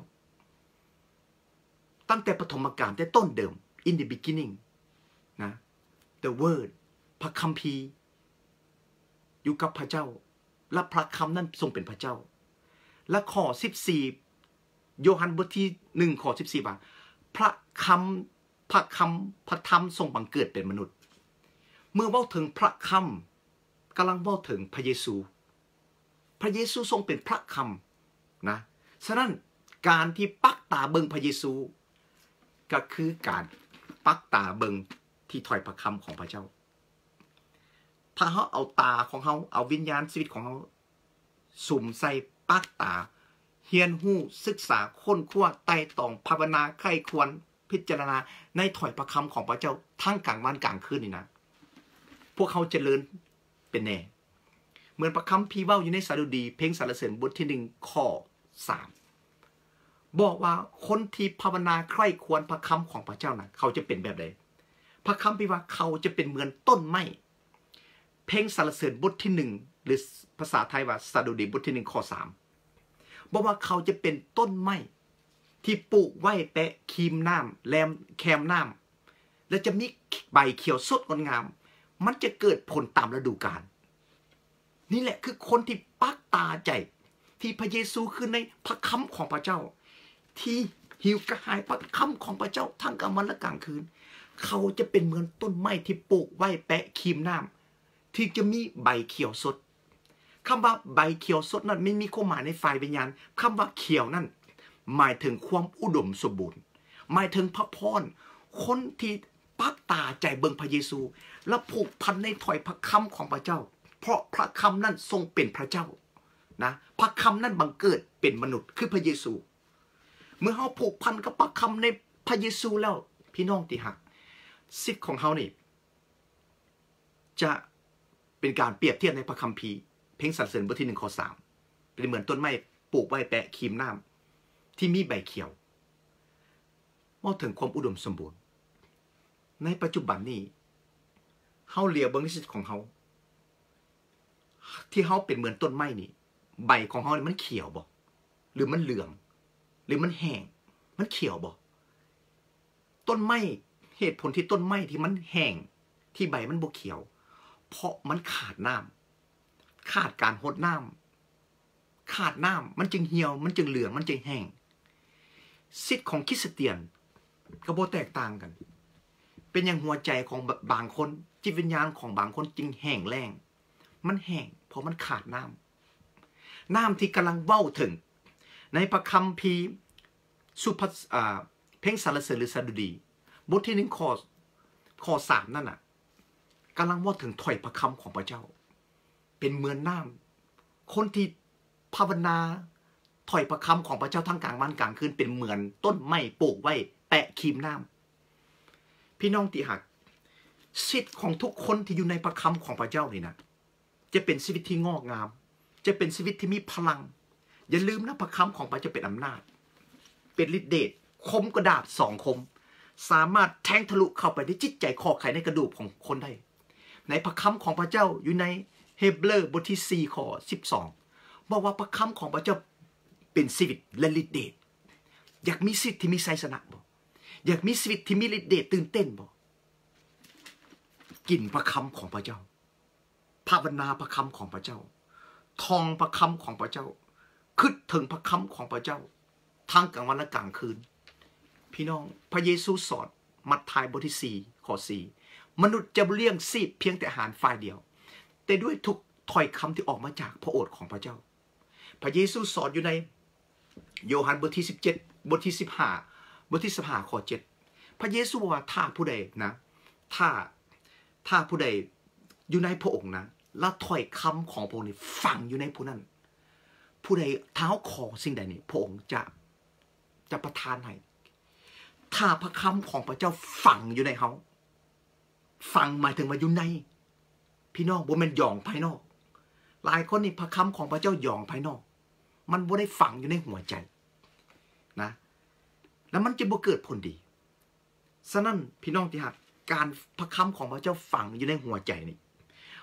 ตั้งแต่ปฐมกาลแต่ต้นเดิม in the beginning นะ the word พระคัมภีร์อยู่กับพระเจ้าและพระคำนั้นทรงเป็นพระเจ้าและข้อสิบสี่โยฮันบทที่หนึ่งข้อสิบสี่ว่าพระคำพระคำพระธรรมทรงบังเกิดเป็นมนุษย์เมื่อเว้าถึงพระคำกำลังเว้าถึงพระเยซูพระเยซูทรงเป็นพระคำนะฉะนั้นการที่ปักตาเบิงพระเยซูก็คือการปักตาเบิงที่ถ้อยพระคำของพระเจ้าถ้าเขาเอาตาของเขาเอาวิญญาณชีวิตของเขาสุ่มใส่ปักตาเฮียนหู้ศึกษาค้นคว้าไต่ตองภาวนาไข้ควรพิจารณาในถ้อยพระคำของพระเจ้าทั้งกลางวันกลางคืนนี่นะพวกเขาเจริญเป็นแน่เหมือนพระคัมภีร์เว้าอยู่ในสดุดีเพลงสรรเสริญบทที่หนึ่งข้อสามบอกว่าคนที่ภาวนาใคร่ควรพระคำของพระเจ้านะเขาจะเป็นแบบใดพระคัมภีร์ว่าเขาจะเป็นเหมือนต้นไม้เพลงสรรเสริญบทที่หนึ่งหรือภาษาไทยว่าสดุดีบทที่หนึ่งข้อสามบอกว่าเขาจะเป็นต้นไม้ที่ปลูกไว้แปะครีมน้ำแลมแคมน้ำและจะมีใบเขียวสดงดงามมันจะเกิดผลตามฤดูกาลนี่แหละคือคนที่ปักตาใจที่พระเยซูคือในพระคำของพระเจ้าที่หิวกระหายพระคำของพระเจ้าทั้งกลางวันและกลางคืนเขาจะเป็นเหมือนต้นไม้ที่ปลูกไว้แปะครีมน้ำที่จะมีใบเขียวสดคำว่าใบเขียวสดนั้นไม่มีความหมายในฝ่ายวิญญาณคำว่าเขียวนั่นหมายถึงความอุดมสมบูรณ์หมายถึงพระพรคนที่ปักตาใจเบิงพระเยซูและผูกพันในถ้อยพระคำของพระเจ้าเพราะพระคำนั้นทรงเป็นพระเจ้านะพระคำนั้นบังเกิดเป็นมนุษย์คือพระเยซูเมื่อเขาผูกพันกับพระคำในพระเยซูแล้วพี่น้องที่หักสิทธิ์ของเขานี่จะเป็นการเปรียบเทียบในพระคัมภีร์เพลงสรรเสริญบทที่หนึ่งข้อสามเป็นเหมือนต้นไม้ปลูกไว้แปะครีมน้ำที่มีใบเขียวมองถึงความอุดมสมบูรณ์ในปัจจุบันนี้เขาเลียเบิ้งสิทธิ์ของเขาที่เขาเป็นเหมือนต้นไม้นี่ใบของเขามันเขียวบ่หรือมันเหลืองหรือมันแห้งมันเขียวบ่ต้นไม้เหตุผลที่ต้นไม้ที่มันแห้งที่ใบมันบ่เขียวเพราะมันขาดน้ำขาดการหดน้ำขาดน้ำมันจึงเหี่ยวมันจึงเหลืองมันจึงแห้งสิทธิ์ของคริสเตียนก็บ่แตกต่างกันเป็นอย่างหัวใจของบางคนจิตวิญญาณของบางคนจึงแห้งแล้งมันแห้งเพราะมันขาดน้ำน้ำที่กำลังเว้าถึงในพระคัมภีร์สุภาษิตเพลงสรรเสริญหรือสดุดีบทที่หนึ่งข้อข้อสามนั่นน่ะกำลังว่าถึงถ้อยพระคำของพระเจ้าเป็นเหมือนน้ำคนที่ภาวนาถ้อยพระคำของพระเจ้าทั้งกลางวันกลางคืนเป็นเหมือนต้นไม้ปลูกไว้แปะครีมน้ำพี่น้องที่หักสิทธิ์ของทุกคนที่อยู่ในพระคำของพระเจ้านี่นะจะเป็นชีวิตที่งอกงามจะเป็นชีวิตที่มีพลังอย่าลืมนะพระคำของพระเจ้าเป็นอำนาจเป็นฤทธิ์เดชคมกระดาษสองคมสามารถแทงทะลุเข้าไปในจิตใจคอไขในกระดูกของคนได้ในพระคำของพระเจ้าอยู่ในเฮเบรอบทที่สี่ข้อสิบสองบอกว่าพระคำของพระเจ้าเป็นชีวิตและฤทธิ์เดชอยากมีชีวิตที่มีชัยชนะบ่อยากมีชีวิตที่มีฤทธิ์เดชตื่นเต้นบ่กินพระคำของพระเจ้าภาวนาพระคำของพระเจ้าท่องพระคำของพระเจ้าคิดถึงพระคำของพระเจ้าทั้งกลางวันและกลางคืนพี่น้องพระเยซูสอนมัทธิวบทที่สี่ข้อสี่มนุษย์จะเลี้ยงชีพเพียงแต่อาหารฝ่ายเดียวแต่ด้วยทุกถ้อยคำที่ออกมาจากพระโอษฐ์ของพระเจ้าพระเยซูสอนอยู่ในโยฮันบทที่สิบเจ็ดบทที่สิบห้าบทที่สิบห้าข้อเจ็ดพระเยซูบอกว่าถ้าผู้ใดนะถ้าถ้าผู้ใดอยู่ในพระองค์นะและถ้อยคำของพระองค์นี่ฝังอยู่ในผู้นั้นผู้ใดเท้าขอสิ่งใดนี่พระองค์จะจะประทานให้ถ้าพระคำของพระเจ้าฝังอยู่ในเขาฝังหมายถึงมาอยู่ในพี่น้องบ่แม่นหย่องภายนอกหลายคนนี่พระคำของพระเจ้าหย่องภายนอกมันบ่ได้ฝังอยู่ในหัวใจนะแล้วมันจะบ่เกิดผลดีฉะนั้นพี่น้องที่รักการพระคำของพระเจ้าฝังอยู่ในหัวใจนี่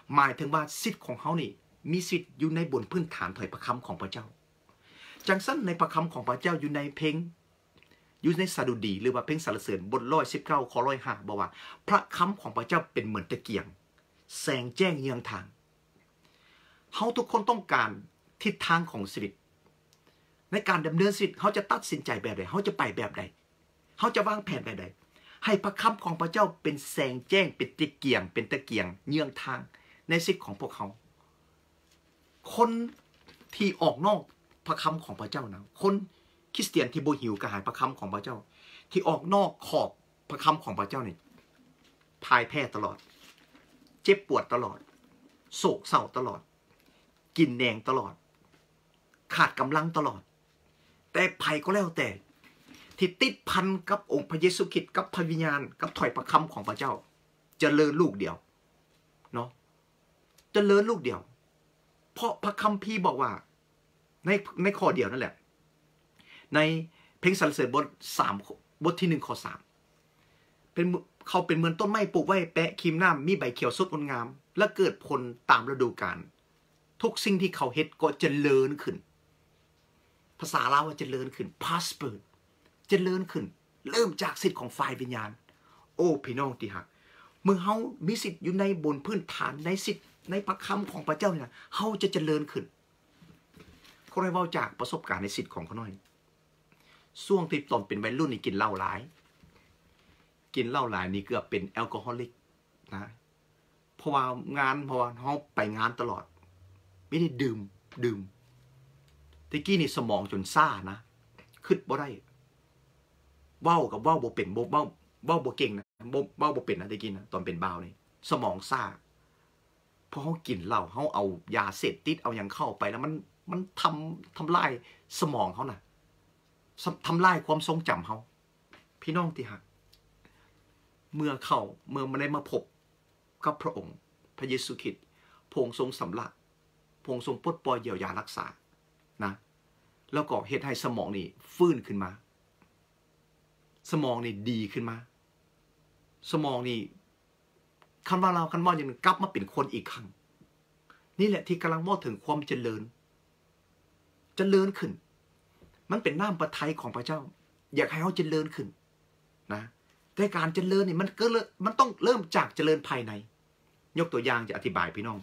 หมายถึงว่าสิทธิ์ของเขานี่มีสิทธิ์อยู่ในบนพื้นฐานถอยพระคำของพระเจ้าจังสั้นในพระคำของพระเจ้าอยู่ในเพลงอยู่ในสดุดีหรือว่าเพลงสรรเสริญบทร้อยสิบเก้าข้อร้อยห้าบอกว่าพระคำของพระเจ้าเป็นเหมือนตะเกียงแสงแจ้งเยืองทางเขาทุกคนต้องการทิศทางของชีวิตในการดำเนินชีวิตเขาจะตัดสินใจแบบใดเขาจะไปแบบใดเขาจะวางแผนแบบใดให้พระคำของพระเจ้าเป็นแสงแจ้งเป็นตะเกียงเป็นตะเกียงเยืองทางในชีวิตของพวกเขาคนที่ออกนอกพระคำของพระเจ้านะคนคริสเตียนที่โบหิวกระหายพระคำของพระเจ้าที่ออกนอกขอบพระคำของพระเจ้านี่พ่ายแพ้ตลอดเจ็บปวดตลอดโศกเศร้าตลอดกินแดงตลอดขาดกำลังตลอดแต่ภัยก็แล้วแต่ที่ติดพันกับองค์พระเยซูคริสต์กับพระวิญญาณกับถอยพระคำของพระเจ้าจเจริญลูกเดียวเนาะเจริญลูกเดียวเพราะพระคัมภีร์บอกว่าในในข้อเดียวนั่นแหละในเพลงสรรเสริญบทสามบทที่หนึ่งข้อสามเป็นเขาเป็นเหมือนต้นไม้ปลูกไว้แปะครีมน้ำมีใบเขียวสดงดงามและเกิดผลตามฤดูกาลทุกสิ่งที่เขาเฮ็ดก็เจริญขึ้นภาษาลาวว่าเจริญขึ้น prosper เจริญขึ้นเริ่มจากสิทธิ์ของฝ่ายวิญญาณโอ้พี่น้องที่หักเมื่อเฮามีสิทธิ์อยู่ในบนพื้นฐานในสิทธิ์ในพระคำของพระเจ้าเนี่ยเฮาจะเจริญขึ้นเขาได้เว้าจากประสบการณ์ในสิทธิ์ของเขาหน่อยช่วงที่ตอนเป็นวัยรุ่นนี่กินเหล้าหลายกินเหล้าหลายนี่เกือบเป็นแอลกอฮอลิกนะเพราะว่างานเพราะว่าเขาไปงานตลอดไม่ได้ดื่มดื่มตะกี้นี่สมองจนซ่านะคิดบ่ได้เว้ากับเว้าบ่เป็นบ่เว้าเว้าบ่เก่งนะบ่เว้าบ่เป็นนะตะกี้นะตอนเป็นบ่าวนี่สมองซ่าเพราะเขากินเหล้าเขาเอายาเสพติดเอาอย่างเข้าไปแล้วมันมันทำทำลายสมองเขานะทำลายความทรงจำเขาพี่น้องที่หักเมื่อเขาเมื่อมันได้มาพบกับพระองค์พระเยซูคริสต์พระองค์ทรงสำลักพระองค์ทรงปลดปล่อยเยียวยารักษานะแล้วก็เฮ็ดให้สมองนี่ฟื้นขึ้นมาสมองนี่ดีขึ้นมาสมองนี่คันว่าเราคันว่าอย่างกลับมาเป็นคนอีกครั้งนี่แหละที่กำลังบอกถึงความเจริญเจริญขึ้นมันเป็นน้ำประทัยของพระเจ้าอยากให้เขาเจริญขึ้นนะแต่การเจริญนี่มันก็มันต้องเริ่มจากเจริญภายในยกตัวอย่างจะอธิบายพี่น้อง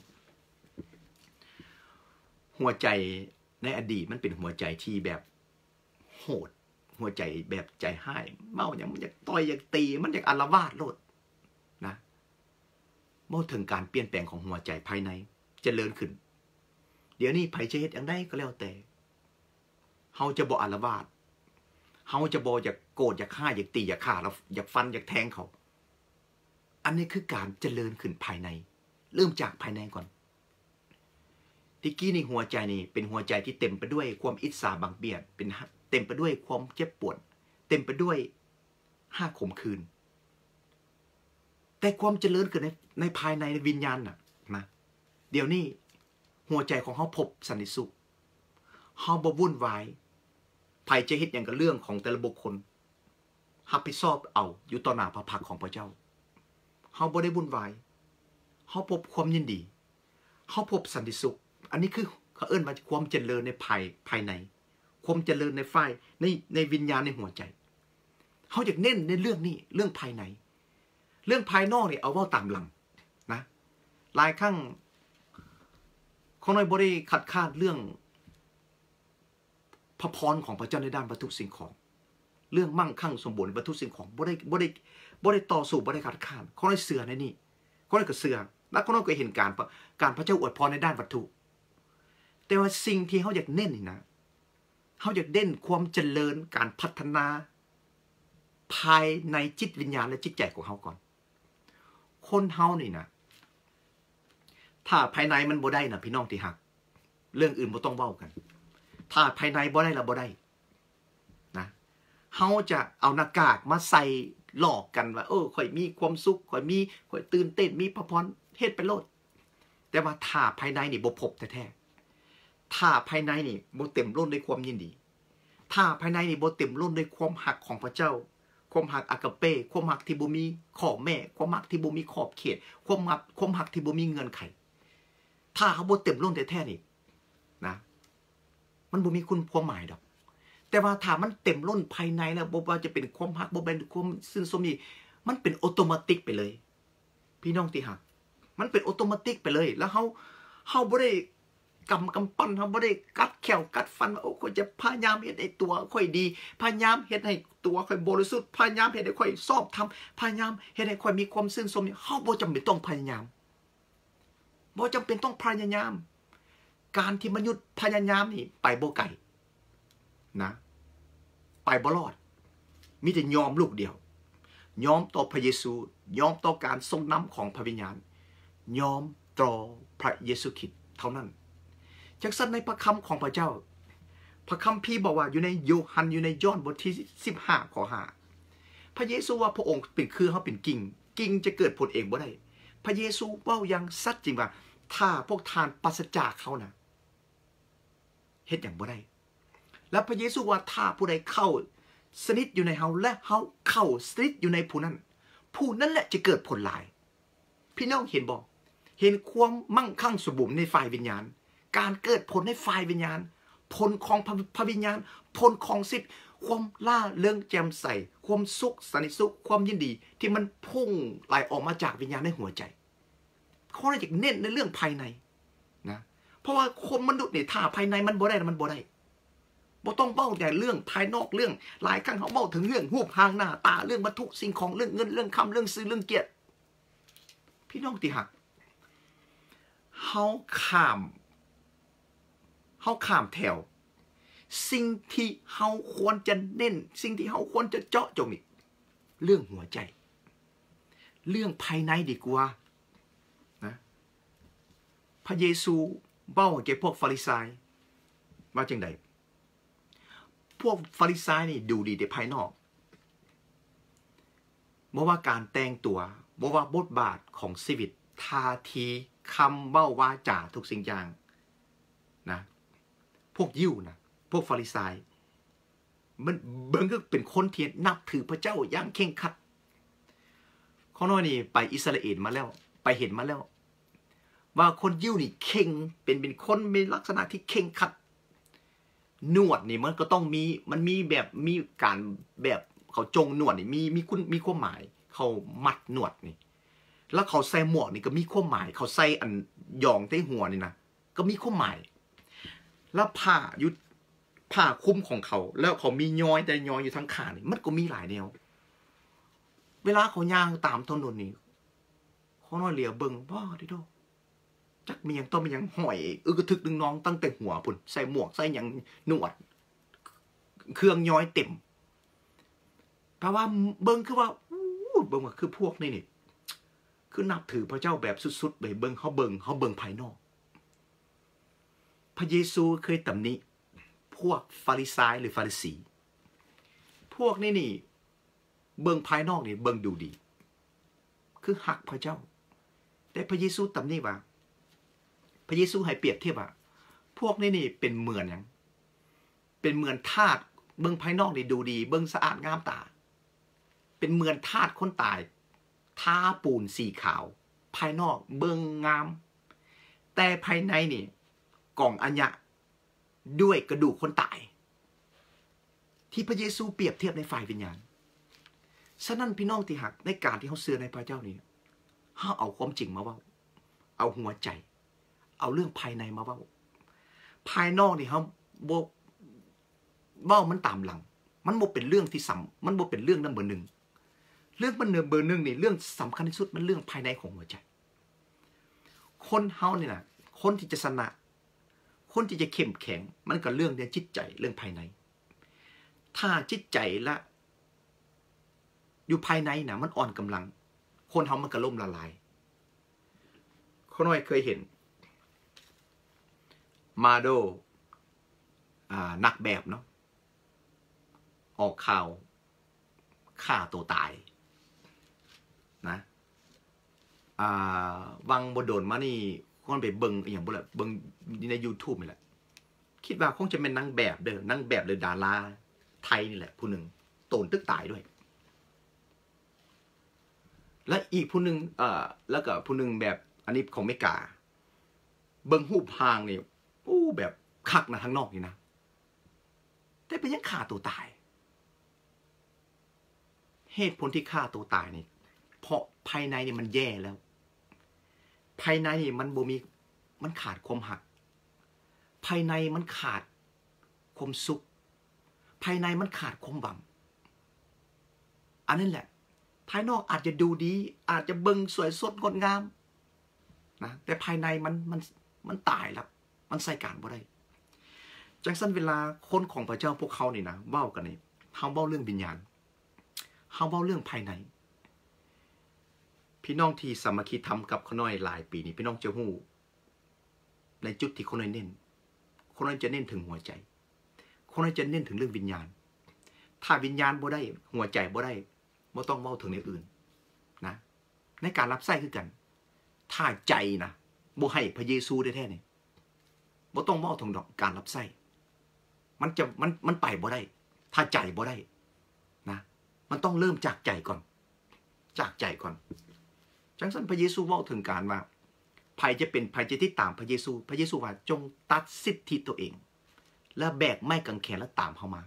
หัวใจในอดีตมันเป็นหัวใจที่แบบโหดหัวใจแบบใจห้ายเมาอย่างมันอยากต่อยอยากตีมันอยากอาละวาดโลดนะเมื่อถึงการเปลี่ยนแปลงของหัวใจภายในเจริญขึ้นเดี๋ยวนี้ไผจะเฮ็ดอย่างใดก็แล้วแต่เฮาจะบ่อาละวาดเฮาจะบ่อยากโกรธอยากฆ่าอยากตีอยากฆ่าแล้วอยากฟันอยากแทงเขาอันนี้คือการเจริญขึ้นภายในเริ่มจากภายในก่อนที่กี้นี่หัวใจนี่เป็นหัวใจที่เต็มไปด้วยความอิจฉาบังเบียดเป็นเต็มไปด้วยความเจ็บปวดเต็มไปด้วยห้าขมขื่นแต่ความเจริญเกิดในในภายในวิญญาณน่ะนะเดี๋ยวนี้หัวใจของเขาพบสันติสุขเขาบ่วุ่นวายไผจะเฮ็ดอย่างกับเรื่องของแต่ละบุคคลรับผิดชอบเอาอยู่ต่อหน้าพระพักของพระเจ้าเขาบ่ได้วุ่นวายเขาพบความยินดีเขาพบสันติสุขอันนี้คือเขาเอิ้นว่าความเจริญในภายภายในความเจริญในฝ่ายในในวิญญาณในหัวใจเขาอยากเน้นในเรื่องนี้เรื่องภายในเรื่องภายนอกเนี่ยเอาว่าตามหลังนะหลายครั้งเขาน้อยบ่ได้ขัดข้านเรื่องพระพรของพระเจ้าในด้านวัตถุสิ่งของเรื่องมั่งคั่งสมบูรณ์วัตถุสิ่งของบ่ได้บ่ได้บ่ได้ต่อสู้บ่ได้ขัดข้านเขาน้อยเสือในนี่เขาน้อยก็เสือแล้วเขาน้อยก็เห็นการการพระเจ้าอวยพรในด้านวัตถุแต่ว่าสิ่งที่เขาอยากเน้นนี่นะเขาอยากเน้นความเจริญการพัฒนาภายในจิตวิญญาณและจิตใจของเขาก่อนคนเฮานี่นะถ้าภายในมันบ่ได้นะพี่น้องที่หักเรื่องอื่นบ่ต้องเว้ากันถ้าภายในบ่ได้ละบ่ได้นะเฮาจะเอาหน้ากากมาใส่หลอกกันว่าเออข่อยมีความสุขข่อยมีข่อยตื่นเต้นมีพระพรเฮ็ดไปโลดแต่ว่าถ้าภายในนี่บ่พบแท้ๆถ้าภายในนี่บ่เต็มล้นด้วยความยินดีถ้าภายในนี่บ่เต็มล้นด้วยความหักของพระเจ้าความหักอากาเป้ความหักที่บ่มีขอบแม่ความหักที่บ่มีขอบเขตความหักความหักที่บ่มีเงื่อนไขถ้าเขาบ่เต็มล้นแท้ๆนี่นะมันบ่มีคุณความหมายดอกแต่ว่าถ้ามันเต็มล้นภายในแล้วบ่ว่าจะเป็นความฮักบ่เป็นความซื่นชมนี่มันเป็นออโตเมติกไปเลยพี่น้องที่ฮักมันเป็นออโตเมติกไปเลยแล้วเฮาเฮาบ่ได้กำกำปั้นเฮาบ่ได้กัดแขวกัดฟันว่าโอ้ข่อยจะพยายามเฮ็ดให้ตัวข่อยดีพยายามเฮ็ดให้ตัวข่อยบริสุทธิ์พยายามเฮ็ดให้ข่อยชอบทำพยายามเฮ็ดให้ข่อยมีความซื่นชมเฮาบ่จำเป็นต้องพยายามบ่จำเป็นต้องพยายามการที่มนุษย์พยายามนี่ไปบ่ไกลนะไปบ่รอดมีแต่ยอมลูกเดียวยอมต่อพระเยซูยอมต่อการทรงนำของพระวิญญาณยอมต่อพระเยซูคริสต์เท่านั้นจากนั้นในพระคำของพระเจ้าพระคัมภีร์บอกว่าอยู่ในโยฮันอยู่ในยอห์นบทที่สิบห้าข้อห้าพระเยซูว่าพระองค์เป็นคือเขาเป็นกิ่งกิ่งจะเกิดผลเองบ่ได้พระเยซูเว้าอย่างสัตย์จริงว่าถ้าพวกทานปราศจากเขานะเฮ็ดอย่างบ่ได้และพระเยซูว่าถ้าผู้ใดเข้าสนิทอยู่ในเฮาและเฮาเข้าสนิทอยู่ในผู้นั้นผู้นั้นแหละจะเกิดผลหลายพี่น้องเห็นบ่เห็นความมั่งคั่งสมบูรณ์ในฝ่ายวิญญาณการเกิดผลในฝ่ายวิญญาณผลของพระวิญญาณผลของสิทธิ์ความล่าเริงแจ่มใสความสุขสันติสุขความยินดีที่มันพุ่งไหลออกมาจากวิญญาณในหัวใจเขาเลยอยากเน้นในเรื่องภายในนะเพราะว่าคนมนุษย์เนี่ยถ้าภายในมันบ่ได้มันบ่ได้บ่ต้องเบ้าแต่เรื่องภายนอกเรื่องหลายครั้งเขาเบ้าถึงเรื่องรูปร่างหน้าตาเรื่องวัตถุสิ่งของเรื่องเงินเรื่องคำเรื่องซื้อเรื่องเกียรติพี่น้องที่หักเฮาข้ามเฮาข้ามแถวสิ่งที่เฮาควรจะเน้นสิ่งที่เฮาควรจะเจาะจงนี่เรื่องหัวใจเรื่องภายในดีกว่านะพระเยซูเบ้าแก่พวกฟาริสัยว่าจังไดพวกฟาริสัยนี่ดูดีแต่ภายนอกบ่ว่าการแต่งตัวบ่ว่าบทบาทของชีวิตท่าทีคำเว้าวาจาทุกสิ่งอย่างนะพวกยิวนะพวกฟาริสัยมันเบิ่งก็เป็นคนที่นับถือพระเจ้าอย่างเคร่งครัดข้อน้อยนี่ไปอิสราเอลมาแล้วไปเห็นมาแล้วว่าคนยิวนี่เข่งเป็นเป็นคนมีลักษณะที่เข่งครัดหนวดนี่มันก็ต้องมีมันมีแบบมีการแบบเขาจงหนวดนี่มีมีคุณมีความหมายเขามัดหนวดนี่แล้วเขาใส่หมวกนี่ก็มีความหมายเขาใส่อันยองใต้หัวนี่นะก็มีความหมายแล้วผ้ายุดผ้าคลุมของเขาแล้วเขามีย้อยแต่ย้อยอยู่ทั้งขานี่มันก็มีหลายแนวเวลาเขาย่างตามถนนนี่เขาน้อยเหลียวเบิ่งว้าดิโดจักมีอย่างต้องมีอย่างห่อยอึกทึกดึงน้องตั้งแต่หัวพุ่นใส่หมวกใส่อย่างหนวดเครื่องย้อยเต็มแปลว่าเบิ่งคือว่าเบิ่งว่าคือพวกนี่นี่คือนับถือพระเจ้าแบบสุดๆไปเบิ่งเขาเบิ่งเขาเบิ่งภายนอกพระเยซูเคยตำหนิพวกฟาริสัยหรือฟาริสีพวกนี่นี่เบิ่งภายนอกนี่เบิ่งดูดีคือหักพระเจ้าแต่พระเยซูตำหนิว่าพระเยซูให้เปรียบเทียบว่าพวกนี่นี่เป็นเหมือนอย่างเป็นเหมือนทาสเบิ่งภายนอกนี่ดูดีเบิ่งสะอาดงามตาเป็นเหมือนทาสคนตายทาปูนสีขาวภายนอกเบิ่งงามแต่ภายในนี่กล่องอัญญะด้วยกระดูกคนตายที่พระเยซูเปรียบเทียบในฝ่ายวิญญาณฉะนั้นพี่น้องที่หักในการที่เขาเชื่อในพระเจ้านี่เขาเอาความจริงมาเว้าเอาหัวใจเอาเรื่องภายในมาเว้าภายนอกนี่เขาบ่เว้ามันตามหลังมันบ่เป็นเรื่องที่สำมันบ่เป็นเรื่องนั้นเบอร์หนึ่งเรื่องมันเนอเบอร์หนึ่งนี่เรื่องสำคัญที่สุดมันเรื่องภายในของหัวใจคนเฮานี่นะคนที่จะชนะคนที่จะเข้มแข็งมันก็เรื่องเรื่องจิตใจเรื่องภายในถ้าจิตใจละอยู่ภายในนะมันอ่อนกำลังคนเฮามันก็ล่มละลายคนน้อยเคยเห็นมาโดอ่านักแบบเนาะออกข่าวฆ่าตัวตายนะอ่าวังบโดนมานี่คนไปเบิ่งอย่างบ่ล่ะเบิ่งใน YouTube นี่แหละคิดว่าคงจะเป็นนางแบบเด้อนางแบบหรือดาราไทยนี่แหละผู้หนึ่งโตนตึกตายด้วยและอีกผู้หนึ่งเอ่อแล้วก็ผู้หนึ่งแบบอันนี้ของเมกาเบิ่งหูพางนี่อู้แบบคักนะทางนอกนี่นะแต่เป็นยังฆ่าตัวตายเหตุผลที่ฆ่าตัวตายนี่เพราะภายในนี่มันแย่แล้วภายในนี่มันบ่มีมันขาดความหักภายในมันขาดความสุขภายในมันขาดความหวังอันนั้นแหละภายนอกอาจจะดูดีอาจจะเบิ่งสวยสดงดงามนะแต่ภายในมันมันมันตายแล้วมันใส่การบ่ได้จังสั้นเวลาคนของพระเจ้าพวกเขานี่นะเว้ากันนี่เฮาเว้าเรื่องวิญญาณเฮาเว้าเรื่องภายในพี่น้องที่สามัคคีธรรมกับเขาน้อยหลายปีนี้พี่น้องจะฮู้ในจุดที่เขาน้อยเน้นเขาน้อยจะเน้นถึงหัวใจเขาน้อยจะเน้นถึงเรื่องวิญญาณถ้าวิญญาณบ่ได้หัวใจบ่ได้บ่ต้องเว้าถึงในอื่นนะในการรับใช้คือกันถ้าใจนะบ่ให้พระเยซูได้แท้นี่บ่ต้องเว้าถึงดอกการรับใช้มันจะมันมันไปบ่ได้ถ้าใจบ่ได้นะมันต้องเริ่มจากใจก่อนจากใจก่อนจังซั่นพระเยซูเว้าถึงการว่าใครจะเป็นใครจะที่ตามพระเยซูพระเยซูว่าจงตัดสิทธิตัวเองและแบกไม้กางเขนแล้วตามเขามา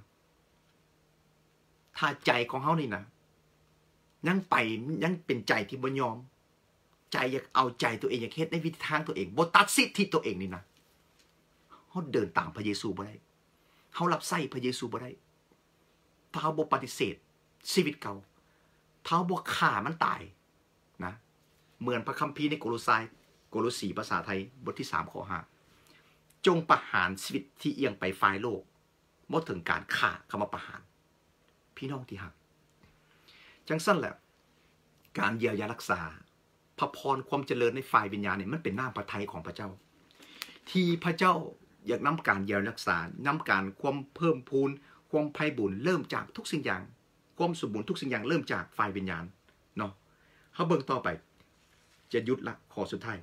ถ้าใจของเขานี่นะยังไปยังเป็นใจที่บ่ยอมใจอยากเอาใจตัวเองอยากเฮ็ดในวิธีทางตัวเองบ่ตัดสิทธิตัวเองนี่นะเขาเดินตามพระเยซูบ่ได้เขารับใช้พระเยซูบ่ได้ถ้าเขาบ่ปฏิเสธชีวิตเก่าถ้าเขาบ่ฆ่ามันตายนะเหมือนพระคัมภีร์ในโกโลสัยโกโลสีภาษาไทยบทที่สามข้อห้าจงประหารชีวิตที่เอียงไปฝ่ายโลกบ่ถึงการฆ่าคำว่าประหารพี่น้องที่หักจังสั้นแหละการเยียวยารักษาพระพรความเจริญในฝ่ายวิญญาณเนี่ยมันเป็นน้ำพระทัยของพระเจ้าที่พระเจ้าอยากนำการเยียวยารักษานำการความเพิ่มพูนความไพ่บุญเริ่มจากทุกสิ่งอย่างความสมบูรณ์ทุกสิ่งอย่างเริ่มจากฝ่ายวิญญาณเนาะเขาเบิ่งต่อไปจะยุดละข้อสุดท้าย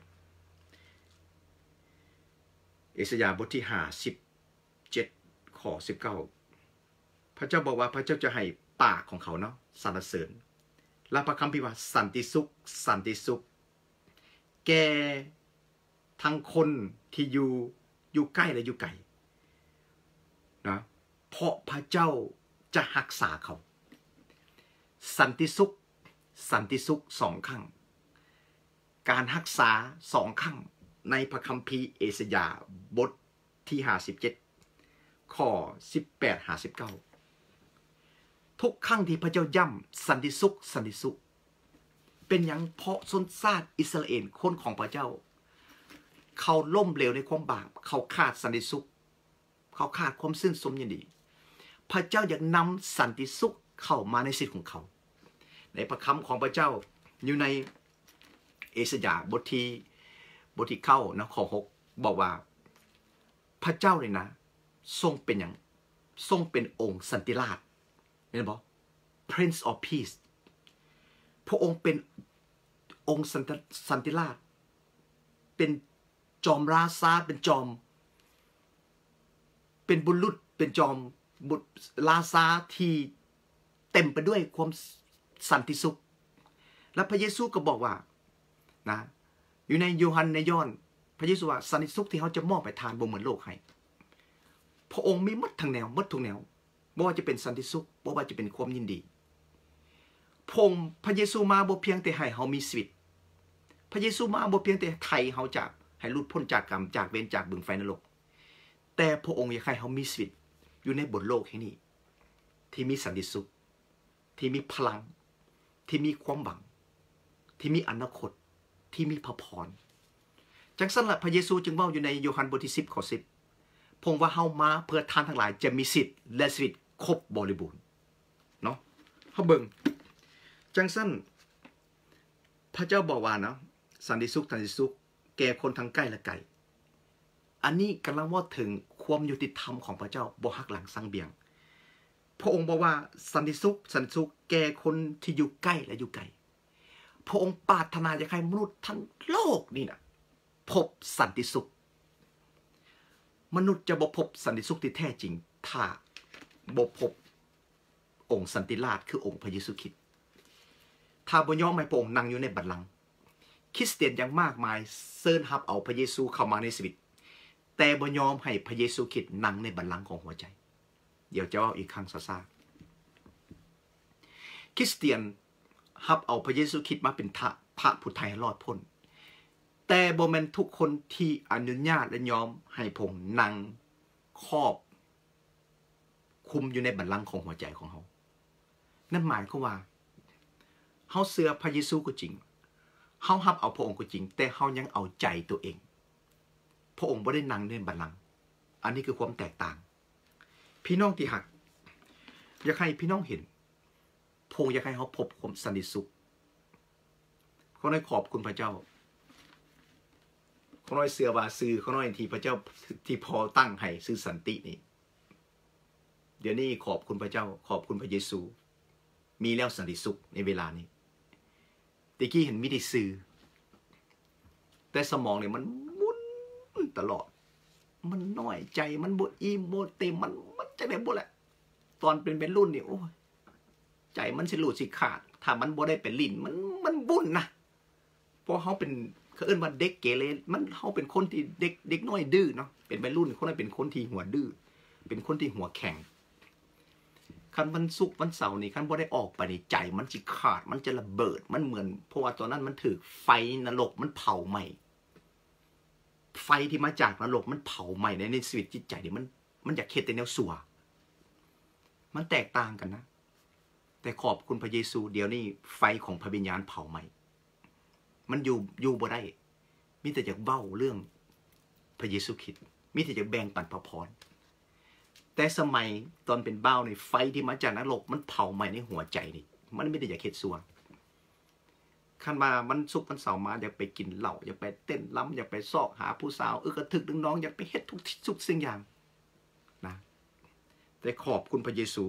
เอสยาห์บทที่ห้าสิบเจ็ดข้อสิบเก้าพระเจ้าบอกว่าพระเจ้าจะให้ปากของเขาเนาะสรรเสริญและพระคัมภีร์ว่าสันติสุขสันติสุขแก่ทั้งคนที่อยู่อยู่ใกล้และอยู่ไกลนะเพราะพระเจ้าจะรักษาเขาสันติสุขสันติสุขสองครั้งการรักษาสองครั้งในพระคัมภีร์เอสยาห์บทที่ห้าสิบเจ็ดข้อสิบแปด ห้าสิบเก้าทุกครั้งที่พระเจ้าย่ำสันติสุขสันติสุขเป็นอย่างเพราะชนชาติอิสราเอลคนของพระเจ้าเขาล่มเหลวในความบาปเขาขาดสันติสุขเขาขาดความซื่นสมยินดีพระเจ้าอยากนำสันติสุขเข้ามาในชีวิตของเขาในพระคำของพระเจ้าอยู่ในเอสยาห์บทที่บทที่เข้านะข้อหกบอกว่าพระเจ้าเลยนะทรงเป็นอย่างทรงเป็นองค์สันติราชเห็นบ่ Prince of Peace พระองค์เป็นองค์สันติราชเป็นจอมราชาเป็นจอมเป็นบุรุษเป็นจอมบุตรราชาที่เต็มไปด้วยความสันติสุขและพระเยซูก็บอกว่านะอยู่ในโยฮันในยอห์นพระเยซูว่าสันติสุขที่เขาจะมอบไปทานบ่เหมือนโลกให้พระองค์มีหมดทั้งแนวหมดทุกแนวบ่ว่าจะเป็นสันติสุขบ่ว่าจะเป็นความยินดีพระองค์พระเยซูมาบ่เพียงแต่ให้เขามีชีวิตพระเยซูมาบ่เพียงแต่ไถ่เขาจากให้หลุดพ้นจากกรรมจากเวรจากบึงไฟนรกแต่พระองค์อยากให้เขามีชีวิตอยู่ในบนโลกแห่งนี้ที่มีสันติสุขที่มีพลังที่มีความหวังที่มีอนาคตที่มีพระพรจังซั่นล่ะพระเยซูจึงเว้าอยู่ในโยฮันบทที่สิบข้อสิบพงว่าเฮามาเพื่อท่านทั้งหลายจะมีสิทธิ์และชีวิตครบบริบูรณ์เนาะเฮาเบิ่งจังซั่นพระเจ้าบอกว่าเนาะสันติสุขสันติสุขแก่คนทั้งใกล้และไกลอันนี้กำลังว่าถึงความยุติธรรมของพระเจ้าบ่หักหลังสังเบียงพระองค์บอกว่าสันติสุขสันติสุขแก่คนที่อยู่ใกล้และอยู่ไกลพระองค์ปรารถนาอยากให้มนุษย์ทั้งโลกนี่นะพบสันติสุขมนุษย์จะบ่พบสันติสุขที่แท้จริงถ้าบ่พบองค์สันติราชคือองค์พระเยซูคริสต์ถ้าบ่ยอมให้พระองค์นั่งอยู่ในบัลลังก์คริสเตียนยังมากมายเซิร์นฮับเอาพระเยซูเข้ามาในชีวิตแต่บ่ยอมให้พระเยซูคริสต์นั่งในบัลลังก์ของหัวใจเดี๋ยวจะว่าอีกครั้งซ่าๆคริสเตียนฮับเอาพระเยซูคริสต์มาเป็นพระผู้ไถ่รอดพ้นแต่บ่แม่นทุกคนที่อนุญาตและยอมให้พงนั่งครอบคุมอยู่ในบัลลังก์ของหัวใจของเขานั่นหมายความว่าเฮาเชื่อพระเยซูก็จริงเฮารับเอาพระองค์ก็จริงแต่เฮายังเอาใจตัวเองพระองค์บ่ได้นั่งในบัลลังก์อันนี้คือความแตกต่างพี่น้องที่หักอยากให้พี่น้องเห็นพระองค์อยากให้เฮาพบความสันติสุขขอน้อยขอบคุณพระเจ้าขอน้อยเชื่อว่าซื่อขอน้อยที่พระเจ้าที่พอตั้งให้ซื่อสันตินี่เดี๋ยวนี้ขอบคุณพระเจ้าขอบคุณพระเยซูมีแล้วสันติสุขในเวลานี้ตะกี้เห็นมิได้ซื้อแต่สมองเนี่ยมันมุ่นตลอดมันน้อยใจมันบ่อิ่มบ่เต็มมันมันจะได้บ่แหละตอนเป็นเป็นรุ่นนี่โอ้ยใจมันสิหลุดสิขาดถ้ามันบ่ได้เป็นลิ้นมันมันบุ่นนะเพราะเขาเป็นเขาเอิ้นว่าเด็กเกเรมันเขาเป็นคนที่เด็กเด็กน้อยดื้อเนาะเป็นวัยรุ่นคนนั้นเป็นคนที่หัวดื้อเป็นคนที่หัวแข็งคันวันศุกร์วันเสาร์นี่คันบ่ได้ออกไปในใจมันสิขาดมันจะระเบิดมันเหมือนเพราะว่าตอนนั้นมันถือไฟนรกมันเผาไหม้ไฟที่มาจากนรกมันเผาไหม้ในในชีวิตจิตใจนี่มันมันอยากเฮ็ดแต่แนวชั่วมันแตกต่างกันนะแต่ขอบคุณพระเยซูเดี๋ยวนี้ไฟของพระวิญญาณเผาไหม้มันอยู่อยู่บ่ได้มีแต่อยากเบ้าเรื่องพระเยซูคริสต์มีแต่อยากแบ่งปันพระพรแต่สมัยตอนเป็นเบ้าในไฟที่มาจากนรกมันเผาไหม้ในหัวใจนี่มันไม่ได้อยากเฮ็ดชั่วคันมามันสุกมันเสาร์มาอยากไปกินเหล้าอยากไปเต้นล้ำอยากไปซอกหาผู้สาวเออกระทึกดึงน้องอยากไปเฮ็ดทุกทุกสิ่งอย่างนะแต่ขอบคุณพระเยซู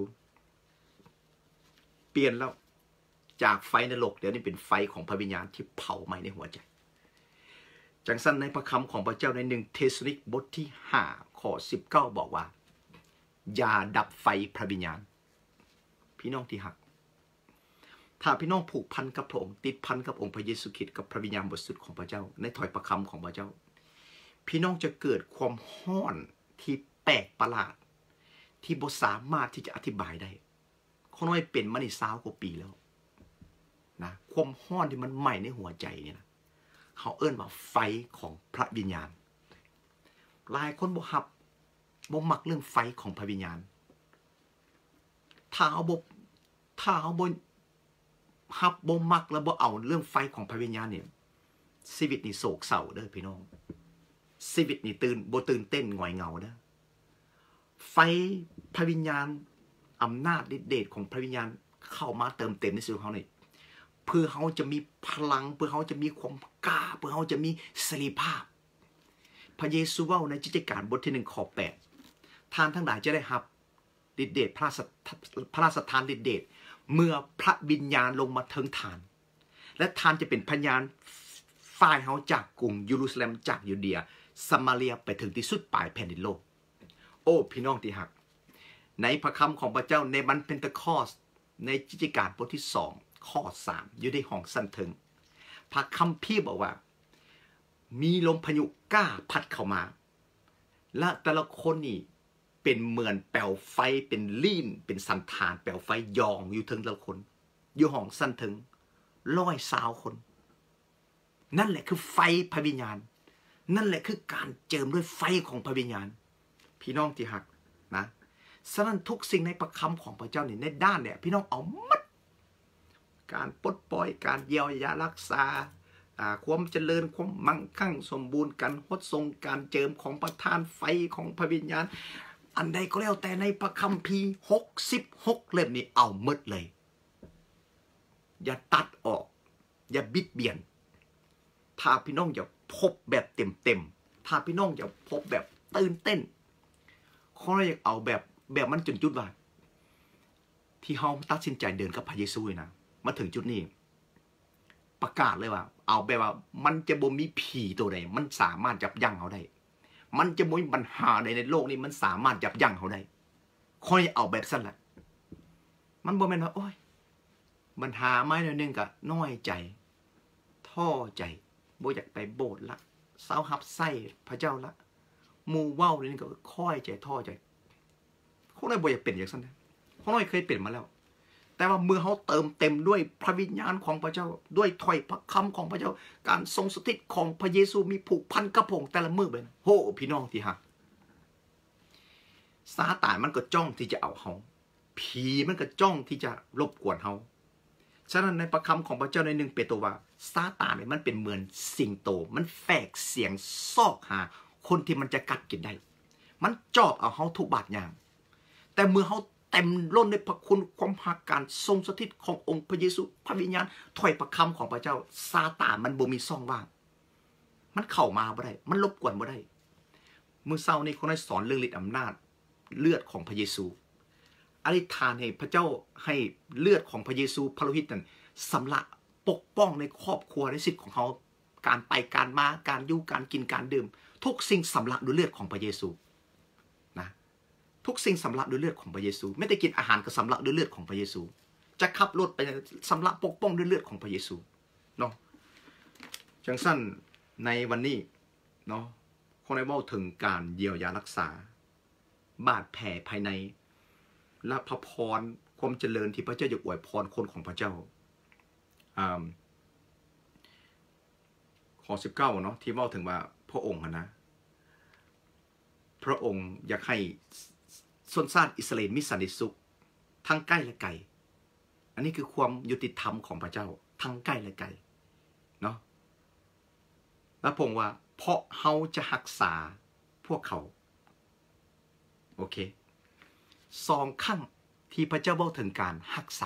เปลี่ยนแล้วจากไฟนรกเดี๋ยวนี้เป็นไฟของพระวิญญาณที่เผาไหม้ในหัวใจจังสั้นในพระคำของพระเจ้าในหนึ่งเทสนิกบทที่ห้าข้อสิบเก้าบอกว่าอย่าดับไฟพระวิญญาณพี่น้องที่หักถ้าพี่น้องผูกพันกับพระองค์ติดพันกับองค์พระเยซูคริสต์กับพระวิญญาณบริสุทธิ์ของพระเจ้าในถ้อยพระคำของพระเจ้าพี่น้องจะเกิดความฮ้อนที่แปลกประหลาดที่บ่สามารถที่จะอธิบายได้เขาน้อยเป็นมาในสาวกว่าปีแล้วนะความฮ้อนที่มันใหม่ในหัวใจเนี่ยนะเขาเอิ้นว่าไฟของพระวิญญาณหลายคนบ่ฮับบ่มักเรื่องไฟของพระวิญญาณถ้าเอาบ่ถ้าเอาบ่ฮับบ่มักแล้วบ่เอาเรื่องไฟของพระวิญญาณเนี่ยชีวิตนี่โศกเศร้าเด้อพี่น้องชีวิตนี่ตื่นบ่ตื่นเต้นหงอยเหงาเด้อไฟพระวิญญาณอำนาจฤทธิ์เดชของพระวิญญาณเข้ามาเติมเต็มในชีวิตเขาเนี่ยเพื่อเขาจะมีพลังเพื่อเขาจะมีความกล้าเพื่อเขาจะมีเสรีภาพพระเยซูว่าในกิจการบทที่หนึ่งข้อแปดท่านทั้งหลายจะได้รับฤทธิ์เดชพระพระราชทานฤทธิ์เดชเมื่อพระวิญญาณลงมาเทิงทานและทานจะเป็นพยานฝ่ายเขาจากกรุงเยรูซาเล็มจากยูเดียสมาเรียไปถึงที่สุดปลายแผ่นดินโลกโอ้พี่น้องที่หักในพระคำของพระเจ้าในวันเพนเทคอสในกิจการบทที่สองข้อสามอยู่ในห้องสั้นถึงพระคัมภีร์บอกว่ามีลมพายุกล้าพัดเข้ามาและแต่ละคนนี่เป็นเหมือนแปลวไฟเป็นลิ่นเป็นสันฐานแปลวไฟยองอยู่ถึงละคนอยู่ห้องสั้นถึงร้อยสาวคนนั่นแหละคือไฟพระวิญญาณนั่นแหละคือการเจิมด้วยไฟของพระวิญญาณพี่น้องที่หักนะฉะนั้นทุกสิ่งในพระคำของพระเจ้านี่ในด้านเนี่ยพี่น้องเอามัดการปลดปล่อยการเยียวยารักษาความเจริญความมั่งคั่งสมบูรณ์การฮดทรงการเจิมของประทานไฟของพระวิญญาณอันใดก็แล้วแต่ในพระคัมภีร์หกสิบหกเล่มนี้เอาหมดเลยอย่าตัดออกอย่าบิดเบียนถ้าพี่น้องอย่าพบแบบเต็มๆถ้าพี่น้องอย่าพบแบบตื่นเต้นเขาอยากเอาแบบแบบมันจนจุดว่าที่เขาตัดสินใจเดินกับพระเยซูนะมาถึงจุดนี้ประกาศเลยว่าเอาแบบว่ามันจะบ่มีผีตัวใดมันสามารถจับยั้งเขาได้มันจะบ่มีปัญหาใดในโลกนี้มันสามารถจับยั้งเขาได้ค่อยเอาแบบสั้นแหละมันบ่แม่นว่าโอ้ยปัญหาไม่หน่อยนึงก็น้อยใจท้อใจบ่อยากไปโบสถ์ละเศร้าฮับไส้พระเจ้าละมูเว้านี่ก็ค่อยใจท่อใจคนน้อยบ่อยากเป็นอย่างนั้นนะคนน้อยเคยเป็นมาแล้วแต่ว่าเมื่อเขาเติมเต็มด้วยพระวิญญาณของพระเจ้าด้วยถ้อยพระคำของพระเจ้าการทรงสถิตของพระเยซูมีผูกพันกับพงแต่ละมือเป็นโหพี่น้องที่ฮักซาตานมันก็จ้องที่จะเอาเขาผีมันก็จ้องที่จะรบกวนเขาฉะนั้นในประคำของพระเจ้าในหนึ่งเปโตรว่าซาตานเนี่ยมันเป็นเหมือนสิงโตมันแฝกเสียงซอกหาคนที่มันจะกัดกินได้มันจอบเอาเขาทุกบาทอย่างแต่เมื่อเขาเต็มล้นด้วยพระคุณความหักการทรงสถิตขององค์พระเยซูพระวิญญาณถ้อยประคำของพระเจ้าซาตานมันบ่มีซ่องว่างมันเข้ามาบ่ได้มันรบกวนบ่ได้มื้อเช้านี้คนได้สอนเรื่องฤทธิ์อำนาจเลือดของพระเยซูอธิษฐานให้พระเจ้าให้เลือดของพระเยซูพระโลหิตนั้นสำละปกป้องในครอบครัวในสิทธิ์ของเขาการไปการมาการอยู่การกินการดื่มทุกสิ่งสำละด้วยเลือดของพระเยซูนะทุกสิ่งสำละด้วยเลือดของพระเยซูไม่ได้กินอาหารก็สำละด้วยเลือดของพระเยซูจะขับรถไปสำละปกป้องด้วยเลือดของพระเยซูเนาะจังสั้นในวันนี้เนาะคนได้เว้าถึงการเยียวยารักษาบาดแผลภายในและพระพรความเจริญที่พระเจ้าจะอวยพรคนของพระเจ้าข้อสิบเก้าเนาะที่เว้าถึงว่าพระองค์นะพระองค์อยากให้ชนชาติอิสราเอลมีสันติสุขทั้งใกล้และไกลอันนี้คือความยุติธรรมของพระเจ้าทั้งใกล้และไกลเนาะแล้วพระองค์ว่าเพราะเขาจะรักษาพวกเขาโอเคสองขั้นที่พระเจ้าบอกถึงการรักษา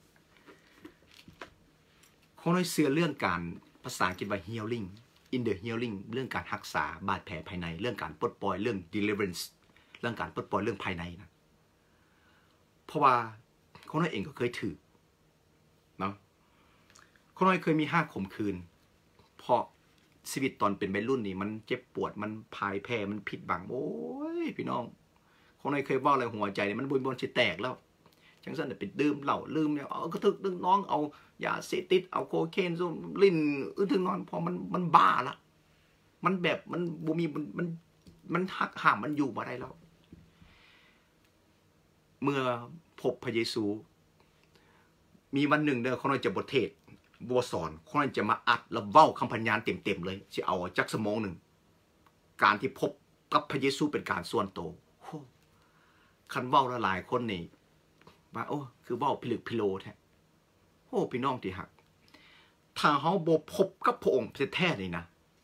เขาได้เสื่อเรื่องการภาษาอังกฤษว่า healing in the healing เรื่องการรักษาบาดแผลภายในเรื่องการปลดปล่อยเรื่อง deliverance เรื่องการปลดปล่อยเรื่องภายในนะเพราะว่าเขาน้อยเองก็เคยถือเนาะเขาน้อยเคยมีห้าข่มขืนเพราะชีวิตตอนเป็นวัยรุ่นนี่มันเจ็บปวดมันพายแพ้มันผิดบังโอ้ยพี่น้องคนไหนเคยว่าอะไรหัวใจเนี่ยมันบนบนจะแตกแล้วจังสันเนี่ยไปดื่มเหล้าลืมเนี่ยเอากระทึกดึงน้องเอายาเสพติดเอาโคเคนซุ่มลิ้นอื้อถึงนอนพอมันมันบ้าละมันแบบมันบูมีมันมันมันหักห้ามมันอยู่มาได้แล้วเมื่อพบพระเยซูมีวันหนึ่งเด้อคนนั้นจะบทเทศบัวสอนคนนั้นจะมาอัดแล้วเว้าคำพันยานเต็มๆเลยจะเอาจักสมองหนึ่งการที่พบกับพระเยซูเป็นการส่วนโตคันเว้าละหลายคนนี่ว่าโอ้คือเว้าพิลึกพิโลแท้โอ้พี่น้องที่หักถ้าเขาบ่พบกับพระองค์แท้ๆเลยนะ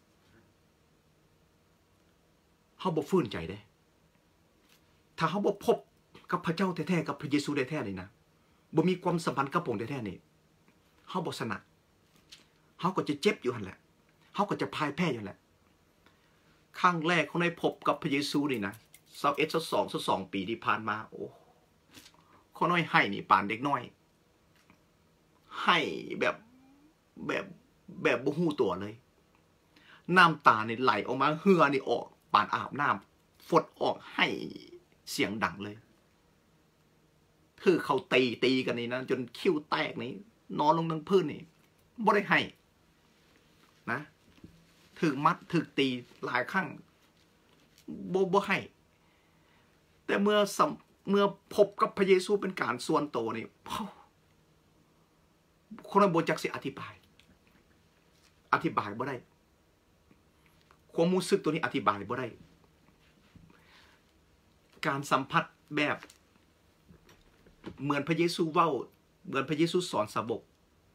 เขาบ่ฟื้นใจได้ถ้าเขาบ่พบกับพระเจ้าแท้ๆกับพระเยซูแท้ๆเลยนะบ่มีความสัมพันธ์กับพระองค์แท้ๆนี่เขาบ่สนะเขาก็จะเจ็บอยู่หั่นแหละเขาก็จะพ่ายแพ้อยู่แหละครั้งแรกเขาได้พบกับพระเยซูนี่นะสาวเอ็ดสาวสองสาวสองปีที่ผ่านมาโอ้เขาน้อยให้นี่ป่านเด็กน้อยให้แบบแบบแบบบ่ฮู้ตัวเลยน้ำตาเนี่ยไหลออกมาเหือนี่ออกป่านอาบน้ำฝดออกให้เสียงดังเลยคือเขาตีตีกันนี่นะจนคิ้วแตกนี่นอนลงทั้งพื้นนี่บ่ได้ให้นะถึกมัดถึกตีหลายครั้งบ่บ่ให้แต่เมื่อเมื่อพบกับพระเยซูเป็นการส่วนโตนี่คนละบทจักสิอธิบายอธิบายบ่ได้ความรู้สึกตัวนี้อธิบายบ่ได้การสัมผัสแบบเหมือนพระเยซูเว้าเหมือนพระเยซูสอนสาวก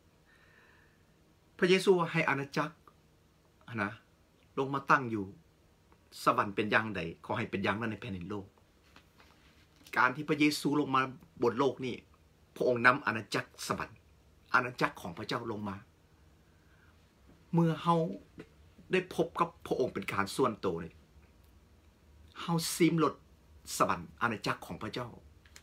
พระเยซูให้อาณาจักรนะลงมาตั้งอยู่สวรรค์เป็นอย่างใดขอให้เป็นอย่างนั้นในแผ่นดินโลกการที่พระเยซูลงมาบนโลกนี่พระองค์นำอาณาจักรสวรรค์อาณาจักรของพระเจ้าลงมาเมื่อเฮาได้พบกับพระองค์เป็นการส่วนตัวนี่เฮาซิมรสสวรรค์อาณาจักรของพระเจ้า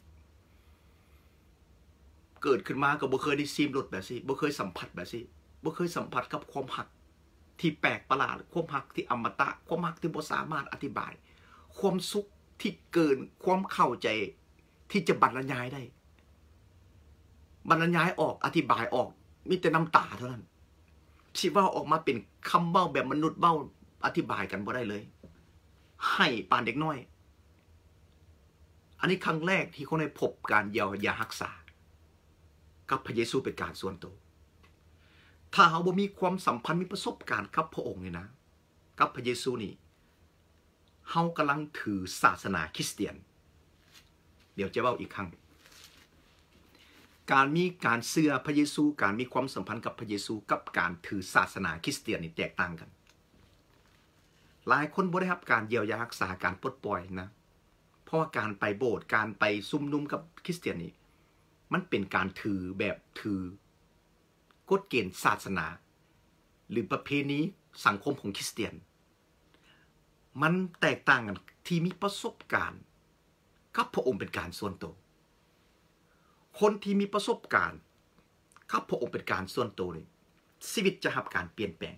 เกิดขึ้นมาก็บ่เคยได้ซิมรสแบบนี้บ่เคยสัมผัสแบบนี้บ่เคยสัมผัสกับความหักที่แปลกประหลาดความหักที่อมตะความหักที่บ่สามารถอธิบายความสุขที่เกินความเข้าใจที่จะบรรยายได้บรรยายออกอธิบายออกมีแต่น้ำตาเท่านั้นสิเว้าออกมาเป็นคำเว้าแบบมนุษย์เว้าอธิบายกันบ่ได้เลยให้ปานเด็กน้อยอันนี้ครั้งแรกที่เขาได้พบการเยียวยารักษากับพระเยซูเป็นการส่วนตัวถ้าเราบ่มีความสัมพันธ์มีประสบการณ์กับพระองค์นี่นะกับพระเยซูนี่เฮากำลังถือศาสนาคริสเตียนเดี๋ยวจะเว้าอีกครั้งการมีการเชื่อพระเยซูการมีความสัมพันธ์กับพระเยซูกับการถือศาสนาคริสเตียนนี่แตกต่างกันหลายคนบ่ได้รับการเยียวยารักษาการปลดปล่อยนะเพราะว่าการไปโบสถ์การไปซุ่มนุมกับคริสเตียนนี่มันเป็นการถือแบบถือกฎเกณฑ์ศาสนาหรือประเพณีสังคมของคริสเตียนมันแตกต่างกันที่มีประสบการณ์กับพระองค์เป็นการส่วนตัวคนที่มีประสบการณ์กับพระองค์เป็นการส่วนตัวนี่ชีวิตจะรับการเปลี่ยนแปลง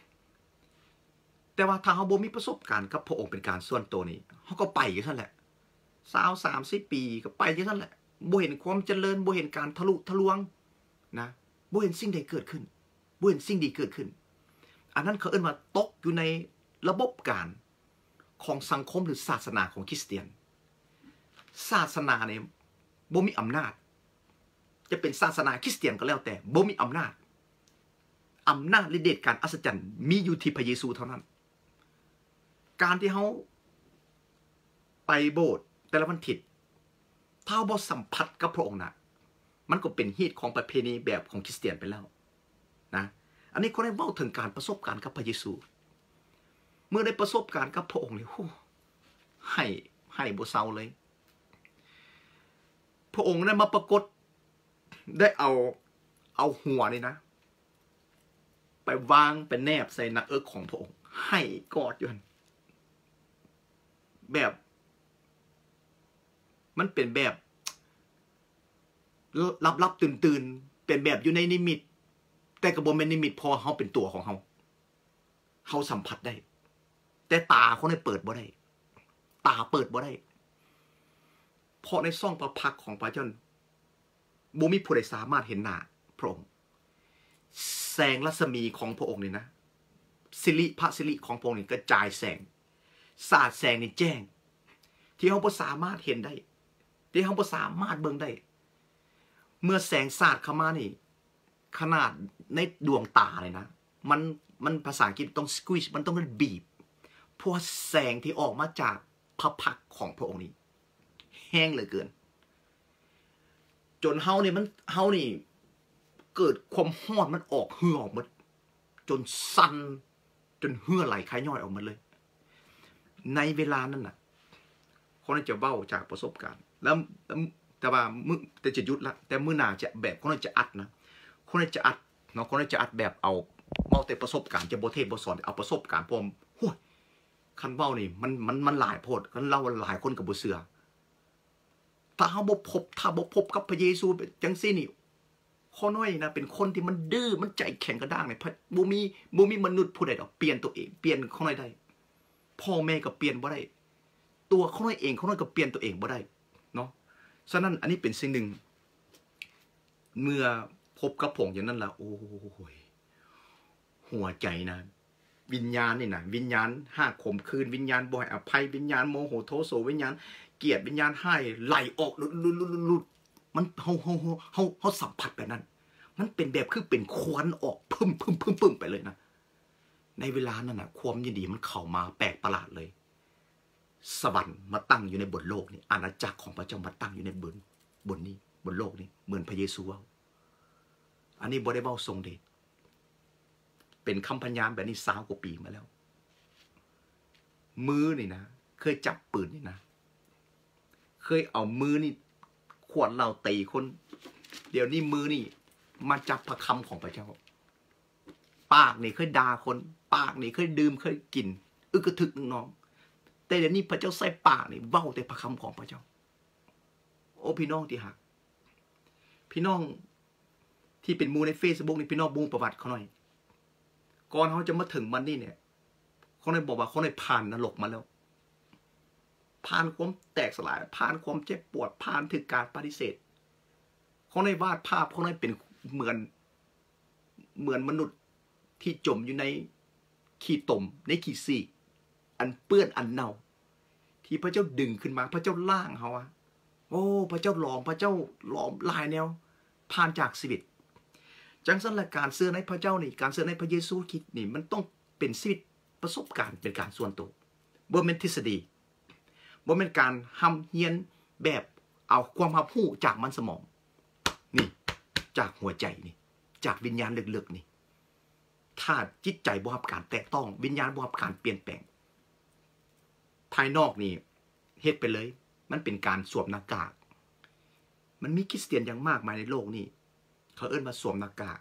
แต่ว่าถ้าเราบ่มีประสบการณ์กับพระองค์เป็นการส่วนตัวนี่เฮาก็ไปอยู่ซั่นแหละสาวสามสิบปีก็ไปอยู่ซั่นแหละบ่เห็นความเจริญบ่เห็นการทะลุทะลวงนะบ่เห็นสิ่งใดเกิดขึ้นบ่เห็นสิ่งดีเกิดขึ้นอันนั้นเขาเอิ้นว่าตกอยู่ในระบบการของสังคมหรือศาสนาของคริสเตียนศาสนาเนี่ยบ่มีอำนาจจะเป็นศาสนาคริสเตียนก็แล้วแต่บ่มีอำนาจอำนาจฤทธิ์เดชการอัศจรรย์มีอยู่ที่พระเยซูเท่านั้นการที่เฮาไปโบสถ์แต่ละวันอาทิตย์ถ้าบ่สัมผัสกับพระองค์น่ะมันก็เป็นฮีตของประเพณีแบบของคริสเตียนไปแล้วนะอันนี้คนได้เว้าถึงการประสบการณ์กับพระเยซูเมื่อได้ประสบการณ์กับพระองค์นี่โอ้ให้ให้บ่เซาเลยพระองค์ได้มาปรากฏได้เอาเอาหัวนี่นะไปวางเป็นแนบใส่หน้าอกของพระองค์ให้กอดอยู่แบบมันเป็นแบบลับๆตื่นๆเป็นแบบอยู่ในนิมิตแต่ก็บ่แม่นนิมิตพอเฮาเป็นตัวของเฮาเฮาสัมผัสได้แต่ตาเขาได้เปิดบ่ได้ตาเปิดบ่ได้เพราะในซ่องพระพักของพระเจ้าบ่มีผู้ใดสามารถเห็นหน้าพระองค์แสงรัศมีของพระองค์นี่นะสิริพระสิริของพระองค์นี่กระจายแสงสาดแสงนี่แจ้งที่เฮาบ่สามารถเห็นได้ที่เฮาบ่สามารถเบิ่งได้เมื่อแสงสาดเข้ามานี่ขนาดในดวงตาเลยนะมันมันภาษาอังกฤษต้อง squish มันต้องบีบเพราะแสงที่ออกมาจากพระพักของพระองค์นี้แห้งเหลือเกินจนเฮานี่มันเฮานี่เกิดความร้อนมันออกเหือออกหมดจนสั่นจนเหือไหลคายย่อยออกหมดเลยในเวลานั้นน่ะคนจะเว้าจากประสบการณ์แล้วแต่ว่ามื้อแต่จะหยุดละแต่มื้อหน้าจะแบบคนจะอัดนะคนจะอัดเนาะคนจะอัดแบบเอาเว้าแต่ประสบการณ์จะบ่เทศบ่สอนเอาประสบการณ์พร้อมโอ้ยคันเว้านี่มันมันมันหลายโพดคันเล่าหลายคนก็บ่เชื่อถ้าเฮาบ่พบถ้าบ่พบกับพระเยซูจังซี่นี่ข้อน้อยนะเป็นคนที่มันดื้อมันใจแข็งกระด้างเนี่ยบ่มีบ่มีมนุษย์ผู้ใดดอกเปลี่ยนตัวเองเปลี่ยนข้อน้อยได้พ่อแม่ก็เปลี่ยนบ่ได้ตัวข้อน้อยเองข้อน้อยก็เปลี่ยนตัวเองบ่ได้เนาะฉะนั้นอันนี้เป็นสิ่งหนึ่งเมื่อพบกับผมอย่างนั้นล่ะโอ้ยหัวใจนะวิญญาณนี่นะวิญญาณห้าข่มขืนวิญญาณบ่ให้อภัยวิญญาณโมโหโทโสวิญญาณเกลียดวิญญาณให้ไหลออกลุดๆๆมันเฮาเฮาเฮาเฮาเฮาสัมผัสแบบนั้นมันเป็นแบบคือเป็นควันออกพึ่มพึ่มพึ่มพึ่มไปเลยนะในเวลานั้นน่ะความยินดีมันเข้ามาแปลกประหลาดเลยสวรรค์มาตั้งอยู่ในบนโลกนี้อาณาจักรของพระเจ้ามาตั้งอยู่ในบนบนนี้บนโลกนี้เหมือนพระเยซูเว้าอันนี้บ่ได้เว้าทรงเดชเป็นคำพยานแบบนี้สามกว่าปีมาแล้วมือนี่นะเคยจับปืนนี่นะเคยเอามือนี่ขวดเหล้าตีคนเดี๋ยวนี้มือนี่มาจับพระคำของพระเจ้าปากนี่เคยด่าคนปากนี่เคยดื่มเคยกินอึกกระทึกน้องแต่เดี๋ยวนี้พระเจ้าใส่ปากนี่เว้าแต่พระคำของพระเจ้าโอ้พี่น้องที่หักพี่น้องที่เป็นมูใน Facebook นี่พี่น้องบูประวัติเขาหน่อยก่อนเขาจะมาถึงวันนี้เนี่ยเขาได้บอกว่าเขาได้ผ่านนรกมาแล้วผ่านความแตกสลายผ่านความเจ็บปวดผ่านถึงการปฏิเสธเขาได้วาดภาพเขาได้เป็นเหมือนเหมือนมนุษย์ที่จมอยู่ในขี้ตมในขี้ซีกอันเปื้อนอันเน่าที่พระเจ้าดึงขึ้นมาพระเจ้าล่างเขาอะโอ้พระเจ้าหลอมพระเจ้าหลอมลายแนวผ่านจากชีวิตจังสันละการเชื่อในพระเจ้านี่การเชื่อในพระเยซูคริสต์นี่มันต้องเป็นชีวิตประสบการณ์เป็นการส่วนตัวบ่เป็นทฤษฎีบ่เป็นการทำเฮียนแบบเอาความรับรู้จากมันสมองนี่จากหัวใจนี่จากวิญญาณลึกๆนี่ถ้าจิตใจบ่รับการแตะต้องวิญญาณบ่รับการเปลี่ยนแปลงภายนอกนี่เฮ็ดไปเลยมันเป็นการสวมหน้ากากมันมีคริสเตียนอย่างมากมายในโลกนี่เขาเอิ้นมาสวมหน้ากาก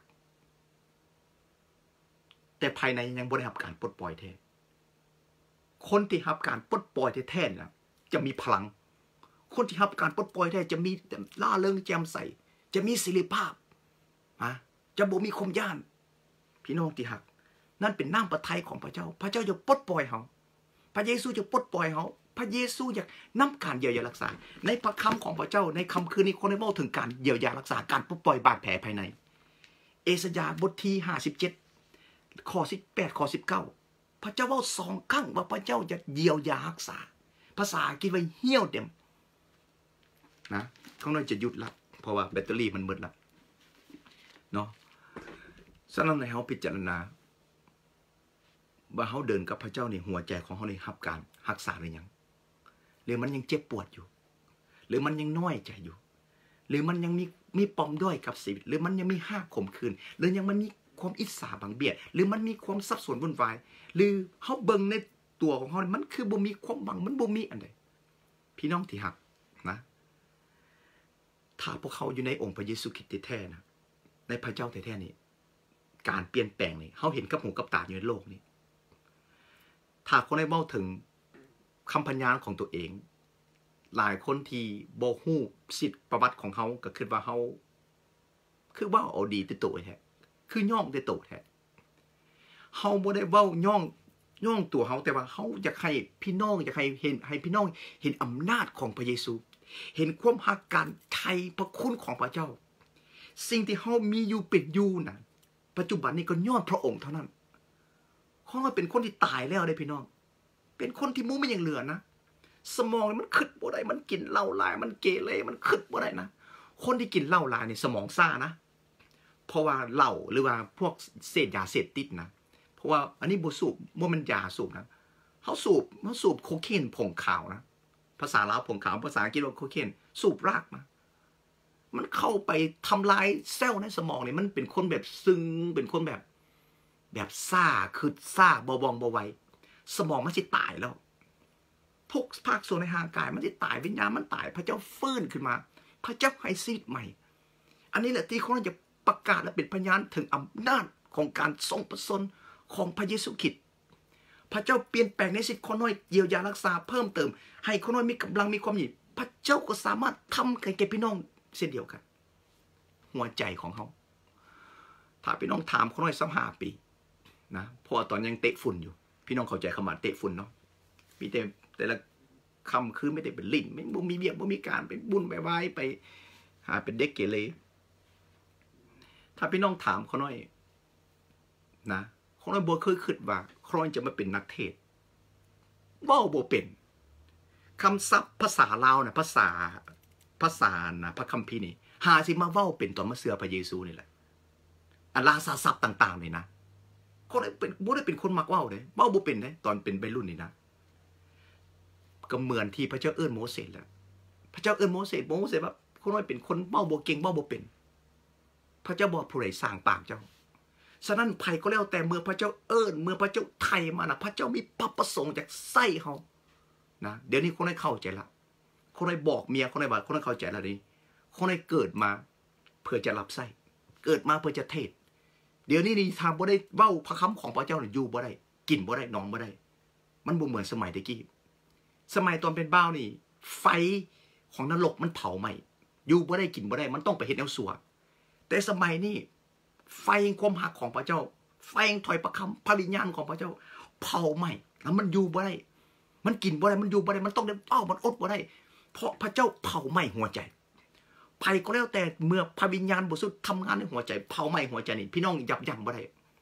แต่ภายในยังบ่ได้รับการปลดปล่อยแท้คนที่รับการปลดปล่อยแท้ๆนะจะมีพลังคนที่รับการปลดปล่อยแท้จะมีล่าเริงแจ่มใสจะมีศิลปภาพนะจะบ่มีความย่านพี่น้องที่ฮักนั่นเป็นน้ำพระทัยของพระเจ้าพระเจ้าจะปลดปล่อยเขาพระเยซูจะปลดปล่อยเขาพระเยซูอยากนำการเยียวยารักษาในพระคำของพระเจ้าในคำคืนนี้คนได้บอกถึงการเยียวยารักษาการปลดปล่อยบาดแผลภายในเอสยาห์บทที่ห้าสิบเจ็ดข้อสิบแปดข้อสิบเก้าพระเจ้าบอกสองครั้งว่าพระเจ้าจะเยียวยารักษาภาษาอังกฤษว่าเฮี้ยวเต็มนะข้างนอกจะหยุดละเพราะว่าแบตเตอรี่มันหมดละเนาะฉะนั้นในเขาพิจารณาว่าเขาเดินกับพระเจ้าในหัวใจของเขาในรับการรักษาหรือยังหรือมันยังเจ็บปวดอยู่หรือมันยังน้อยใจอยู่หรือมันยังมีมีปมด้อยกับชีวิตหรือมันยังมีห้าข่มขืนหรือยังมันมีความอิจฉาบังเบียดหรือมันมีความสับสนวุ่นวายหรือเขาเบิ่งในตัวของเขามันคือบ่มีความหวังมันบ่มีอันใดพี่น้องที่หักนะถ้าพวกเขาอยู่ในองค์พระเยซูคริสต์แท้ๆนะในพระเจ้าแท้ๆนี่การเปลี่ยนแปลงนี่เขาเห็นกับหูกับตาอยู่ในโลกนี้ถ้าคนได้เว้าถึงคำพยานของตัวเองหลายคนที่บ่ฮู้สิทธิประวัติของเขาก็คิดว่าเขาคือว่าเอาดีแต่โตแท้คือย่องแต่โตแท้เขาบ่ได้เว้าย่องย่องตัวเขาแต่ว่าเขาอยากให้พี่น้องอยากให้เห็นให้พี่น้องเห็นอำนาจของพระเยซูเห็นความหักการไทยพระคุณของพระเจ้าสิ่งที่เขามีอยู่เป็นอยู่น่ะปัจจุบันนี้ก็ย้อนพระองค์เท่านั้นเขาเป็นคนที่ตายแล้วได้พี่น้องเป็นคนที่มู้ไม่ยังเหลือนะสมองมันขึ้นบ่ได้มันกินเหล้าหลายมันเกเรมันขึ้นบ่ได้นะคนที่กินเหล้าหลายเนี่ยสมองซ่านะเพราะว่าเหล้าหรือว่าพวกเสพยาเสพติดนะเพราะว่าอันนี้บ่สูบบ่มันยาสูบนะเขาสูบเขาสูบโคเคนผงขาวนะภาษาลาวผงขาวภาษาอังกฤษว่าโคเคนสูบรากนะมันเข้าไปทำลายเซลล์ในสมองเนี่ยมันเป็นคนแบบซึงเป็นคนแบบแบบซ่าคือซ่าบอบองบอไวสมองมันจะตายแล้วทุกภาคส่วนในร่างกายมันจะตายวิญญาณมันตายพระเจ้าฟื้นขึ้นมาพระเจ้าให้ชีวิตใหม่อันนี้แหละที่เขาจะประกาศและเป็นพยานถึงอำนาจของการทรงประสนของพระเยซูคริสต์พระเจ้าเปลี่ยนแปลงในชีวิตคนน้อยเยียวยารักษาเพิ่มเติมให้คนน้อยมีกำลังมีความหยิบพระเจ้าก็สามารถทำให้แก่พี่น้องเช่นเดียวกันหัวใจของเขาถ้าพี่น้องถามคนน้อยสักห้าปีนะเพราะตอนยังเตะฝุ่นอยู่พี่น้องเข้าใจคำว่าเตะฝุ่นเนาะมีแต่แต่ละคำคือไม่ได้เป็นลิ้นไม่บ่มีเบียบบ่มีการไปบุญไปไหว้ไปหาเป็นเด็กเกเรถ้าพี่น้องถามเขาหน่อยนะเขาหน่อยบ่เคยคิดว่าเขาหน่อยจะมาเป็นนักเทศน์เว้าบ่เป็นคำศัพท์ภาษาลาวนะภาษาภาษานะพระคัมภีร์นี่หาสิมาเว้าเป็นตอนมาเชื่อพระเยซูนี่แหละอันลาซาศัพท์ต่างๆนี่นะเขาได้เป็นบ่ได้เป็นคนมักเว้าเด้เว้าบ่เป็นเด้ตอนเป็นวัยรุ่นนี่นะก็เหมือนที่พระเจ้าเอิ้นโมเสสแหละพระเจ้าเอิ้นโมเสสโมเสสว่าคนน้อยเป็นคนเว้าบ่เก่งเว้าบ่เป็นพระเจ้าบอกผู้ใดสร้างปากเจ้าฉะนั้นไผก็แล้วแต่เมื่อพระเจ้าเอิ้นเมื่อพระเจ้าไถ่มานะพระเจ้ามีพระประสงค์จากไส้เขานะเดี๋ยวนี้คนน้อยเข้าใจละคนน้อยบอกเมียคนน้อยว่าคนน้อยเข้าใจแล้วนี่คนน้อยเกิดมาเพื่อจะรับไส้เกิดมาเพื่อจะเทศเดี๋ยวนี้นี่ทำบ่ได้เว้าพระคำของพระเจ้าเนี่ยอยู่บ่ได้กินบ่ได้นอนบ่ได้มันบ่เหมือนสมัยตะกี้สมัยตอนเป็นบ้าวนี่ไฟของนรกมันเผาไหม้อยู่บ่ได้กินบ่ได้มันต้องไปเฮ็ดแนวสัวแต่สมัยนี้ไฟความหักของพระเจ้าไฟถอยประคำพระวิญญาณของพระเจ้าเผาไหม้แล้วมันอยู่บ่ได้มันกินบ่ได้มันอยู่บ่ได้มันต้องได้เอ้ามันอดบ่ได้เพราะพระเจ้าเผาไหม้หัวใจไผก็แล้วแต่เมื่อพระวิญญาณบริสุทธิ์ทำงานในหัวใจเผาไหม้หัวใจนี่พี่น้องยับยั้งบ่ได้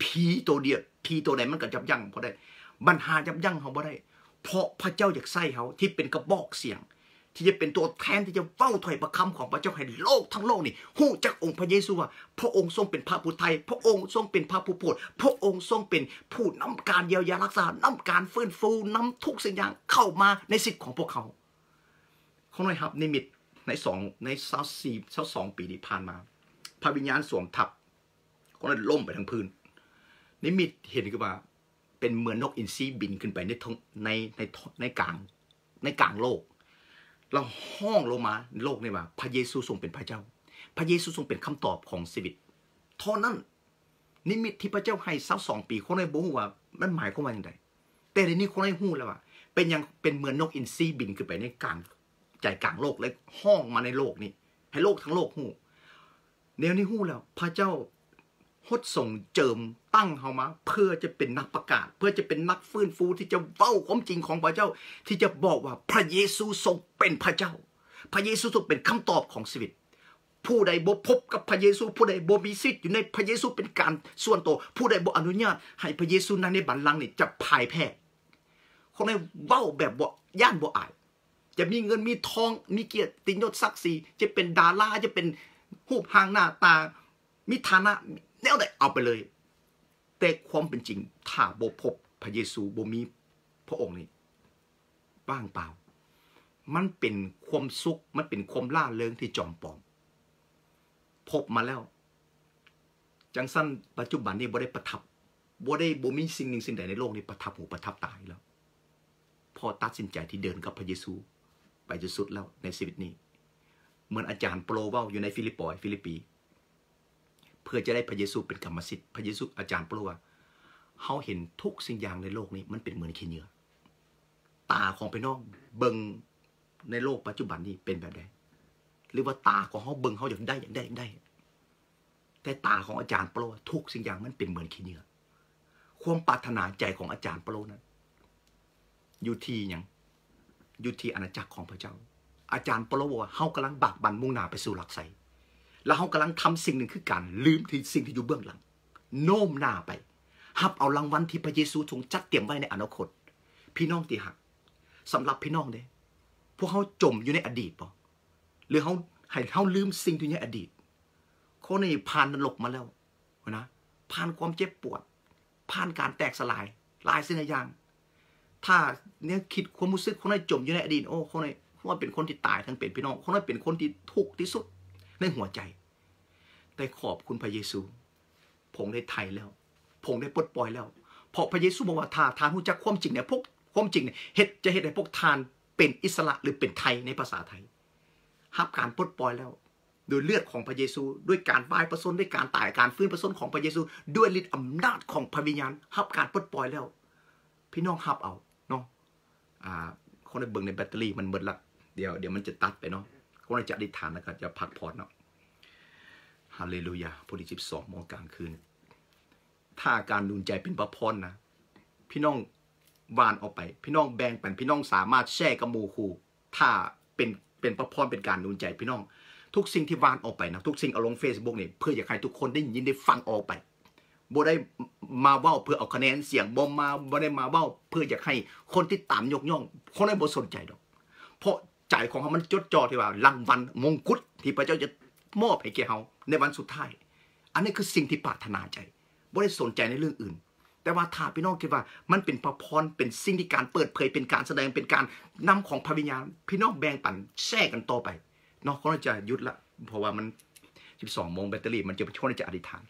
ผีตัวเดียวผีตัวไหนมันก็ยับยั้งบ่ได้ปัญหายับยั้งเขาบ่ได้เพราะพระเจ้าอยากใส่เขาที่เป็นกระบอกเสียงที่จะเป็นตัวแทนที่จะเฝ้าถอยประคำของพระเจ้าให้โลกทั้งโลกนี่ฮู้จักองค์พระเยซูว่าพระองค์ทรงเป็นพระผู้ไทยพระองค์ทรงเป็นพระผู้โปรดพระองค์ทรงเป็นผู้นำการเยียวยารักษานำการฟื้นฟูนำทุกสิ่งอย่างเข้ามาในสิทธิ์ของพวกเขาเขาหน่อยครับนิมิตในสองในสามสี่สามสองปีที่ผ่านมาพระวิญญาณสวมทับก็เลยล่มไปทั้งพื้นนิมิตเห็นคือว่าเป็นเหมือนนกอินทรีบินขึ้นไปในในในในกลางในกลางโลกเราห้องลงมาโลกนี่ว่าพระเยซูทรงเป็นพระเจ้าพระเยซูทรงเป็นคำตอบของชีวิตเท่านั้นนิมิตที่พระเจ้าให้สักสองปีคนในบ่ฮู้ว่ามันหมายความว่าอย่างไรแต่ในนี้คนในฮู้แล้วว่าเป็นยังเป็นเหมือนนกอินทรีบินขึ้นไปในกลางใจกลางโลกและห้องมาในโลกนี้ให้โลกทั้งโลกฮู้แนวนี้ฮู้แล้วพระเจ้าฮดส่งเจิมตั้งเฮามาเพื่อจะเป็นนักประกาศเพื่อจะเป็นนักฟื้นฟูที่จะเว้าความจริงของพระเจ้าที่จะบอกว่าพระเยซูทรงเป็นพระเจ้าพระเยซูทรงเป็นคำตอบของชีวิตผู้ใดบ่พบกับพระเยซูผู้ใดบ่มีสิทธิ์อยู่ในพระเยซูเป็นการส่วนตัวผู้ใดบ่อนุญาตให้พระเยซูนั้นในบัลลังก์นี่จะพ่ายแพ้คนในเว้าแบบบ่ย่านบ่อายจะมีเงินมีทองมีเกียรติยศศักดิ์ศรีจะเป็นดาราจะเป็นรูปร่างหน้าตามีฐานะแนวใดเอาไปเลยแต่ความเป็นจริงถ้าบ่พบพระเยซูบ่มีพระองค์นี่ว่างเปล่ามันเป็นความสุขมันเป็นความล่าเริงที่จอมปลอมพบมาแล้วจังสั้นปัจจุบันนี้บ่ได้ประทับบ่ได้บ่มีสิ่งหนึ่งสิ่งใดในโลกนี้ประทับหูประทับตาแล้วพอตัดสินใจที่เดินกับพระเยซูไปจนสุดแล้วในชีวิตนี้เหมือนอาจารย์โปรเว้าอยู่ในฟิลิปปอยฟิลิปปีเพื่อจะได้พระเยซูเป็นกรรมสิทธิ์พระเยซูอาจารย์โปรว่าเขาเห็นทุกสิ่งอย่างในโลกนี้มันเป็นเหมือนขี้เหงื่อตาของพี่น้องเบิ่งในโลกปัจจุบันนี้เป็นแบบใดหรือว่าตาของเขาเบิ่งเขาอยากได้อยากได้อยากได้แต่ตาของอาจารย์โปรทุกสิ่งอย่างมันเป็นเหมือนขี้เหงื่อความปรารถนาใจของอาจารย์โปรนั้นอยู่ที่ยังอยู่ที่อาณาจักรของพระเจ้าอาจารย์โปรว่าเขากำลังบากบั่นมุ่งหน้าไปสู่หลักไสแล้วเขากำลังทำสิ่งหนึ่งคือการลืมที่สิ่งที่อยู่เบื้องหลังโน้มหน้าไปหับเอารางวัลที่พระเยซูทรงจัดเตรียมไว้ในอนาคตพี่น้องที่หักสำหรับพี่น้องเด้พวกเขาจมอยู่ในอดีตป่ะหรือเขาให้เขาลืมสิ่งที่อยู่ในอดีตเขาในผ่านนรกมาแล้วนะผ่านความเจ็บปวดผ่านการแตกสลายหลายสิ่งหลายอย่างถ้าเนี่ยคิดความรู้สึกคนนั้นจมอยู่ในอดีตโอ้คนนั้นว่าเป็นคนที่ตายทั้งเป็นพี่น้องคนนั้นเป็นคนที่ทุกข์ที่สุดในหัวใจแต่ขอบคุณพระเยซูพงได้ไถ่แล้วพงได้ปลดปล่อยแล้วเพราะพระเยซูบอกว่าถ้าทานรู้จักความจริงเนี่ยพวกความจริงเนี่ยเฮ็ดจะเฮ็ดให้พวกทานเป็นอิสระหรือเป็นไทยในภาษาไทยรับการปลดปล่อยแล้วโดยเลือดของพระเยซูด้วยการบายประสนด้วยการตายการฟื้นประสนของพระเยซูด้วยฤทธิ์อำนาจของพระวิญญาณรับการปลดปล่อยแล้วพี่น้องรับเอาเนาะอ่าคนในเบิ่งในแบตเตอรี่มันหมดละเดี๋ยวเดี๋ยวมันจะตัดไปเนาะคนจะอธิษฐานนะครับจะพักผ่อนเนาะฮาเลลูยาพอดีสิบสองโมงกลางคืนถ้าการดูใจเป็นพระพรนะพี่น้องวานออกไปพี่น้องแบ่งปันพี่น้องสามารถแชร์กับหมู่คู่ถ้าเป็นเป็นพระพรเป็นการดูใจพี่น้องทุกสิ่งที่วานออกไปนะทุกสิ่งเอาลง Facebook นี่เพื่ออยากให้ทุกคนได้ยินได้ฟังออกไปบ่ได้มาเว้าเพื่อเอาคะแนนเสียงบ่มาบ่ได้มาเว้าเพื่ออยากให้คนที่ตามยกย่องคนนั้นบ่สนใจดอกเพราะใจของเขามันจดจ่อที่ว่ารางวัลมงกุฎที่พระเจ้าจะมอบให้แก่เขาในวันสุดท้ายอันนี้คือสิ่งที่ปรารถนาใจบ่ได้สนใจในเรื่องอื่นแต่ว่าถ้าพี่น้องคิดว่ามันเป็นพระพรเป็นสิ่งที่การเปิดเผยเป็นการแสดงเป็นการนำของพระวิญญาณพี่น้องแบ่งปันแชร์กันต่อไปเนาะเขาจะหยุดละเพราะว่ามันสิบสองโมงแบตเตอรี่มันจะช่วยจะอธิษฐาน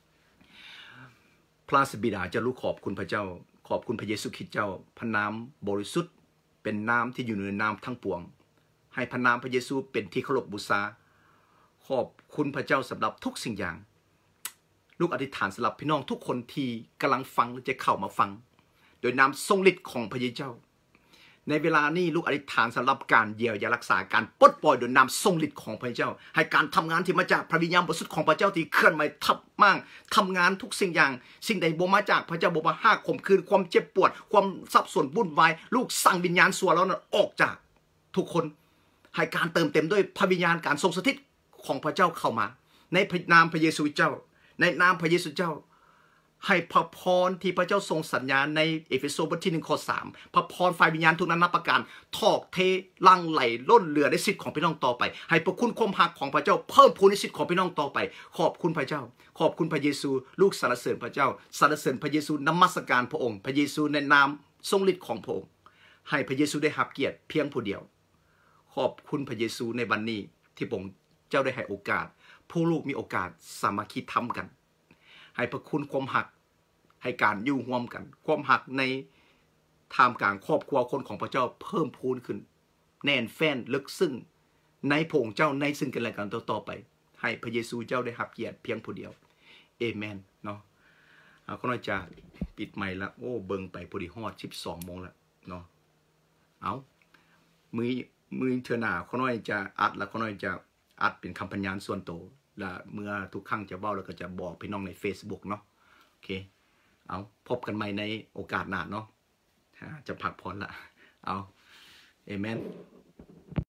พระบิดาจะรู้ขอบคุณพระเจ้าขอบคุณพระเยซูคริสต์เจ้าพระนามบริสุทธิ์เป็นนามที่อยู่ในนามทั้งปวงให้พระนามพระเยซูเป็นที่เคารพบูชาขอบคุณพระเจ้าสำหรับทุกสิ่งอย่างลูกอธิษฐานสำหรับพี่น้องทุกคนที่กำลังฟังหรือจะเข้ามาฟังโดยนามทรงฤทธิ์ของพระเยซูเจ้าในเวลานี้ลูกอธิษฐานสำหรับการเยียวยารักษาการปลดปล่อยโดยนามทรงฤทธิ์ของพระเจ้าให้การทำงานที่มาจากพระวิญญาณบริสุทธิ์ของพระเจ้าที่เคลื่อนไหวทับมั่งทำงานทุกสิ่งอย่างสิ่งใดบ่มาจากพระเจ้าบ่มาห้าข่มขืนความเจ็บปวดความสับสนวุ่นวายลูกสั่งวิญญาณส่วนแล้วนั้นออกจากทุกคนให้การเติมเต็มด้วยพระวิญญาณการทรงสถิตของพระเจ้าเข้ามาในนามพระเยซูเจ้าในนามพระเยซูเจ้าให้พระพรที่พระเจ้าทรงสัญญาในเอเฟโซบทที่หนึ่งข้อสามพระพรฝ่ายวิญญาณทุกนั้นนับประการทอกเทลังไหลล้นเหลือในสิทธิ์ของพี่น้องต่อไปให้พระคุณความหักของพระเจ้าเพิ่มพูนในสิทธิ์ของพี่น้องต่อไปขอบคุณพระเจ้าขอบคุณพระเยซูลูกสรรเสริญพระเจ้าสรรเสริญพระเยซูนมัสการพระองค์พระเยซูในนามทรงฤทธิ์ของพระองค์ให้พระเยซูได้รับเกียรติเพียงผู้เดียวขอบคุณพระเยซูในวันนี้ที่พระองค์เจ้าได้ให้โอกาสผู้ลูกมีโอกาสสามัคคีทำกันให้พระคุณความหักให้การอยู่ร่วมกันความหักในท่ามกลางครอบครัวคนของพระเจ้าเพิ่มพูนขึ้นแน่นแฟ้นลึกซึ้งในพระองค์เจ้าในซึ่งกันและกันต่อๆไปให้พระเยซูเจ้าได้รับเกียรติเพียงผู้เดียวเอเมนเนาะเอาก็น่าจะปิดไมค์ละโอ้เบิ่งไปพอดีฮอดสิบสองโมงแล้วเนาะเอามือมือเทอหนาเขาน้อยจะอัดแล้วเขาน้อยจะอัดเป็นคำพันยานส่วนตัวและเมื่อทุกครั้งจะเว้าแล้วก็จะบอกพี่น้องใน Facebook เนาะโอเคเอาพบกันใหม่ในโอกาสหน้าเนาะจะพักผ่อนละเอาเอเมน